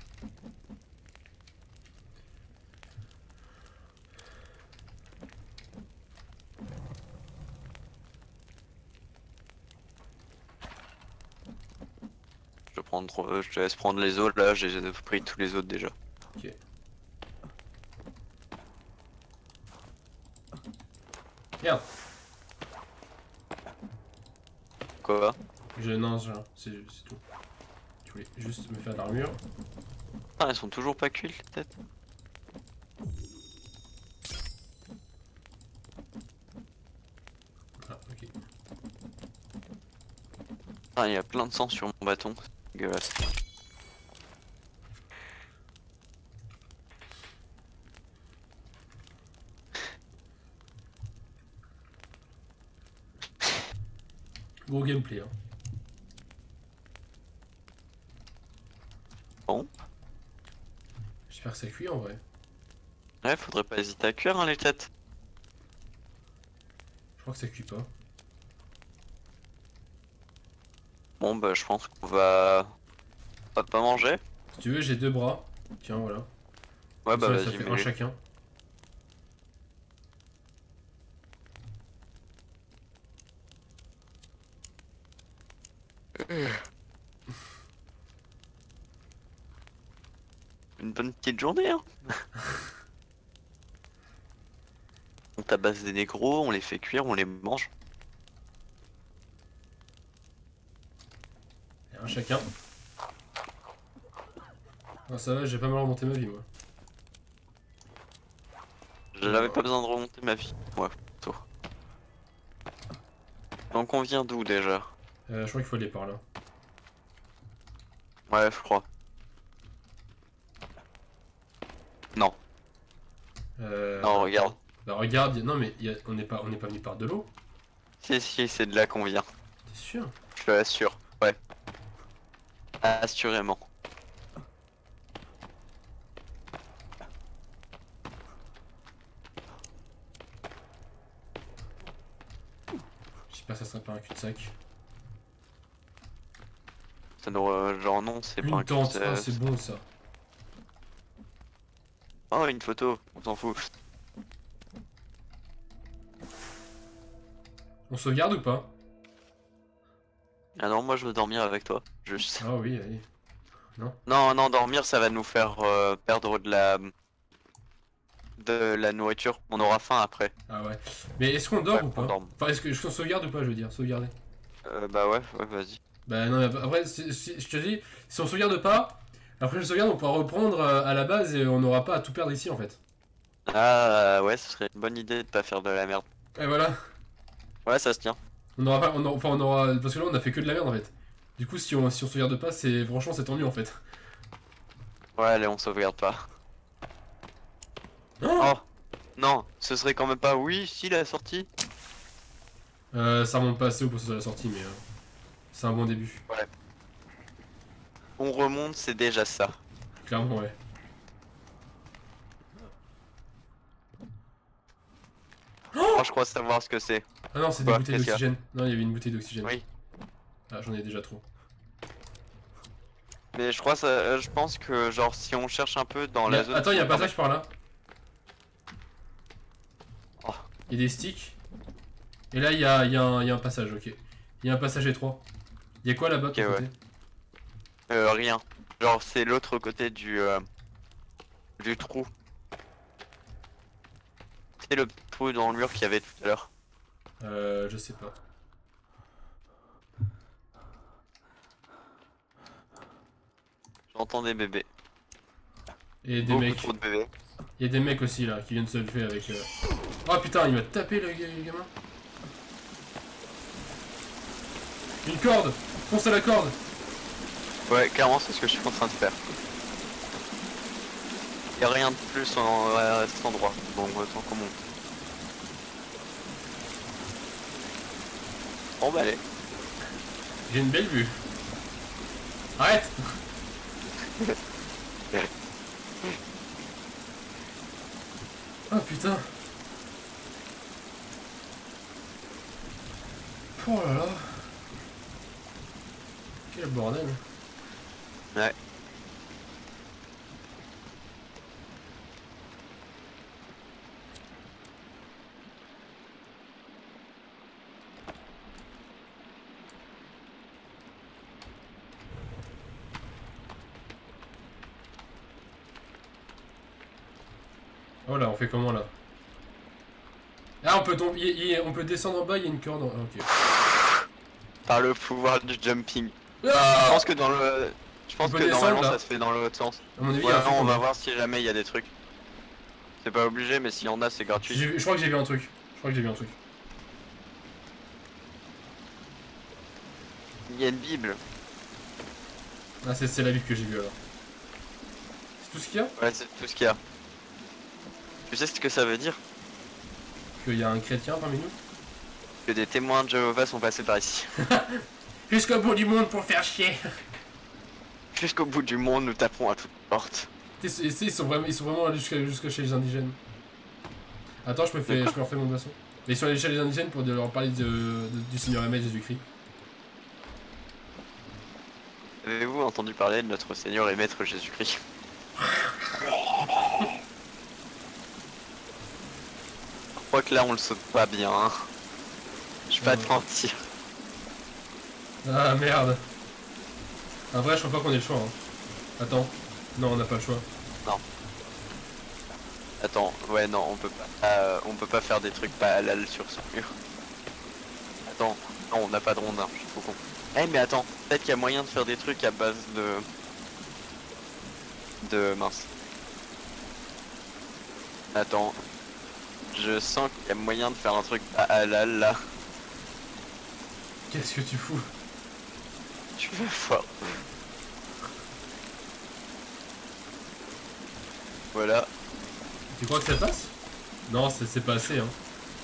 Je te laisse prendre les os là, j'ai pris tous les autres déjà. Ok. Merde. Quoi? Non, c'est tout. Je voulais juste me faire de l'armure. Ah, elles sont toujours pas cuites les têtes. Ah, ok. Ah, il y a plein de sang sur mon bâton. C'est dégueulasse. Gros gameplay, hein. Bon. J'espère que ça cuit en vrai. Ouais, faudrait pas hésiter à cuire hein, les têtes. Je crois que ça cuit pas. Bon bah je pense qu'on va... On va pas manger. Si tu veux, j'ai 2 bras. Tiens, voilà. Ouais Comme bah ça, ça vas-y, fait un mets-les. chacun. Une bonne petite journée hein. On tabasse des négros, on les fait cuire, on les mange. Et un chacun. Ah, ça va, j'ai pas mal remonté ma vie, moi. J'avais pas besoin de remonter ma vie. Ouais, plutôt. Donc on vient d'où déjà? Je crois qu'il faut aller par là. Ouais, je crois. Non, non, regarde. Bah regarde, non mais on n'est pas venu par de l'eau. Si, c'est de là qu'on vient. T'es sûr? Je te l'assure. Ouais. Assurément. J'espère que ça sera pas un cul-de-sac. Ça nous... Genre non, c'est pas Une un tente, cul, ah, c'est bon ça. Oh, une photo, on s'en fout. On sauvegarde ou pas? Ah non, moi je veux dormir avec toi. Juste. Ah oui, allez. Non, non, dormir ça va nous faire perdre de la nourriture. On aura faim après. Ah ouais. Mais est-ce qu'on dort Ouais, ou on pas? dorme. Enfin, est-ce qu'on sauvegarde ou pas, je veux dire, sauvegarder. Bah ouais, vas-y. Bah non, mais après, je te dis, si on sauvegarde pas, après je sauvegarde, on pourra reprendre à la base et on n'aura pas à tout perdre ici en fait. Ah ouais, ce serait une bonne idée de pas faire de la merde. Et voilà. Ouais, ça se tient. On n'aura pas, enfin on aura, parce que là on a fait que de la merde en fait. Du coup, si on sauvegarde pas, c'est franchement c'est tant mieux en fait. Ouais, allez, on sauvegarde pas. Oh Oh non, ce serait quand même pas... Oui, si, la sortie. Ça remonte pas assez haut pour que ce soit la sortie, mais c'est un bon début. On remonte, c'est déjà ça. Clairement, ouais. Oh, je crois savoir ce que c'est. Ah non, c'est des Quoi, bouteilles qu'est-ce qu'il y a? d'oxygène. Non, il y avait une bouteille d'oxygène. Oui. Ah, j'en ai déjà trop. Mais je crois ça, je pense que genre si on cherche un peu dans la zone... Attends, il y a un passage par là. Oh. Il y a des sticks. Et là, il y a un passage, ok. Il y a un passage étroit. Il y a quoi là-bas de ton Ok, côté? Rien. Genre c'est l'autre côté du trou. C'est le trou dans le mur qu'il y avait tout à l'heure. Je sais pas. J'entends des bébés. Et des Beaucoup mecs. trop de bébés. Il y a des mecs aussi là qui viennent se lever avec. Oh putain, il m'a tapé le gamin. Une corde. Fonce à la corde. Ouais, clairement, c'est ce que je suis en train de faire. Y'a rien de plus à cet endroit. Bon, autant qu'on monte. Bon, bah allez. J'ai une belle vue. Arrête. Oh putain. Oh là là. Quel bordel. Ouais. Oh là, on fait comment là? Ah, on peut tomber, on peut descendre en bas, il y a une corde. Ok. Par le pouvoir du jumping. Je Ah, pense que dans le... Je pense On peut que descendre, normalement là. ça se fait dans l'autre sens. à mon avis, il y Ouais, a un truc non, on en va bas. voir si jamais il y a des trucs. C'est pas obligé, mais s'il y en a, c'est gratuit. Je crois que j'ai vu un truc. Je crois que j'ai vu un truc. Il y a une Bible. Ah, c'est la Bible que j'ai vue alors. C'est tout ce qu'il y a? Ouais, c'est tout ce qu'il y a. Tu sais ce que ça veut dire? Qu'il y a un chrétien parmi nous? Que des témoins de Jéhovah sont passés par ici. Jusqu'au bout du monde pour faire chier. Jusqu'au bout du monde, nous tapons à toutes portes. Ils sont vraiment allés jusqu'à chez les indigènes. Attends, je me refais mon boisson. Mais ils sont allés chez les indigènes pour leur parler du Seigneur et Maître Jésus-Christ. Avez-vous entendu parler de notre Seigneur et Maître Jésus-Christ? Je crois que là on le saute pas bien. Hein. Je vais pas te mentir. Ah merde. En vrai, je crois pas qu'on ait le choix. Hein. Attends. Non, on n'a pas le choix. Attends, ouais non, on peut pas faire des trucs pas halal sur ce mur. Attends, non, on n'a pas de rondin, je suis trop con. Eh mais attends, peut-être qu'il y a moyen de faire des trucs à base de mince. Attends, je sens qu'il y a moyen de faire un truc pas halal là. Qu'est-ce que tu fous? Tu vas voir. Voilà. Tu crois que ça passe? Non, c'est pas assez, hein.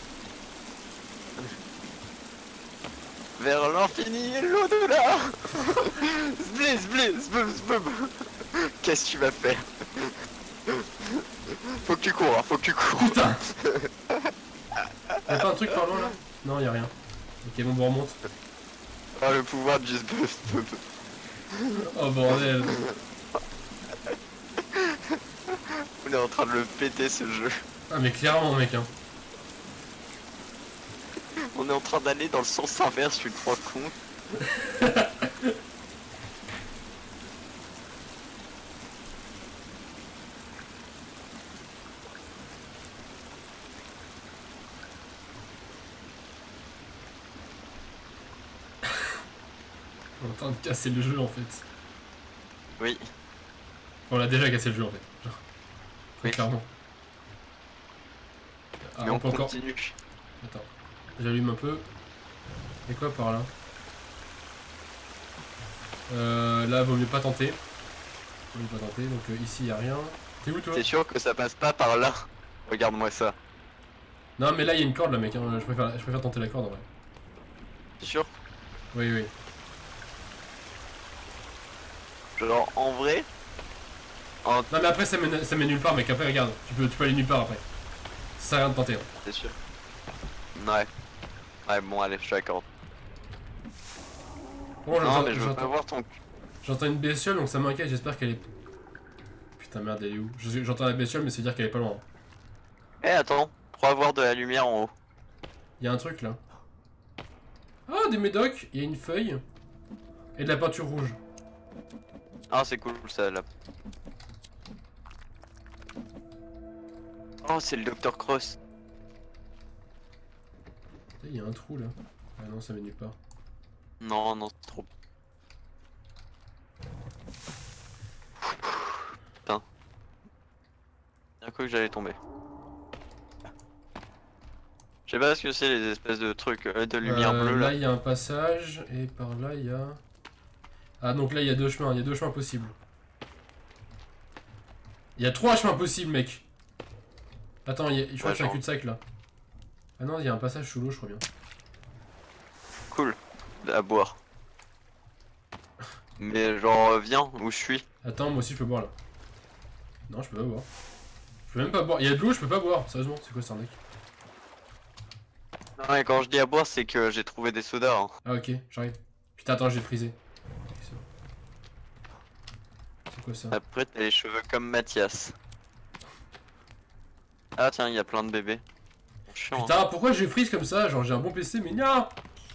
Vers l'infini et l'au-delà. Zblé, zblé, zblé, zblé. Qu'est-ce que tu vas faire? Faut que tu cours, hein, faut que tu cours. Putain. Y'a pas un truc par loin là? Non, y'a rien. Ok, bon, on remonte. Ah, le pouvoir du zblé, zblé. Oh bordel. On est en train de le péter ce jeu. Ah, mais clairement, mec, hein. On est en train d'aller dans le sens inverse, tu te rends compte? On est en train de casser le jeu en fait. Oui. On a déjà cassé le jeu en fait. Genre. Très Oui. clairement. Ah, Mais on on peut encore. continue. Attends. J'allume un peu. Et quoi par là? Là, vaut mieux pas tenter. Vaut mieux pas tenter. Donc ici, y a rien. T'es où toi? T'es sûr que ça passe pas par là? Regarde-moi ça. Non, mais là, il y a une corde là, mec. Hein. Je préfère tenter la corde en vrai. T'es sûr? Oui, oui. Genre en vrai? En... Non, mais après, ça mène nulle part, mec. Après, regarde. Tu peux aller nulle part après. Ça sert à rien de tenter. Hein. T'es sûr? Ouais. Ouais, bon, allez, je t'accorde. Bon, Non, mais je veux pas voir ton... j'entends une bestiole, donc ça m'inquiète. J'espère qu'elle est. Putain, merde, elle est où? J'entends la bestiole, mais c'est dire qu'elle est pas loin. Eh, attends. Crois voir de la lumière en haut. Il y a un truc là. Ah, des médocs. Il y a une feuille. Et de la peinture rouge. Ah, c'est cool ça là. Oh, c'est le Dr Cross. Il y a un trou là. Ah non, ça mène nulle part. Non, non, c'est trop. J'ai cru que j'allais tomber. Je sais pas ce que c'est les espèces de trucs de lumière bleue là. Là il y a un passage et par là il y a... Ah donc là il y a deux chemins possibles. Il y a 3 chemins possibles mec. Attends, je crois que c'est un cul-de-sac là. Ah non, il y a un passage sous l'eau je crois bien. Cool, à boire. Mais genre viens où je suis. Attends, moi aussi je peux boire là. Non, je peux pas boire. Je peux même pas boire. Il y a de l'eau, je peux pas boire. Sérieusement, c'est quoi ça, mec? Non, et quand je dis à boire, c'est que j'ai trouvé des sodas. Hein. Ah, ok, j'arrive. Putain, attends, j'ai frisé. C'est quoi ça? Après, t'as les cheveux comme Mathias. Ah, tiens, il y a plein de bébés. Chiant, Putain, hein. pourquoi je frise comme ça? Genre, j'ai un bon PC, mais non!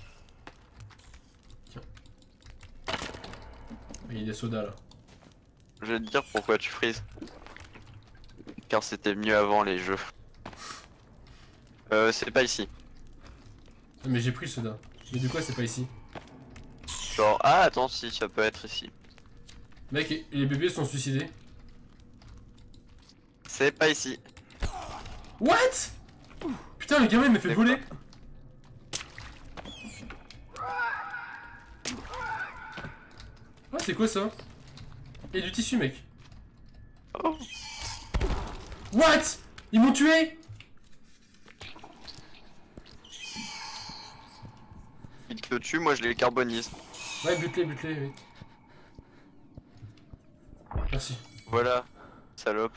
Tiens. Il y a des sodas là. Je vais te dire pourquoi tu frises. Car c'était mieux avant les jeux. C'est pas ici. Mais j'ai pris le soda. Mais du coup, c'est pas ici. Genre, ah, attends, si, ça peut être ici. Mec, les bébés sont suicidés. C'est pas ici. What? Putain, le gamin il m'a fait voler. Ah, c'est quoi ça? Il y a du tissu, mec. Oh. What? Ils m'ont tué? Il te tue, moi je les carbonise. Ouais, bute-les, oui. Merci. Voilà, salope.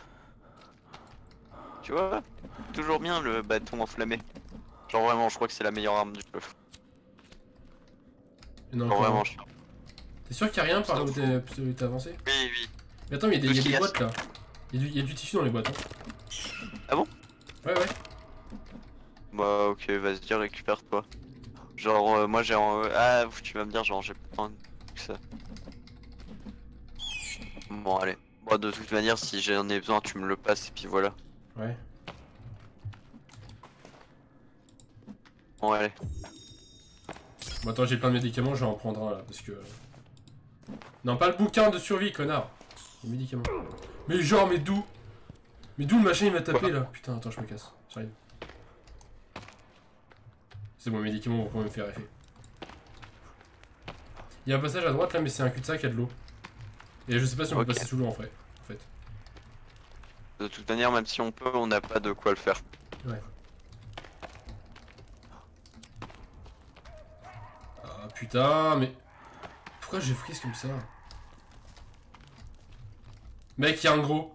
Tu vois, toujours bien le bâton enflammé. Genre vraiment, je crois que c'est la meilleure arme du jeu. Non, Genre vraiment, je... T'es sûr qu'il y a rien par là où t'es avancé? Oui, oui. Mais attends, mais il y a des boîtes là. Il y a du tissu dans les boîtes. Hein. Ah bon? Ouais. Bah ok, vas-y, récupère-toi. Genre, moi j'ai en... Ah, tu vas me dire, genre, j'ai pas de que ça. Bon, allez. Bon, de toute manière, si j'en ai besoin, tu me le passes et puis voilà. Ouais. Bon, allez. Bon, attends, j'ai plein de médicaments, je vais en prendre un là parce que. Non, pas le bouquin de survie, connard. Les médicaments. Mais genre, mais d'où? Mais d'où le machin il m'a tapé là? Putain, attends, je me casse. J'arrive. C'est bon, les médicaments vont quand même faire effet. Il y a un passage à droite là, mais c'est un cul-de-sac, il y a de l'eau. Et je sais pas si on peut passer sous l'eau en fait. De toute manière, même si on peut, on n'a pas de quoi le faire. Ouais. Ah putain, mais. Pourquoi j'ai frise comme ça? Mec, il y a un gros.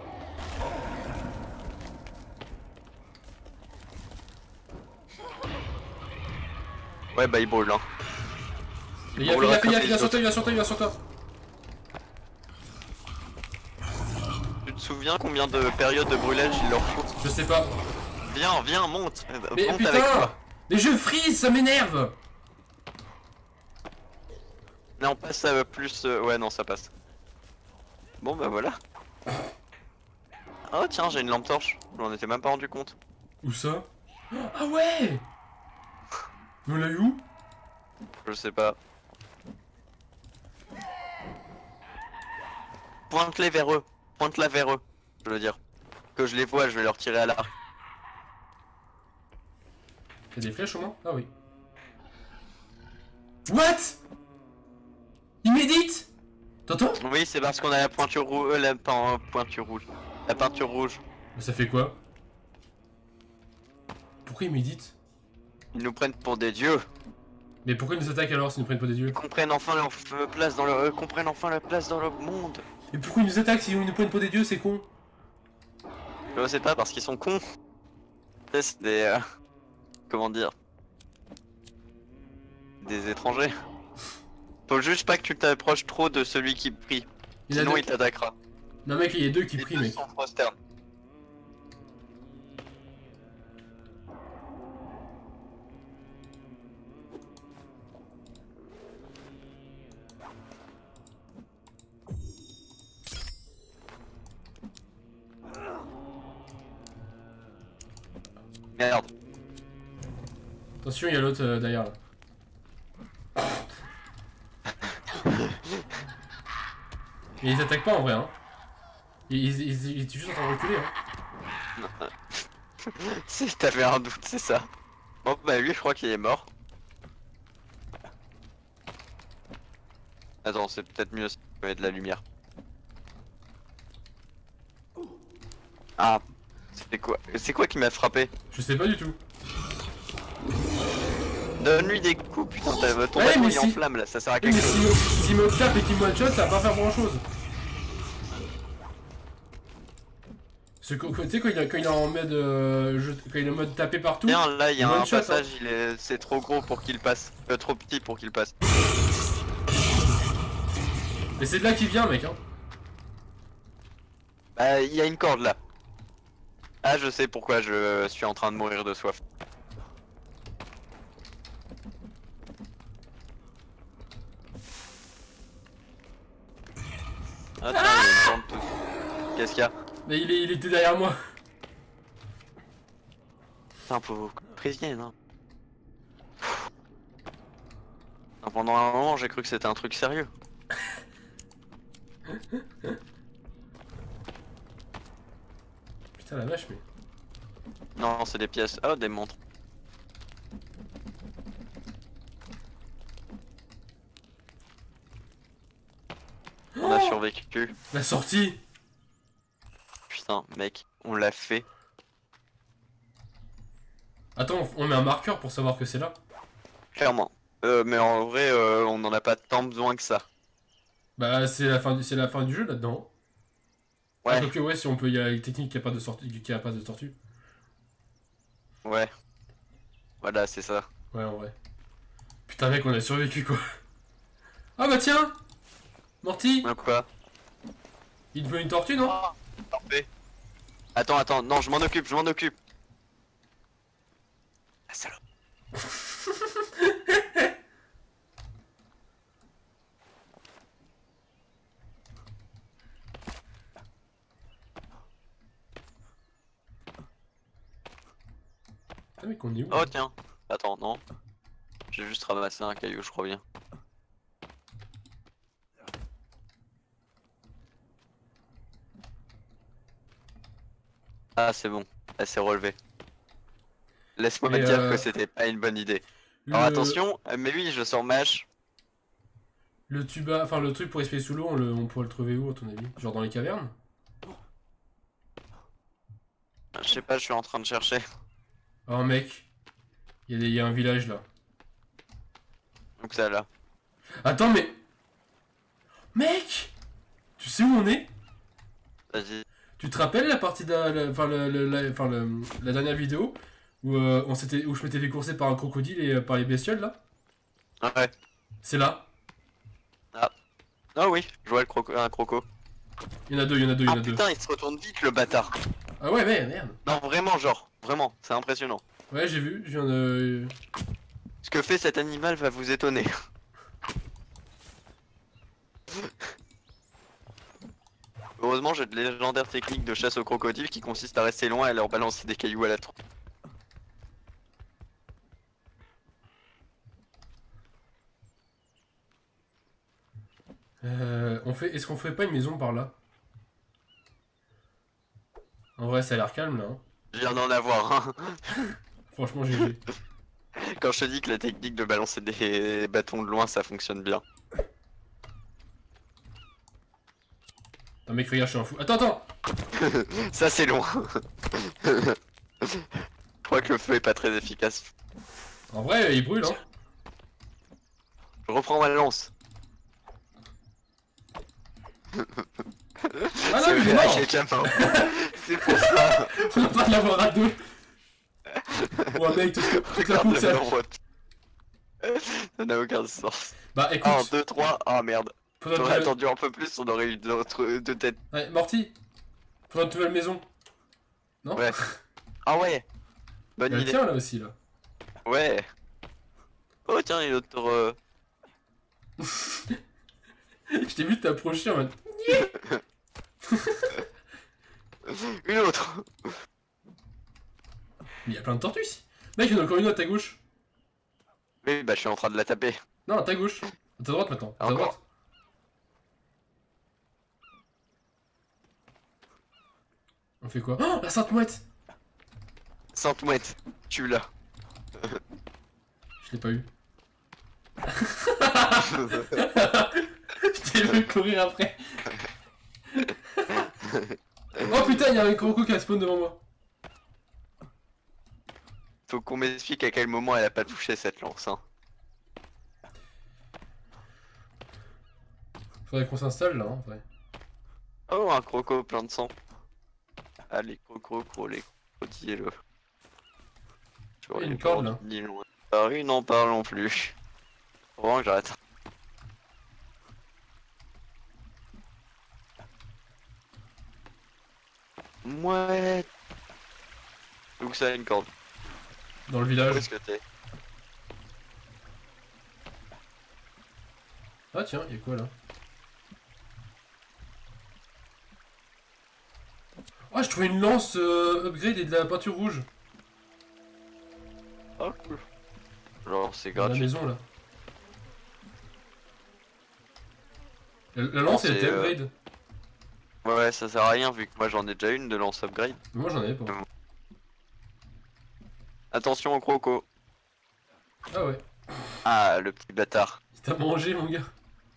Ouais, bah il brûle, hein. Il vient sur toi. Tu te souviens combien de périodes de brûlage il leur faut? Je sais pas. Viens, monte. Mais Monte putain, avec moi. mais je frise, ça m'énerve. Non, passe à plus... Ouais, non, ça passe. Bon, bah voilà. Oh tiens, j'ai une lampe torche. Je m'en étais même pas rendu compte. Où ça? Ah ouais. Mais on l'a eu où? Je sais pas. Pointe-les vers eux. Pointe-la vers eux. Je veux dire. Que je les vois, je vais leur tirer à l'arc. Y'a des flèches au moins? Ah oui. What? Il médite? T'entends? Oui, c'est parce qu'on a la pointure rouge. La pointure rouge. La peinture rouge. Mais ça fait quoi? Pourquoi il médite? Ils nous prennent pour des dieux. Mais pourquoi ils nous attaquent alors s'ils nous prennent pas des dieux? Ils comprennent enfin leur place dans le... comprennent enfin leur place dans le monde. Mais pourquoi ils nous attaquent s'ils nous prennent pas des dieux? C'est con. Je sais pas, parce qu'ils sont cons. C'est des... comment dire? Des étrangers. Faut juste pas que tu t'approches trop de celui qui prie. Sinon il t'attaquera. Non mec, il y a deux qui Les prient deux mec. sont prosterne. Merde. Attention, il y a l'autre derrière là. Mais ils attaquent pas en vrai hein. Ils étaient juste en train de reculer hein. Si t'avais un doute, c'est ça. Bon bah lui je crois qu'il est mort. Attends, c'est peut-être mieux si on met de la lumière. Ah, c'est quoi qui m'a frappé? Je sais pas du tout. Donne-lui des coups, putain, ton Ouais, bâton mais il est si- en flamme là, ça sert à Oui, quelque mais chose. s'il me tape et qu'il me one-shot, ça va pas faire grand-chose. Tu sais quand il est en mode quand il est en mode taper partout. Tiens, là il y a un one-shot, hein. passage, c'est trop gros pour qu'il passe. Trop petit pour qu'il passe. Mais c'est de là qu'il vient, mec. Hein. Bah, il y a une corde là. Ah, je sais pourquoi je suis en train de mourir de soif. Attends, il y a une tente tout. Qu'est-ce qu'il y a? Mais il était derrière moi. Putain, faut prévienne, hein. Non, pendant un moment, j'ai cru que c'était un truc sérieux. Putain la vache, mais. Non, c'est des pièces. Oh, des montres. On a survécu. La sortie. Putain, mec, on l'a fait. Attends, on met un marqueur pour savoir que c'est là. Clairement. Mais en vrai, on n'en a pas tant besoin que ça. Bah c'est la fin du jeu là-dedans. Ouais, Ah, donc ouais, si on peut, il y a une technique qui a pas de sortie, qui a pas de tortue. ouais. Voilà, c'est ça. Ouais, en vrai. Putain mec, on a survécu quoi. Ah bah tiens, Morty, Donc quoi? il te veut une tortue non? Ah, parfait. Attends, non, je m'en occupe. Ah, salope. Ah mec, on est où? Oh tiens, attends, non. J'ai juste ramassé un caillou, je crois bien. Ah, c'est bon, elle s'est relevée. Laisse-moi Et me dire que c'était pas une bonne idée. Alors attention, mais oui, je sors mâche. Le tuba, enfin le truc pour respirer sous l'eau, on pourrait le trouver où à ton avis? Genre dans les cavernes? Je sais pas, je suis en train de chercher. Oh mec, il y a un village là. Donc ça là. Attends mais... Mec, tu sais où on est? Vas-y. Tu te rappelles la partie de la dernière vidéo où, où je m'étais fait courser par un crocodile et par les bestioles là? Ouais. C'est là. Ah oui, je vois un croco. Il y en a deux, il y en a deux, il y Ah en a deux. putain, il se retourne vite le bâtard. Ah ouais, mais merde. Non, vraiment, genre, vraiment, c'est impressionnant. Ouais, j'ai vu, je viens de... Ce que fait cet animal va vous étonner. Heureusement, j'ai de légendaires techniques de chasse aux crocodiles qui consistent à rester loin et à leur balancer des cailloux à la tronche. Est-ce qu'on ferait pas une maison par là? En vrai, ça a l'air calme là. Hein. Je viens d'en avoir un. Franchement, GG. Quand je te dis que la technique de balancer des bâtons de loin, ça fonctionne bien. Attends, mec, regarde, je suis un fou. Attends! Ça, c'est loin. Je crois que le feu est pas très efficace. En vrai, il brûle, hein. Je reprends ma lance. Ah non, mais il est mort. j'ai déjà mort. C'est pour ça. On va pas l'avoir à deux. Ouais, mec, tout ça Regarde fout, le ça... nombre. Ça n'a aucun sens. Bah, écoute... 1, 2, 3. Ah merde. Faudrait J'aurais trouver... attendu un peu plus, on aurait eu deux têtes. Ouais, Morty. Faudrait une nouvelle maison. Non? Ouais. Ah ouais. Il y Bonne a le idée. tien, là, aussi, là. Ouais. Oh tiens, il y a autre... Je t'ai vu t'approcher en mode... Une autre. Mais il y a plein de tortues ici. Mec, il y en a encore une à ta gauche. Oui, bah je suis en train de la taper. Non, à ta gauche. À ta droite maintenant. À ta Encore. droite. On fait quoi? Oh, la Sainte Mouette! Sainte Mouette, tu l'as. Je l'ai pas eu. Je t'ai vu courir après. Oh putain, il y a un croco qui a spawn devant moi. Faut qu'on m'explique à quel moment elle a pas touché cette lance. Hein. Faudrait qu'on s'installe là, en vrai. Oh, un croco plein de sang. Allez, croco, les crocodiles. Tu vois, Il y a une les corde, là. crocodiles loin de Paris, n'en parlons plus. Faut vraiment que j'arrête. Mouette. Où ça, une corde? Dans le Où village. est-ce que t'es? Ah tiens, il y a quoi là? Ah, je trouvais une lance upgrade et de la peinture rouge. Oh cool. Genre c'est Dans la gratuit. maison là. La lance elle était upgrade. Ouais, ça sert à rien vu que moi j'en ai déjà une de lance upgrade. Mais moi j'en avais pas. Attention au croco. Ah ouais. Ah, le petit bâtard. Il t'a mangé mon gars.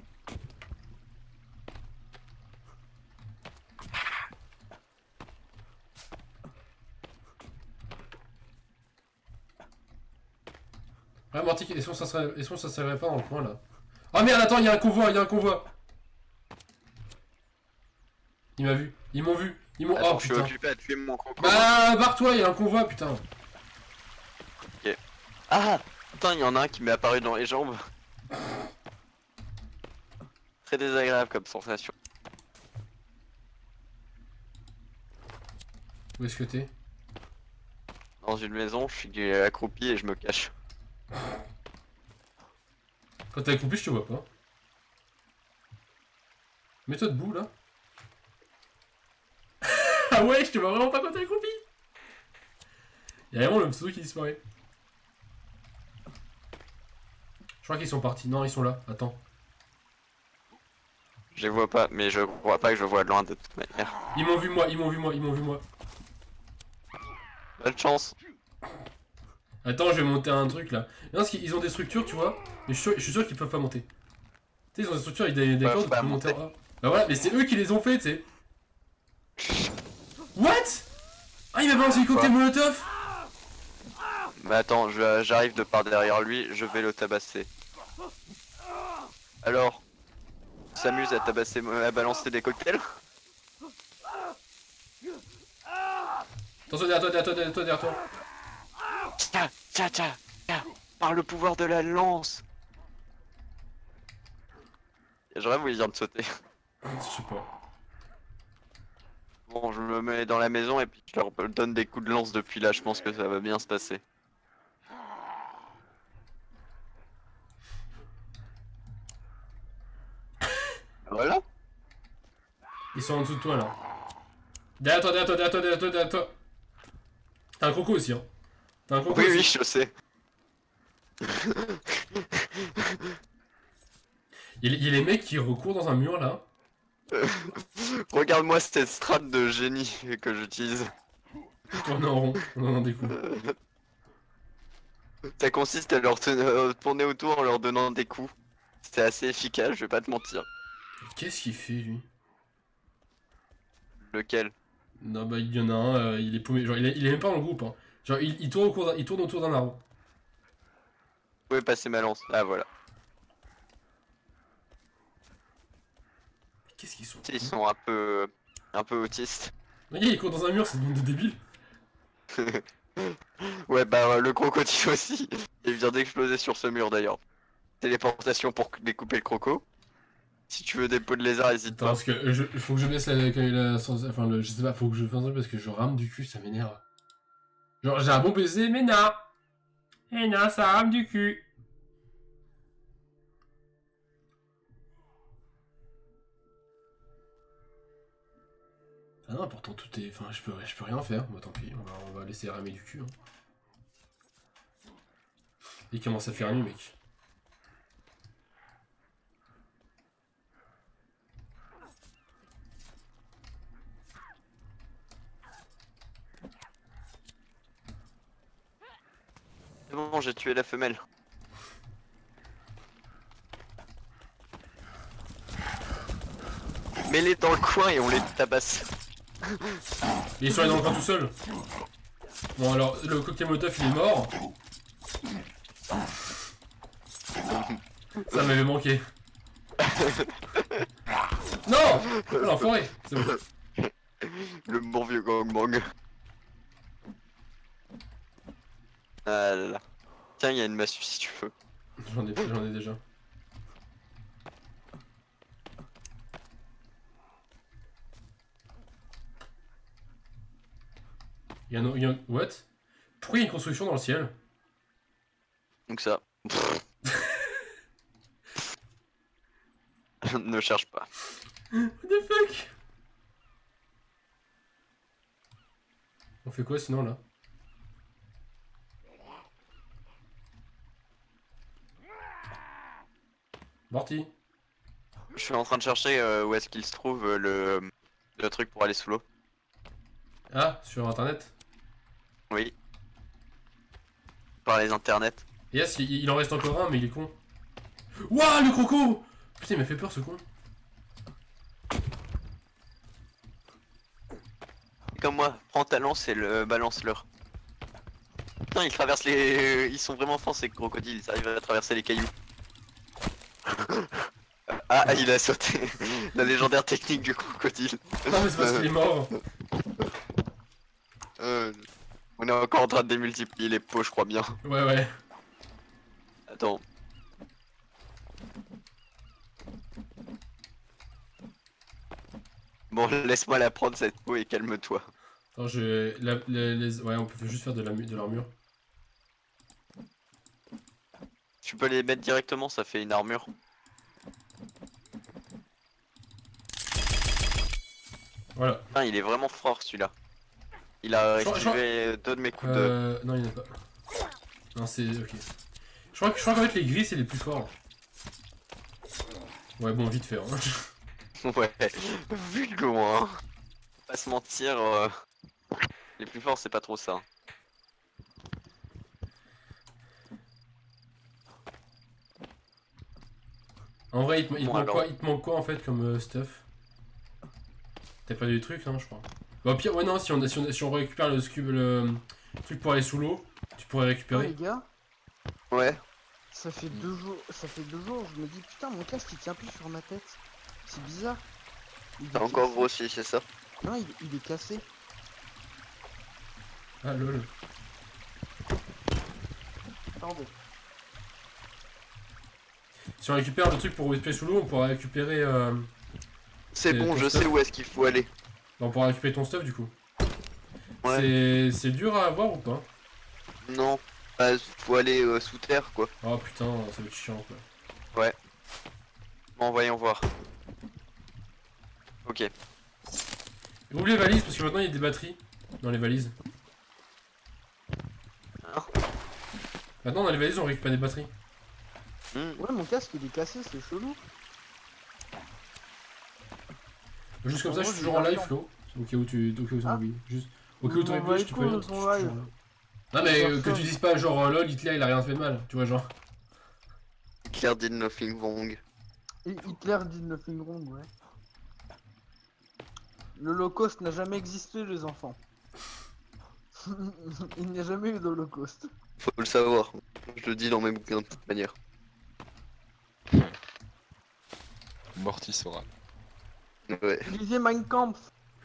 Ah Morty, est-ce qu'on ça serait pas dans le coin là? Ah merde, attends, il y a un convoi, il y a un convoi. Il m'a vu, ils m'ont vu, ils m'ont... Attends, Oh je suis putain. occupé à tuer mon croco. Bah barre-toi, il y a un convoi, putain. Ah, putain, il y en a un qui m'est apparu dans les jambes. Très désagréable comme sensation. Où est-ce que t'es? Dans une maison, je suis accroupi et je me cache. Quand t'es accroupi, je te vois pas. Mets-toi debout là. Ah ouais, je te vois vraiment pas quand t'es accroupi. Y'a vraiment le pseudo qui disparaît. Je crois qu'ils sont partis. Non, ils sont là. Attends. Je les vois pas, mais je crois pas que je vois de loin de toute manière. Ils m'ont vu moi, ils m'ont vu moi, ils m'ont vu moi. Bonne chance. Attends, je vais monter un truc là. Non, parce qu'ils ont des structures, tu vois. Mais je suis sûr qu'ils peuvent pas monter. Tu sais, ils ont des structures avec des Ouais, cordes faut où tu pas peux monter en monter. A. Bah voilà, mais c'est eux qui les ont fait, tu sais. What? Ah, il m'a balancé une cocktail molotov. Mais attends, j'arrive de par derrière lui, je vais le tabasser. Alors, tu s'amuse à tabasser, à balancer des cocktails? Attention, derrière toi, derrière toi. Tiens, tiens, tiens, tiens, par le pouvoir de la lance. J'aurais voulu dire de sauter. Je sais pas. Bon, je me mets dans la maison et puis je leur donne des coups de lance depuis là, je pense que ça va bien se passer. Voilà. Ils sont en dessous de toi là. Derrière toi, derrière toi, derrière toi, derrière toi, derrière toi. T'as un croco aussi, hein. T'as un croco Oui, aussi. oui, je sais. Il y a les mecs qui recourent dans un mur là. Regarde-moi cette strate de génie que j'utilise. Tourner en rond, en donnant des coups. Ça consiste à leur tourner autour en leur donnant des coups. C'est assez efficace, je vais pas te mentir. Qu'est-ce qu'il fait lui? Lequel? Non bah il y en a un, il est paumé. Genre il est même pas dans le groupe, hein. Genre il tourne, il tourne autour d'un arbre. Vous pouvez passer ma lance. Ah voilà. Qu'est-ce qu'ils sont? Ils sont un peu autistes. Regarde, il court dans un mur, c'est une bande de débiles. Ouais bah le crocodile aussi. Il vient d'exploser sur ce mur d'ailleurs. Téléportation pour découper le croco. Si tu veux des peaux de lézard, hésite Attends, pas. parce que faut que je laisse enfin je sais pas, faut que je fasse un truc parce que je rame du cul, ça m'énerve. Genre j'ai un bon baiser, mais non. Eh non, ça rame du cul. Ah non, pourtant tout est... Enfin, je peux rien faire. Bah tant pis, on va laisser ramer du cul. Hein. Il commence à faire nuit, mec. C'est bon, j'ai tué la femelle. Mets-les dans le coin et on les tabasse. Ils sont allés dans le coin tout seuls. Bon alors, le cocktail Molotov il est mort. Ça m'avait manqué. Non. Oh, l'enfoiré. C'est bon. Le bon vieux gangbang. Ah là là. Tiens, il y a une massue si tu veux. J'en ai déjà. Il y a un... What? Pourquoi il y a une construction dans le ciel? Donc ça. Ne cherche pas. What the fuck? On fait quoi sinon là? Morty. Je suis en train de chercher où est-ce qu'il se trouve le truc pour aller sous l'eau. Ah, sur internet? Oui. Par les internets. Yes, il en reste encore un, mais il est con. Ouah, le croco! Putain, il m'a fait peur ce con. Comme moi, prends ta lance et le balance-leur. Putain, ils traversent les... Ils sont vraiment forts ces crocodiles, ils arrivent à traverser les cailloux. Ah, il a sauté. La légendaire technique du crocodile. Non, mais c'est parce qu'il est mort. On est encore en train de démultiplier les pots, je crois bien. Ouais. Attends. Bon, laisse-moi la prendre cette peau et calme-toi. Attends, ouais, on peut juste faire de l'armure. Tu peux les mettre directement, ça fait une armure. Voilà. Putain, il est vraiment fort celui-là. Il a esquivé deux de mes coups de... Non, il n'y en a pas. Non, c'est... ok. Je crois qu'en fait les gris c'est les plus forts. Ouais, bon, vite fait. Hein. Ouais, vu de loin. Pas se mentir, les plus forts c'est pas trop ça. En vrai, il te Bon, manque quoi en fait comme stuff? T'as perdu des trucs, hein, je crois. Bah, au pire, ouais, non, si on récupère le truc pour aller sous l'eau, tu pourrais Oh, récupérer. les gars, Ouais. ça fait 2 jours, je me dis putain mon casque il tient plus sur ma tête. C'est bizarre. Il est T'as encore cassé. grossi, c'est ça? Non, il est cassé. Ah lol. Pardon. Si on récupère le truc pour respirer sous l'eau, on pourra récupérer. C'est bon, ton je stuff. sais où est-ce qu'il faut aller. On pourra récupérer ton stuff du coup. Ouais. C'est dur à avoir ou pas? Non, bah, faut aller sous terre quoi. Oh putain, ça va être chiant quoi. Bon, voyons voir. Ok. Ouvre les valises parce que maintenant il y a des batteries dans les valises. Ah. Maintenant dans les valises on récupère des batteries. Ouais, mon casque il est cassé, c'est chelou. Juste comme ça, En je gros, suis toujours en j'ai live, pas Flo. Au cas où tu Ah. oublies. Juste au cas où tu oublies, tu peux de aller. ton live. Non mais que Personne. tu dises pas genre lol, Hitler il a rien fait de mal, tu vois genre. Claire did nothing wrong. Et Hitler dit nothing wrong, ouais. L'Holocauste n'a jamais existé, les enfants. Il n'y a jamais eu d'Holocauste. Faut le savoir. Je le dis dans mes bouquins de toute manière. Morty saura. Ouais. Lisez Mein Kampf.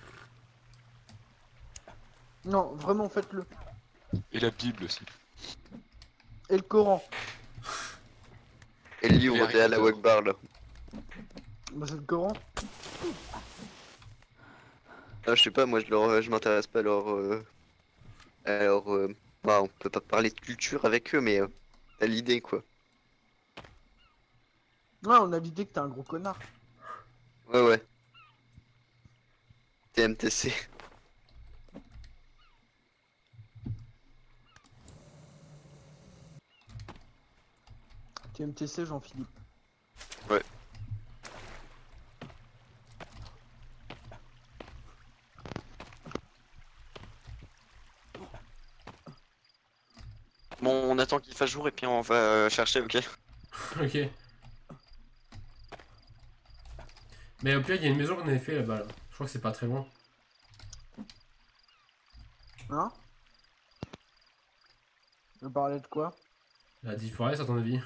Non, vraiment, faites-le. Et la Bible aussi. Et le Coran. Et le livre de Allah Akbar là. Bah, c'est le Coran. Ah, je sais pas, moi je m'intéresse pas à bah, on peut pas parler de culture avec eux, mais t'as l'idée quoi. Ouais, on a l'idée que t'es un gros connard. Ouais. TMTC. TMTC, Jean-Philippe. Ouais. Bon, on attend qu'il fasse jour et puis on va chercher, ok? Ok. Mais au pire, il y a une maison qu'on avait fait là-bas. Là. Je crois que c'est pas très loin. Hein? On parlait de quoi? La Forest, à ton avis?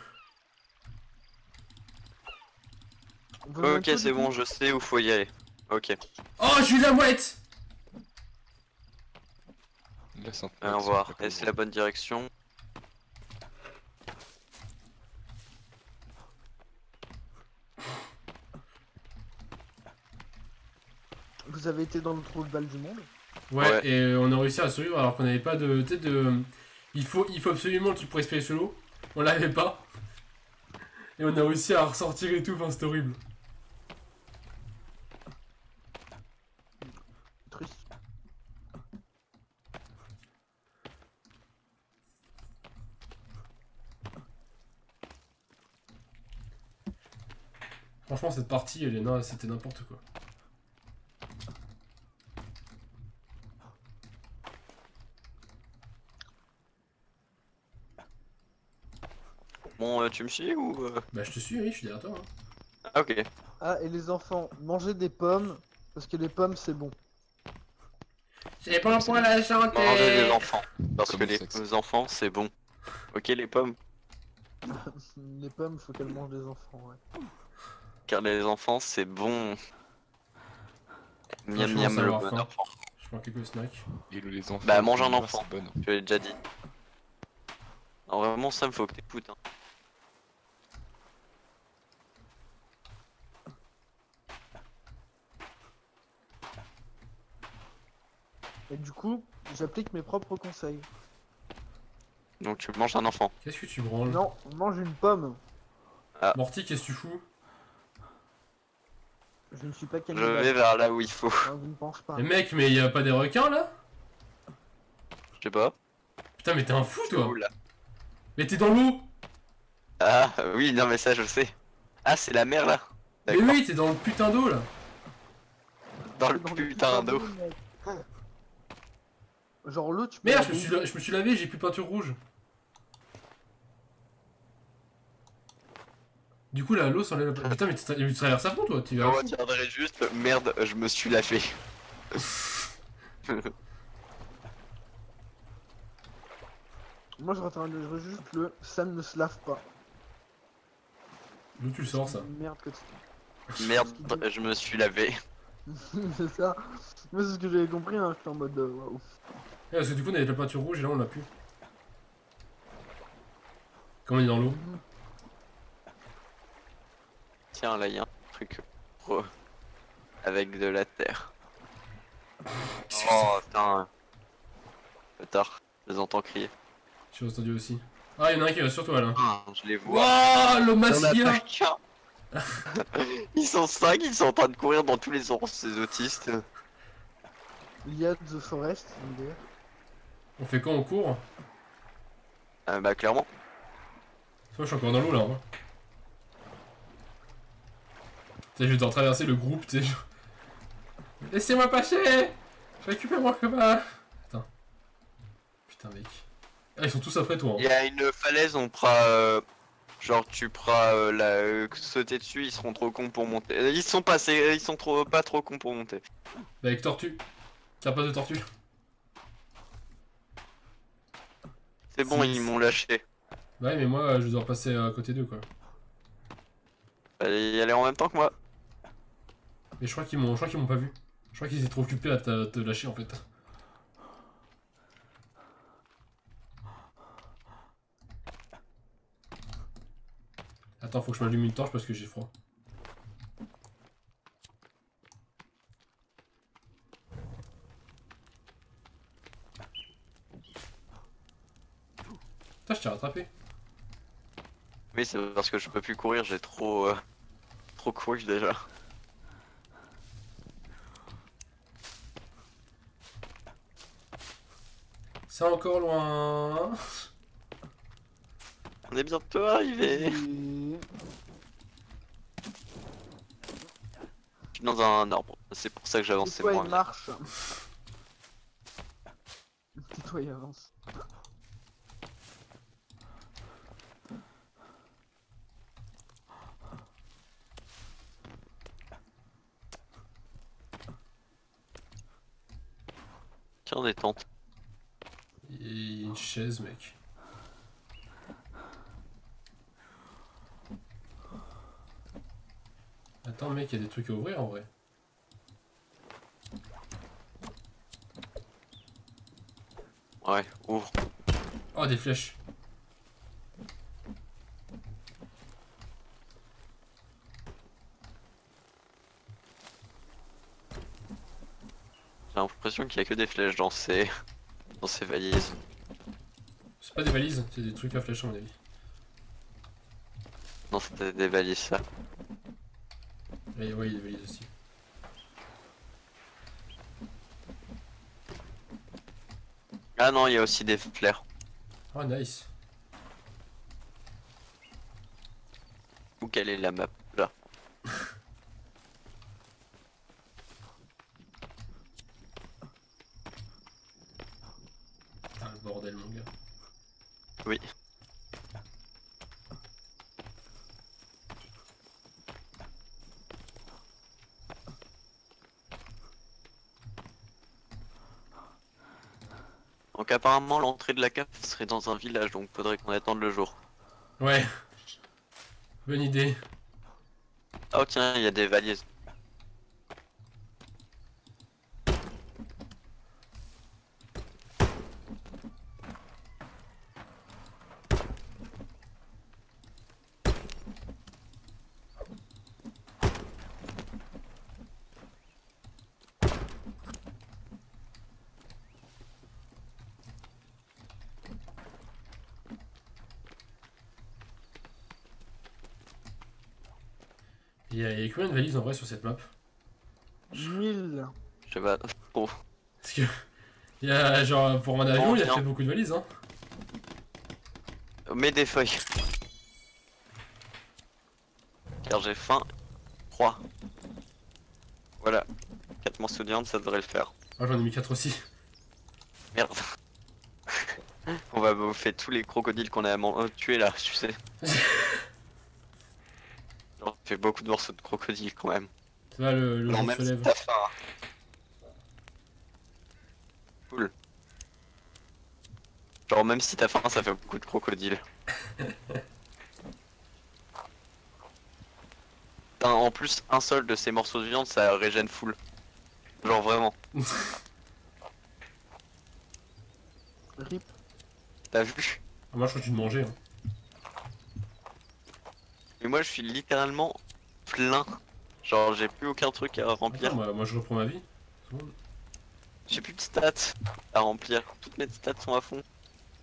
On peut Ok, bientôt, c'est du coup bon, je sais où faut y aller. Ok, Oh, j'ai eu la mouette! La centenaire, allons c'est voir. pas Et c'est la bonne direction. Vous avez été dans le trou de balle du monde? Ouais, Ouais. et on a réussi à survivre alors qu'on n'avait pas de. Tu sais, de. Il faut absolument qu'il pour respirer sous l'eau. On l'avait pas. Et on a réussi à ressortir et tout, enfin c'est horrible. Triste. Franchement, cette partie, c'était n'importe quoi. Bon, tu me suis ou Bah, je te suis, oui, je suis derrière toi. Hein. Ah, ok. Ah, et les enfants, mangez des pommes, parce que les pommes c'est bon. J'ai pas un point à la Manger chanter! des enfants. Parce que Comment ça que les enfants, c'est bon. Ok, les pommes. Les pommes, faut qu'elles mangent des enfants, ouais. Car les enfants, c'est bon. Miam Franchement, miam ça le va bon faim. enfant. Je prends quelques snacks. Et les enfants. Bah, mange un pour moi, enfant. c'est bonne. Je l'ai déjà dit. Non, vraiment, ça me faut que t'écoutes. Hein. Et du coup, j'applique mes propres conseils. Donc, tu manges un enfant. Qu'est-ce que tu branles? Non, on mange une pomme. Morty, qu'est-ce que tu fous? Je ne suis pas Je cannibale. vais vers là où il faut. Non, je ne pense pas. Mais mec, mais y a pas des requins là? Je sais pas. Putain, mais t'es un fou C'est toi! où, là? Mais t'es dans l'eau! Ah, oui, non, mais ça, je sais. Ah, c'est la mer, là. Mais D'accord. oui, t'es dans le putain d'eau là! Dans le Dans putain d'eau. mec. Genre l'eau, tu peux. Merde, la je me suis lavé, j'ai plus de peinture rouge. Du coup, là, l'eau s'enlève la. Putain, mais tu traverses à fond, toi, tu Je vas. retiendrai juste, merde, je me suis lavé. Moi, je retiendrai juste le ça ne se lave pas. D'où tu le sors ça? Merde que tu. Merde, je me suis lavé. C'est ça. Moi, c'est ce que j'avais compris, hein. J'étais en mode waouh. Parce que du coup, on avait de la peinture rouge et là, on l'a plus. Comme on est dans l'eau. Tiens, là, il y a un truc avec de la terre. Oh, putain. Tard, je les entends crier. J'ai entendu aussi. Ah, y'en a un qui va sur toi là. Ah, je les vois. Wouah, le Il y en a masquia! pas qu'un. Ils sont 5, ils sont en train de courir dans tous les sens, ces autistes. Il y a The Forest, MDR. On fait quand on court? Bah, clairement. Moi, je suis encore dans l'eau là. Hein. Tu sais, je vais devoir traverser le groupe, tu sais. Laissez-moi passer! Je récupère mon copain! Putain. Putain, mec. Ah, ils sont tous après toi. Il Hein. y a une falaise, on pourra. Genre, tu pourras sauter dessus, ils seront trop cons pour monter. Ils sont passés, ils sont pas trop cons pour monter. Bah, avec tortue. Carapace de tortue. C'est bon, Si. ils m'ont lâché. Ouais, mais moi, je dois passer à côté d'eux quoi. Allez, y aller en même temps que moi. Mais je crois qu'ils m'ont pas vu. Je crois qu'ils étaient trop occupés à te lâcher en fait. Attends, faut que je m'allume une torche parce que j'ai froid. Putain, je t'ai rattrapé. Oui, c'est parce que je peux plus courir, j'ai trop couru déjà. C'est encore loin. On est bientôt arrivé. Et... Je suis dans un arbre, c'est pour ça que j'avance, c'est Tais-toi moins et bien. marche. Tais-toi et avance. dans des tentes. Et une chaise, mec. Attends, mec, il y a des trucs à ouvrir en vrai. Ouais, ouvre. Oh, des flèches. J'ai l'impression qu'il y a que des flèches dans ces valises. C'est pas des valises, c'est des trucs à flèches à mon avis. Non, c'était des valises ça. Et ouais, il y a des valises aussi. Ah non, il y a aussi des flares. Oh, nice. Où quelle est la map? Là. Putain, le bordel, mon gars. Oui. Donc apparemment l'entrée de la cave serait dans un village, donc faudrait qu'on attende le jour. Ouais. Bonne idée. Oh tiens, il y a des valises. Il y a combien de valises en vrai sur cette map? 1000. Je sais pas trop. Parce que. Il y a genre, pour un avion, Oh, il a tiens. fait beaucoup de valises, hein. Mets des feuilles. Car j'ai faim. 3. Voilà. 4 morceaux de viande, ça devrait le faire. Ah, j'en ai mis 4 aussi. Merde. On va bouffer tous les crocodiles qu'on a tués là, tu sais. Genre, fait beaucoup de morceaux de crocodiles quand même. Ça va, le Non, jour même se si lève. t'as faim. Cool. Genre, même si t'as faim, ça fait beaucoup de crocodiles. Putain, en plus, un seul de ces morceaux de viande, ça régène full. Genre vraiment. Rip. T'as vu? Ah, moi, je crois que tu te mangeais, hein. Mais moi, je suis littéralement plein. Genre, j'ai plus aucun truc à remplir. Attends, moi, je reprends ma vie. C'est bon. J'ai plus de stats à remplir. Toutes mes stats sont à fond.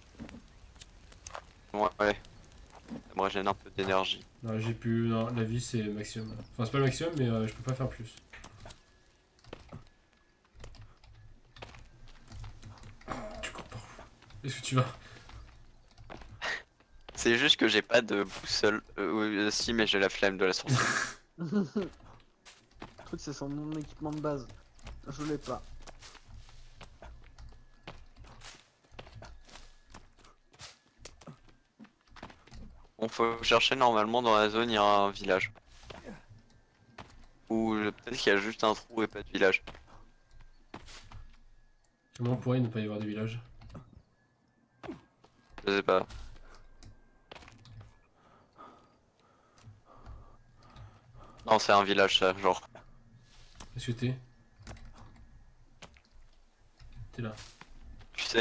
Ouais, ouais. Ça me régène un peu d'énergie. Non, j'ai plus. Non, la vie, c'est maximum. Enfin, c'est pas le maximum, mais je peux pas faire plus. Tu cours par où? Est-ce que tu vas? C'est juste que j'ai pas de boussole. Si, mais j'ai la flemme de la sortie. Le truc, c'est sur mon équipement de base. Je l'ai pas. On faut chercher normalement dans la zone, il y a un village. Ou peut-être qu'il y a juste un trou et pas de village. Comment pourrait ne pas y avoir de village? Je sais pas. Non, c'est un village ça, genre. Est-ce que t'es? T'es là. Tu sais.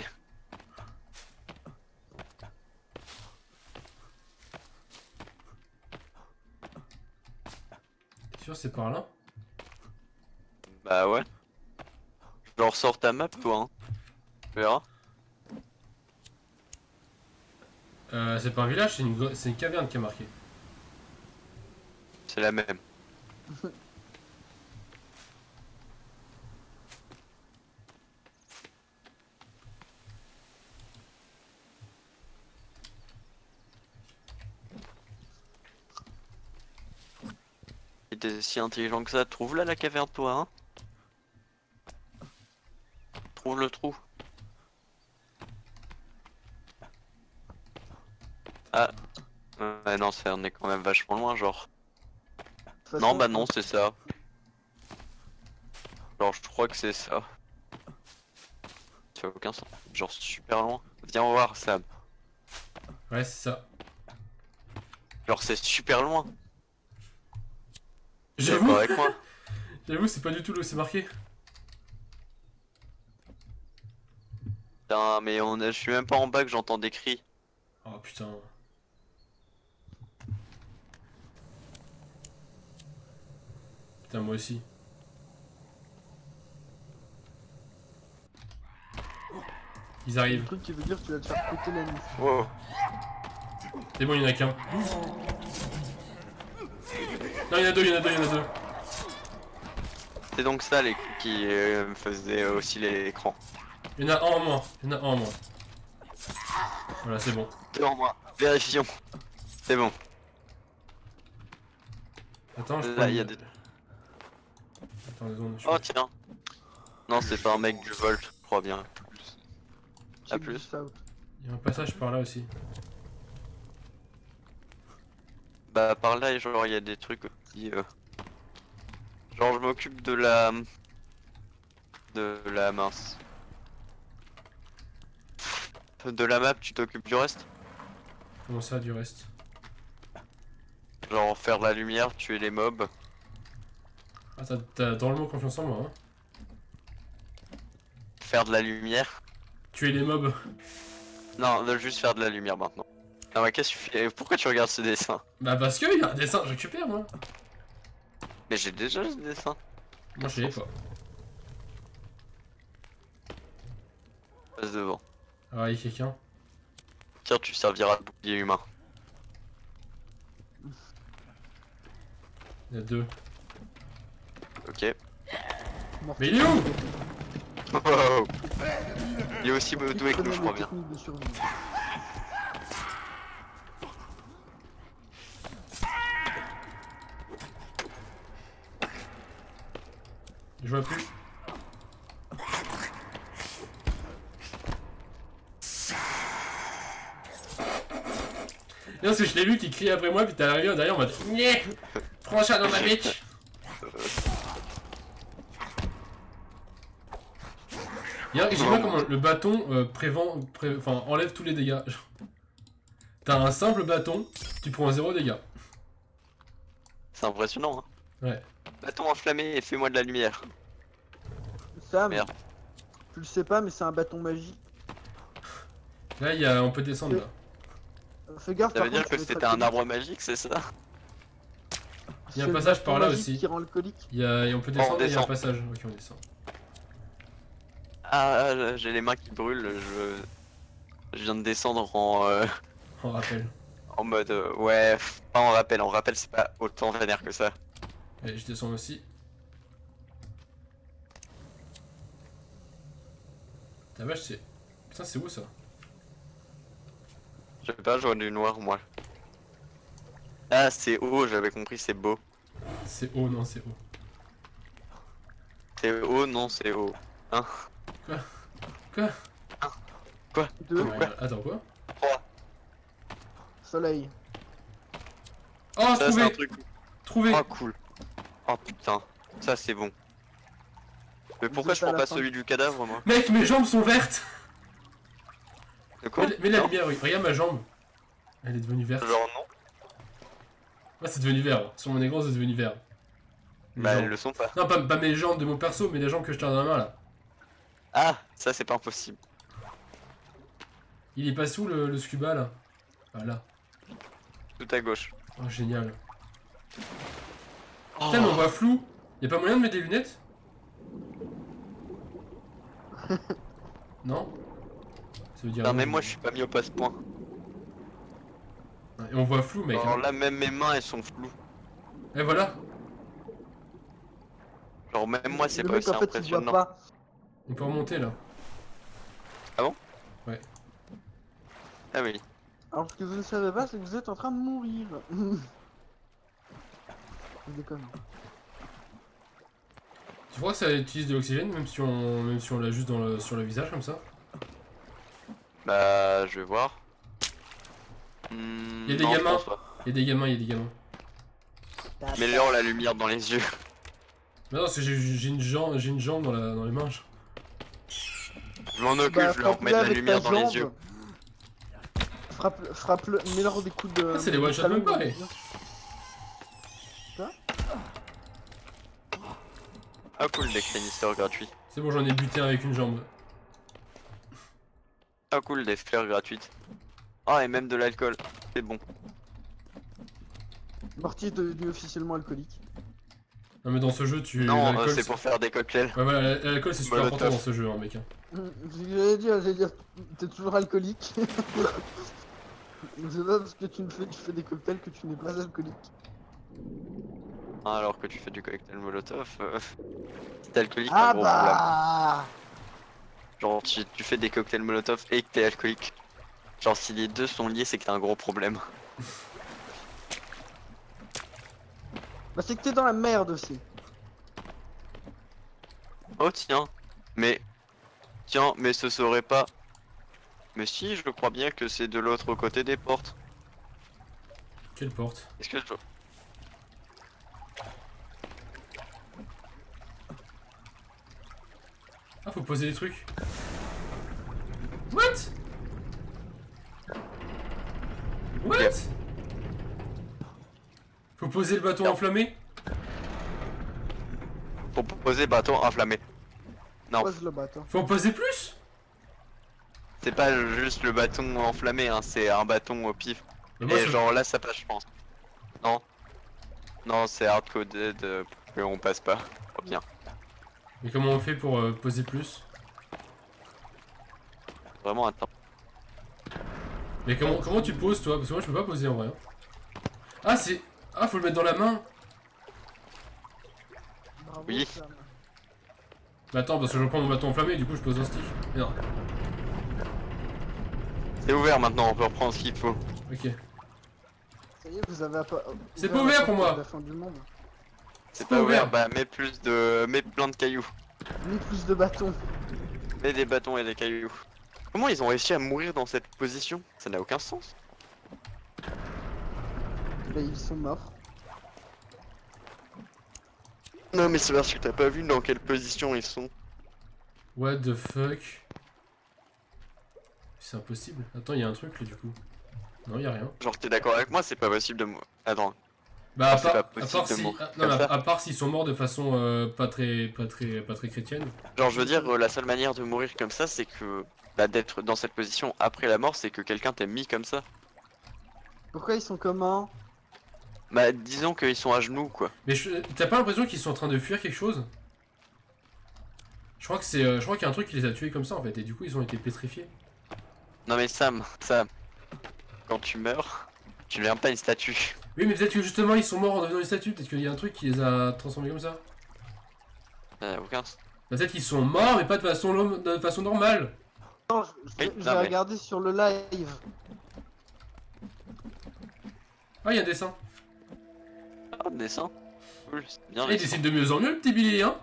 T'es sûr c'est par là? Bah ouais. Genre sors ta map toi hein. Tu verras. C'est pas un village, c'est une caverne qui a marqué. C'est la même. Si t'es si intelligent que ça, trouve là la caverne toi hein. Trouve le trou. Ah. Ouais non, on est quand même vachement loin genre. De toute Non façon, bah non c'est ça. Genre je crois que c'est ça. Ça fait aucun sens. Genre super loin. Viens voir Sam. Ouais, c'est ça. Genre c'est super loin. T'es J'avoue, d'accord avec moi. j'avoue, c'est pas du tout là où c'est marqué. Putain, mais je suis même pas en bas que j'entends des cris. Oh putain. Putain, moi aussi. Ils Le arrivent. truc qui veut dire que tu vas te faire péter la nuit. Wow. C'est bon, il y en a qu'un. Non, il y en a deux, il y en a deux, il y en a deux. C'est donc ça les qui faisaient osciller l'écran. Il y en a un en moins. Il y en a un en moins. Voilà, c'est bon. Devant moi. Vérifions. C'est bon. Attends, je Là, prends il y a une- des... Attends, 2 secondes. Oh tiens. Non, c'est pas un mec du Volt, je crois bien. Check plus. this out. Il y a un passage par là aussi. Bah par là, genre il y a des trucs aussi. Genre je m'occupe de la... mince. De la map, tu t'occupes du reste? Comment ça, du reste? Genre faire de la lumière, tuer les mobs. Ah, t'as drôlement confiance en moi, hein. Faire de la lumière. Tuer les mobs. Non, de juste faire de la lumière maintenant. Non mais qu'est-ce que tu fais? Pourquoi tu regardes ce dessin? Bah, parce qu'il y a un dessin, je récupère, moi. Mais j'ai déjà ce dessin. Moi, je l'ai pas. Passe devant. Ah, il y a quelqu'un. Tiens, tu serviras de bouclier humain. Il y a deux. Ok. Mortel. Mais il est où? Wow. Il est aussi doué que nous, je crois bien. Technique de survie. Je vois plus. Non, parce que je l'ai vu qui crie après moi, puis t'es arrivé derrière en mode Nyeh, prends ça dans ma bitch. J'aime bien comment le bâton enfin, enlève tous les dégâts. T'as un simple bâton, tu prends 0 dégâts. C'est impressionnant, hein. Ouais. Bâton enflammé et fais-moi de la lumière. Sam, Merde. tu le sais pas, mais c'est un bâton magique. Là, on peut descendre là. Fais gaffe, Ça par veut dire contre, que tu vas c'était être un arbre magique, c'est ça? Il y a un C'est le passage bâton par là magique aussi. Qui rend alcoolique. Et on peut descendre, et il y a un descend. passage. Ok, on descend. Ah, j'ai les mains qui brûlent, je viens de descendre en, On rappelle. en mode... ouais, pas en rappel c'est pas autant vénère que ça. Allez, je descends aussi. Ta vache, c'est. Putain, c'est où ça? Je sais pas, je vois du noir moi. Ah, c'est haut, j'avais compris, c'est beau. C'est haut, non, c'est haut. C'est haut, non, c'est haut. Hein? Quoi? Deux, Non, attends, quoi? 3. soleil. Oh, Ça, c'est un trouvé! truc... Trouvé! Oh, cool. Oh, putain. Ça, c'est bon. Mais pourquoi êtes je à prends la pas fin. celui du cadavre, moi? Mec, mes jambes sont vertes! De quoi? Mets la Non. lumière, oui. Regarde ma jambe. Elle est devenue verte. Genre non. Moi, c'est devenu vert. Sur mon écran, c'est devenu vert. Mes Bah, jambes. elles le sont pas. Non, pas mes jambes de mon perso, mais les jambes que je tiens dans la main là. Ah, ça, c'est pas impossible. Il est pas sous le scuba là? Ah là. Tout à gauche. Oh, génial. Oh. Putain, mais on voit flou. Y'a pas moyen de mettre des lunettes? Non? Ça veut dire. Non, même moi, je suis pas myope à ce point. Et on voit flou, mec. Alors Hein. là, même mes mains, elles sont floues. Et voilà. Genre, même moi, c'est Le pas mec, aussi en fait, il voit impressionnant. pas. On peut remonter là. Ah oui. Alors, ce que vous ne savez pas, c'est que vous êtes en train de mourir. Je déconne. Tu crois que ça utilise de l'oxygène même si on l'a juste sur le visage comme ça? Bah, je vais voir. Y a des non, je gamins. pense pas. Y'a des gamins, y'a des gamins. Améliore la lumière dans les yeux. Mais non, parce que j'ai une jambe dans les mains. Je m'en occupe, Bah, je leur mets de la avec ta lumière dans les jambe. yeux. Frappe-le, mets-leur des coups de. Ah, c'est des one-shot talon même pas, dans les eh. yeux. Ah cool, des canisters gratuits. C'est bon, j'en ai buté un avec une jambe. Ah cool, des fleurs gratuites. Ah et même de l'alcool, c'est bon. Morty est devenu officiellement alcoolique. Non mais dans ce jeu, Non, l'alcool, c'est pour faire des cocktails. Ouais voilà, l'alcool c'est super Molotov. important dans ce jeu, hein, mec. Hein. J'allais dire, t'es toujours alcoolique. C'est pas parce que tu fais des cocktails que tu n'es pas alcoolique. Ah, alors que tu fais du cocktail molotov, si t'es alcoolique, Ah t'as un gros problème. bah Genre tu fais des cocktails molotov et que t'es alcoolique. Genre si les deux sont liés, c'est que t'as un gros problème. Bah c'est que t'es dans la merde aussi. Oh tiens, mais ce serait pas. Mais si, je crois bien que c'est de l'autre côté des portes. Quelle porte? Est-ce que je... Ah, faut poser des trucs. What? What? Faut poser le bâton Non. enflammé? Pour poser bâton enflammé. Non, Pose le bâton. Faut en poser plus? c'est pas juste le bâton enflammé, hein, c'est un bâton au pif. Bah, moi, Et ça- genre là ça passe je pense. Non. Non, c'est hardcoded pour que on passe pas. Oh, bien. Mais comment on fait pour poser plus? Vraiment attends. Mais comment tu poses toi? Parce que moi je peux pas poser en vrai. Hein. Ah c'est... Ah faut le mettre dans la main. Bravo, Oui. Sam. Bah attends parce que je prends mon bâton enflammé et du coup je pose un stick. Mais non. C'est ouvert maintenant, on peut reprendre ce qu'il faut. Ok. Ça y est, vous avez C'est pas ouvert pour moi. La fin du monde. C'est pas pas ouvert, ouvert. bah mets plein de cailloux. Ni plus de bâtons. Mets des bâtons et des cailloux. Comment ils ont réussi à mourir dans cette position? Ça n'a aucun sens. Bah ils sont morts. Non mais c'est parce que t'as pas vu dans quelle position ils sont. What the fuck? C'est impossible. Attends, il y a un truc là du coup. Non, y a rien. Genre t'es d'accord avec moi, c'est pas possible de mourir. Attends. Bah à c'est part, pas à possible part de si... mourir non, comme mais ça. à part s'ils sont morts de façon pas très chrétienne. Genre je veux dire, la seule manière de mourir comme ça, c'est que... Bah d'être dans cette position après la mort, c'est que quelqu'un t'ait mis comme ça. Pourquoi ils sont comment? Bah disons qu'ils sont à genoux quoi. Mais t'as pas l'impression qu'ils sont en train de fuir quelque chose? Je crois que c'est, je crois qu'il y a un truc qui les a tués comme ça en fait et du coup ils ont été pétrifiés. Non mais Sam, quand tu meurs, tu ne deviens pas une statue. Oui mais peut-être que justement ils sont morts en devenant une statue, peut-être qu'il y a un truc qui les a transformés comme ça. Aucun sens. Bah, peut-être qu'ils sont morts mais pas de façon normale. Non, Oui, je non, vais mais- regarder sur le live. Ah il y a un dessin. Ah, dessin. Cool, c'est bien Ah, il les dessine de mieux en mieux le petit Billy hein.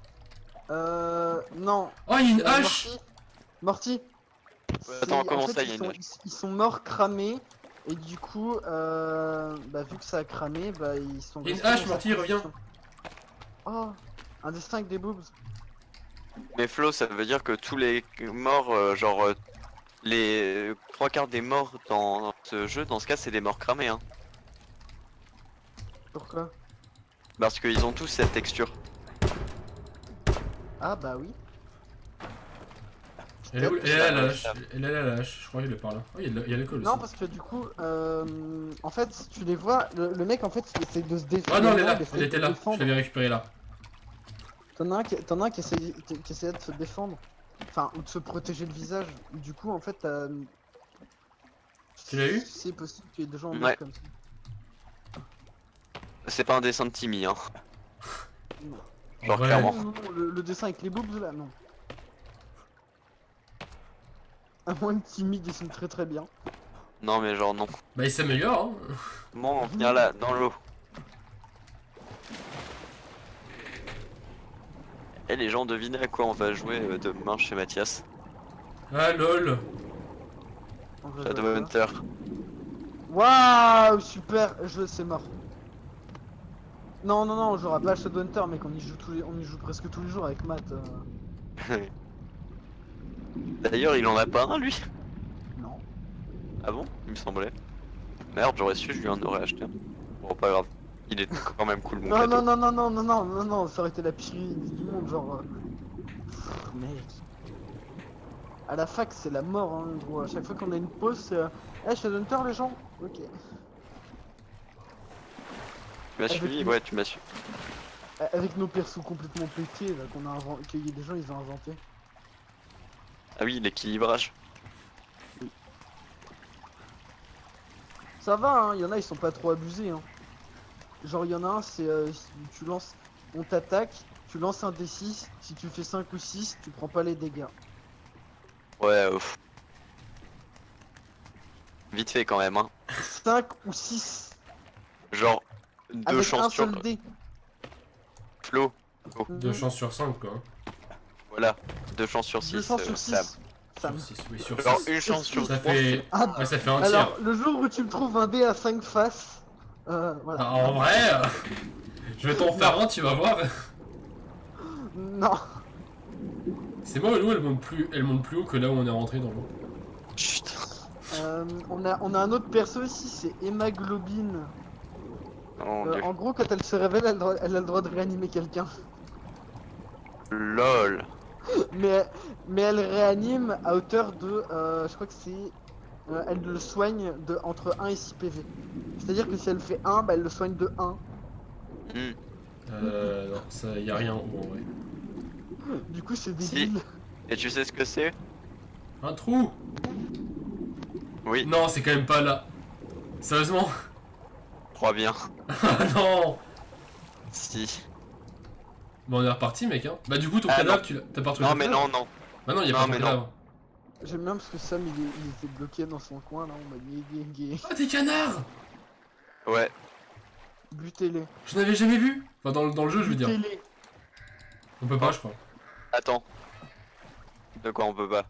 Non. Oh il y a une hache. Morty. Attends, C'est- comment en fait, ça, il y a une ils sont morts cramés. Et du coup, bah, vu que ça a cramé, bah, ils sont. Il y a une restés hache, dans Morty, cette reviens. position. Oh, un destin avec des boobs. Mais Flo, ça veut dire que tous les morts, les 3/4 des morts dans ce jeu, dans ce cas, c'est des morts cramés, hein. Pourquoi? Parce qu'ils ont tous cette texture. Ah, bah oui. Elle est où? Elle est là la hache. Ça. Elle est là la hache. Je crois qu'il est par là. Oh il y a l'alcool aussi. Non, parce que du coup, en fait, tu les vois, le mec en fait il essaie de se défendre. Ah non elle est là. il essaie Elle de était se là. Je défendre. l'avais récupéré là. T'en as un qui essayait de se défendre. Enfin, ou de se protéger le visage. Du coup, en fait, t'as. Tu l'as eu? C'est possible qu'il y ait des gens Ouais. morts comme ça. C'est pas un dessin de Timmy, hein. Non. Genre Ouais. clairement. Non, non, le dessin avec les boobs là, non. À moins que Timmy dessine très très bien. Non mais genre non. Bah il s'améliore hein. Bon, viens là, dans l'eau. Et les gens devinez à quoi on va jouer demain chez Mathias. Ah lol. En vrai, Shadowhunter. Waouh, super, c'est mort. Non, non, non, on jouera pas à Shadowhunter, mec, on y joue presque tous les jours avec Matt. D'ailleurs, il en a pas un lui. Non. Ah bon? Il me semblait. Merde, j'aurais su, je lui en aurais acheté un. Bon, pas grave. Il est quand même cool mon Non, cadeau. non, ça aurait été la pire idée du monde, genre. Mec. À la fac, c'est la mort, hein, gros. À chaque fois qu'on a une pause, c'est. Eh, Shadowhunter, les gens? Ok. Tu m'as Avec suivi? nous. Ouais, tu m'as suivi. Avec nos persos complètement pétés, là, qu'on a inventé. Que des gens, ils ont inventé. Ah oui, l'équilibrage. Ça va, hein, y en a, ils sont pas trop abusés, hein. Genre, y en a un, c'est. Tu lances. On t'attaque, tu lances un D6. Si tu fais 5 ou 6, tu prends pas les dégâts. Ouais, vite fait quand même, hein. 5 ou 6. Genre, deux Avec un chances sur seul dé. Flo. 2 chances sur 5 quoi. Voilà, 2 chances sur 6. 2 chances sur 6. Sur 6, oui, sur Genre 6. une chance sur Ça 3. fait... Ah, Ouais, ça fait un tiers. alors, le jour où tu me trouves un dé à 5 faces, voilà. Bah, en vrai, je vais t'en faire un, tu vas voir. Non. C'est moi ou l'eau, elle monte plus haut que là où on est rentré dans l'eau. Chut. On a un autre perso ici, c'est Hémoglobine. Oh mon dieu. En gros, quand elle se révèle, elle a le droit de réanimer quelqu'un. LOL. Mais elle réanime à hauteur de, je crois que c'est, elle le soigne de entre 1 et 6 PV. C'est-à-dire que si elle fait 1, bah elle le soigne de 1. Hmm. Non, ça y a rien en haut en vrai. Du coup, c'est Si. débile. Et tu sais ce que c'est? Un trou. Oui, Non, c'est quand même pas là. Sérieusement. crois bien. Ah non. Si. Bon, on est reparti, mec, hein. Bah, du coup, ton Ah, cadavre, non. tu l'as... T'as pas retrouvé Non ton mais cadavre. non, non. Bah non, y'a Non, pas ton mais non. cadavre. J'aime bien parce que Sam, il était bloqué dans son coin, là, on m'a dit, Ah, des canards. Ouais. butez-les. Je n'avais jamais vu. Enfin, dans le jeu, je veux dire. Butez-les. On peut pas, je crois. Attends. De quoi on peut pas?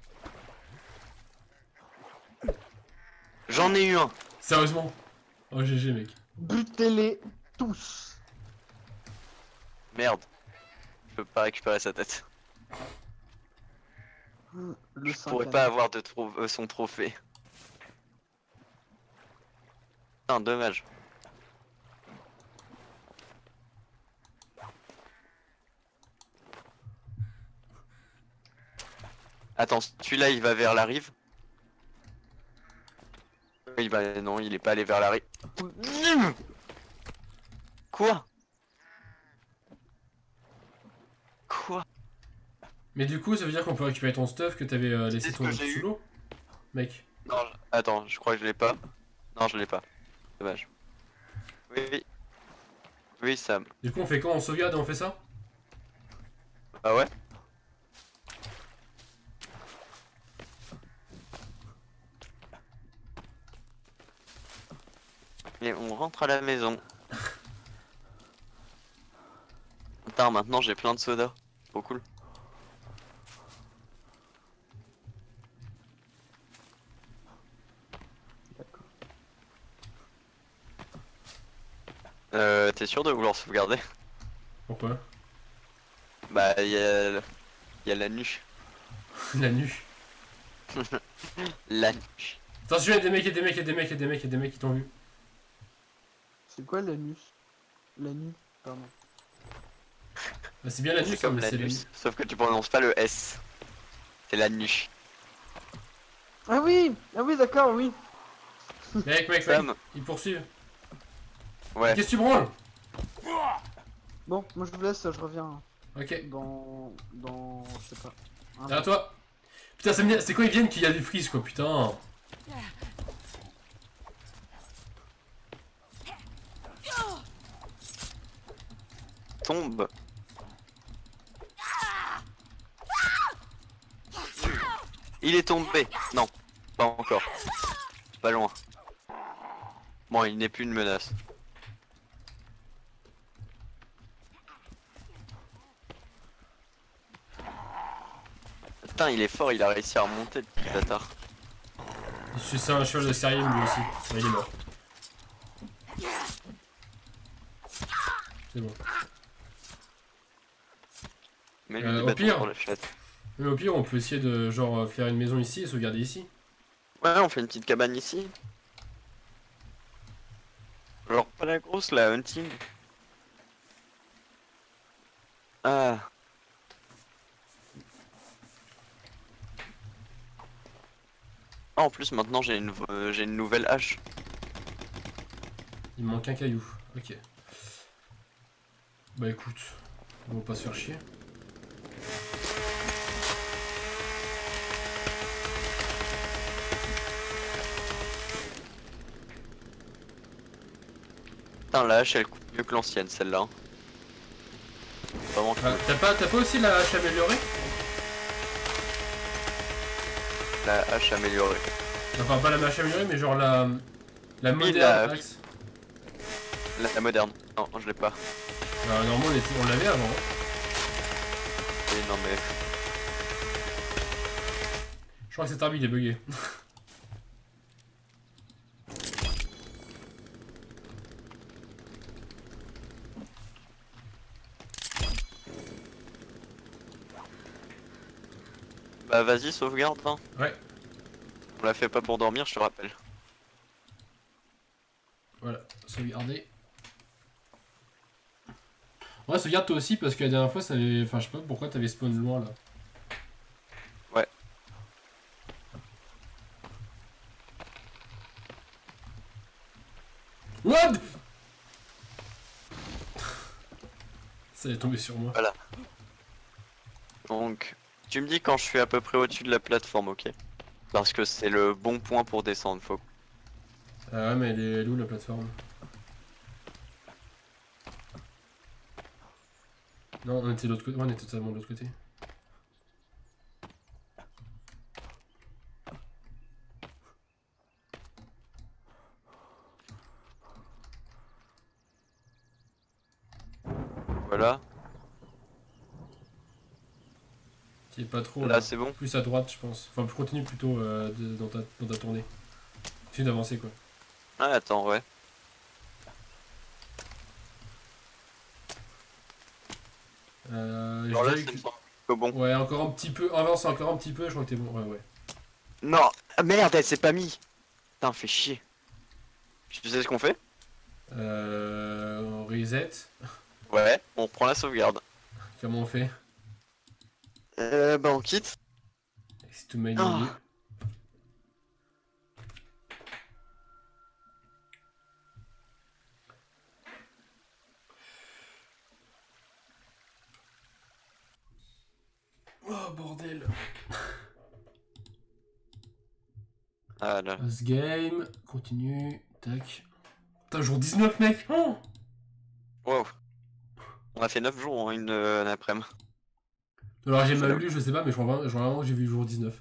J'en ai eu un. Sérieusement. Oh, GG, mec. Butez-les tous. Merde. Je peux pas récupérer sa tête. Le Je 5 pourrais pas avoir de son trophée. Putain, dommage. Attends, celui-là il va vers la rive. Il va... Non, il est pas allé vers la rive. Quoi? Quoi? Mais du coup, ça veut dire qu'on peut récupérer ton stuff que t'avais laissé ce que j'ai sous eu. l'eau. Mec. Non, attends, je crois que je l'ai pas. Non, je l'ai pas. Dommage. Oui. Oui, Sam. Du coup, on fait quand? On sauvegarde et on fait ça? Ah ouais? Et on rentre à la maison. Putain, maintenant j'ai plein de sodas. Trop cool. D'accord. T'es sûr de vouloir sauvegarder? Pourquoi? Bah, il y a la nuit. La nuit. La nuit. Attention, y'a des mecs, y'a des mecs, y'a des mecs, y'a des mecs, y'a des mecs qui t'ont vu. C'est quoi la nuit? La nuit, pardon. Bah, c'est bien la nuit, C'est ça, comme mais la c'est la nuit. nuit. Sauf que tu prononces pas le S. C'est la nuit. Ah oui d'accord, oui. Mec, Sam. ils poursuivent. Ouais. Qu'est-ce que tu branles? Bon, moi je vous laisse, je reviens Ok. dans... je sais pas. un Derrière toi. Putain, c'est quand ils viennent qu'il y a des frises, quoi, putain. Tombe. Il est tombé. Non, pas encore. Pas loin. Bon, il n'est plus une menace. Putain, il est fort, il a réussi à remonter le petit bâtard. C'est un cheval de Skyrim lui aussi. Ouais, il est mort. C'est bon. Mais lui, au des bâtons pire. sur le chat. Mais au pire, on peut essayer de genre faire une maison ici et sauvegarder ici. Ouais, on fait une petite cabane ici. Genre pas la grosse, la hunting. Ah. Ah, en plus maintenant j'ai une nouvelle hache. Il me manque un caillou. Ok. Bah écoute, on va pas se faire chier. Putain, la hache elle coûte mieux que l'ancienne celle-là. Hein. Vraiment Ah, t'as pas aussi la hache améliorée? la hache améliorée. Enfin, pas la hache améliorée, mais genre la Oui, moderne axe. La moderne. Non, je l'ai pas. Normalement, on l'avait avant. Hein. Oui, non mais. Je crois que cette arme il est bugué. Bah vas-y, sauvegarde. Hein. Ouais. On l'a fait pas pour dormir, je te rappelle. Voilà, sauvegarder. Ouais, sauvegarde toi aussi parce que la dernière fois, ça avait. Enfin, je sais pas pourquoi t'avais spawn loin là. Ouais. What? Ça est tombé sur moi. Voilà. Donc, tu me dis quand je suis à peu près au-dessus de la plateforme, ok? Parce que c'est le bon point pour descendre, faut. Ah ouais, mais elle est où la plateforme? Non, on était de l'autre côté. Ouais, on était totalement de l'autre côté. Voilà. Qui est pas trop Là, c'est bon. Plus à droite, je pense. Enfin, continue plutôt dans ta tournée. Continue d'avancer quoi. Ah, attends, ouais. Alors là, Je dirais c'est que- bon. Ouais, encore un petit peu. Avance encore un petit peu, je crois que t'es bon. Ouais, ouais. Non, ah, merde, elle s'est pas mis. Putain, fait chier. Tu sais ce qu'on fait? On reset. Ouais, on prend la sauvegarde. Comment on fait? Bah on quitte. C'est tout mail Ah. Oh bordel. Ah là. Pass game, continue, tac. Putain, jour 19 mec. Oh, Wow. On a fait 9 jours en une après-midi. alors j'ai C'est mal là. lu, je sais pas, mais je crois vraiment que j'ai vu jour 19.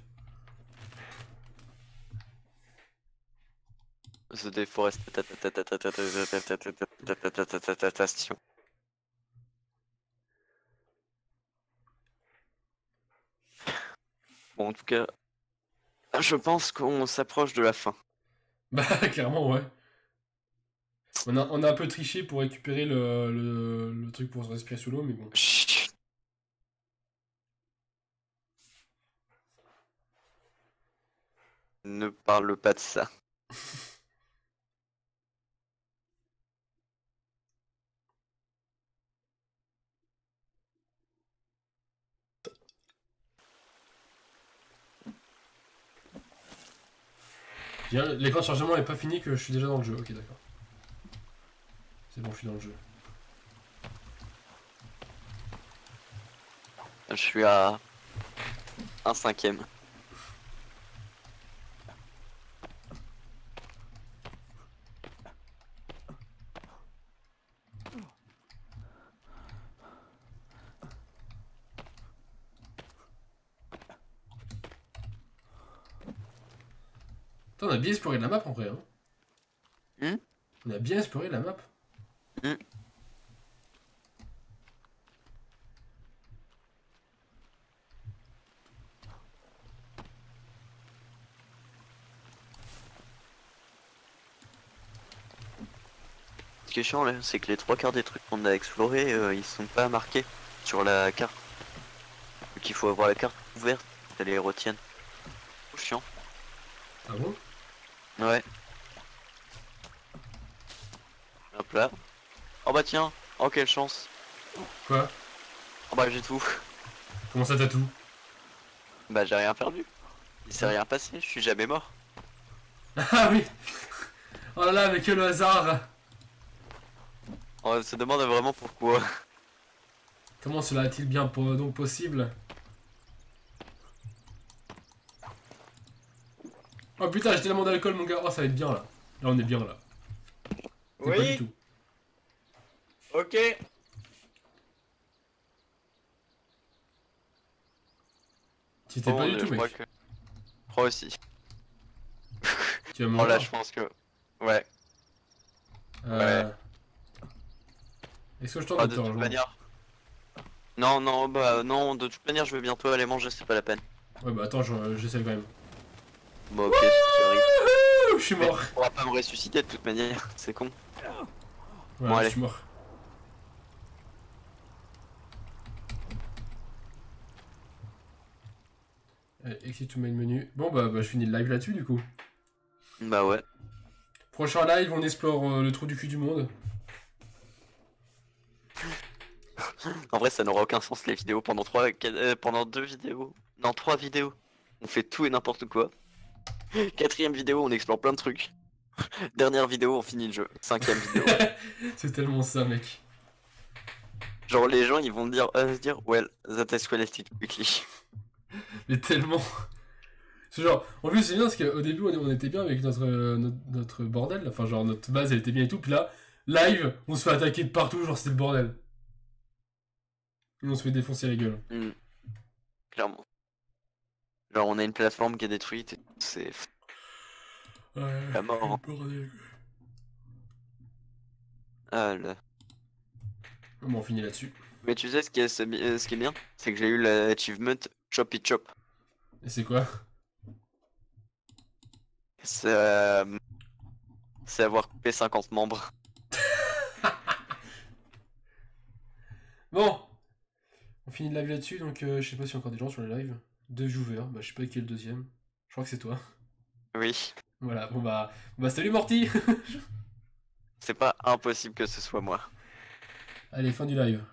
The Deforestation. Bon, en tout cas, je pense qu'on s'approche de la fin. Bah clairement ouais. On a un peu triché pour récupérer le truc pour se respirer sous l'eau, mais bon. Chut. Ne parle pas de ça. L'écran de chargement est pas fini que je suis déjà dans le jeu. Ok, d'accord. C'est bon, je suis dans le jeu. Je suis à 1/5. Putain, on a bien exploré la map en vrai. Hein. Hmm. On a bien exploré la map. Hmm. Ce qui est chiant là, c'est que les 3/4 des trucs qu'on a explorés, ils sont pas marqués sur la carte. Donc il faut avoir la carte ouvertes, ça les retienne. Trop chiant. Ah bon? Ouais. Hop là. Oh bah tiens, oh quelle chance. Quoi? Oh bah j'ai tout. Comment ça t'as tout? Bah j'ai rien perdu. Il s'est rien passé, je suis jamais mort. Ah oui! Oh là là, mais quel hasard! On se demande vraiment pourquoi. Comment cela est-il bien donc possible? Oh putain, j'ai tellement d'alcool mon gars, oh ça va être bien là. Là on est bien là. Mais pas du tout. Ok. Tu t'es pas du tout je mec. crois que... Je crois aussi. Tu vas Oh mourir. là je pense que... Ouais. Est-ce que je tente Ah, de de te toute rejoindre? manière... Non, non, bah non, de toute manière je vais bientôt aller manger, c'est pas la peine. Ouais bah attends, j'essaie quand même. Bon ok, si tu arrives. Wouhou, je suis Mais mort. tu pourras pas me ressusciter de toute manière, c'est con. Ouais, Bon, je allez. suis mort. Allez, exit to main menu. Bon bah je finis le live là-dessus du coup. Bah ouais. Prochain live, on explore le trou du cul du monde. En vrai ça n'aura aucun sens les vidéos pendant pendant 2 vidéos. Non, 3 vidéos. On fait tout et n'importe quoi. 4ème vidéo, on explore plein de trucs. Dernière vidéo, on finit le jeu. 5ème vidéo. C'est tellement ça mec. Genre les gens ils vont se dire well, that escalated quickly. Mais tellement. C'est genre, en plus c'est bien parce qu'au début on était bien avec notre bordel, enfin genre notre base elle était bien et tout, puis là, live, on se fait attaquer de partout, genre c'était le bordel. Et on se fait défoncer la gueule. Clairement. Genre on a une plateforme qui est détruite et c'est Ouais, la mort. Hein. le bordel. Ah, là. Bon, on finit là-dessus. Mais tu sais ce qui est bien, c'est que j'ai eu l'achievement Choppy Chop. Et c'est quoi? C'est avoir coupé 50 membres. Bon, on finit le live là-dessus, donc je sais pas s'il y a encore des gens sur le live. 2 viewers, bah je sais pas qui est le deuxième. Je crois que c'est toi. Oui. Voilà, bon bah salut Morty. C'est pas impossible que ce soit moi. Allez, fin du live.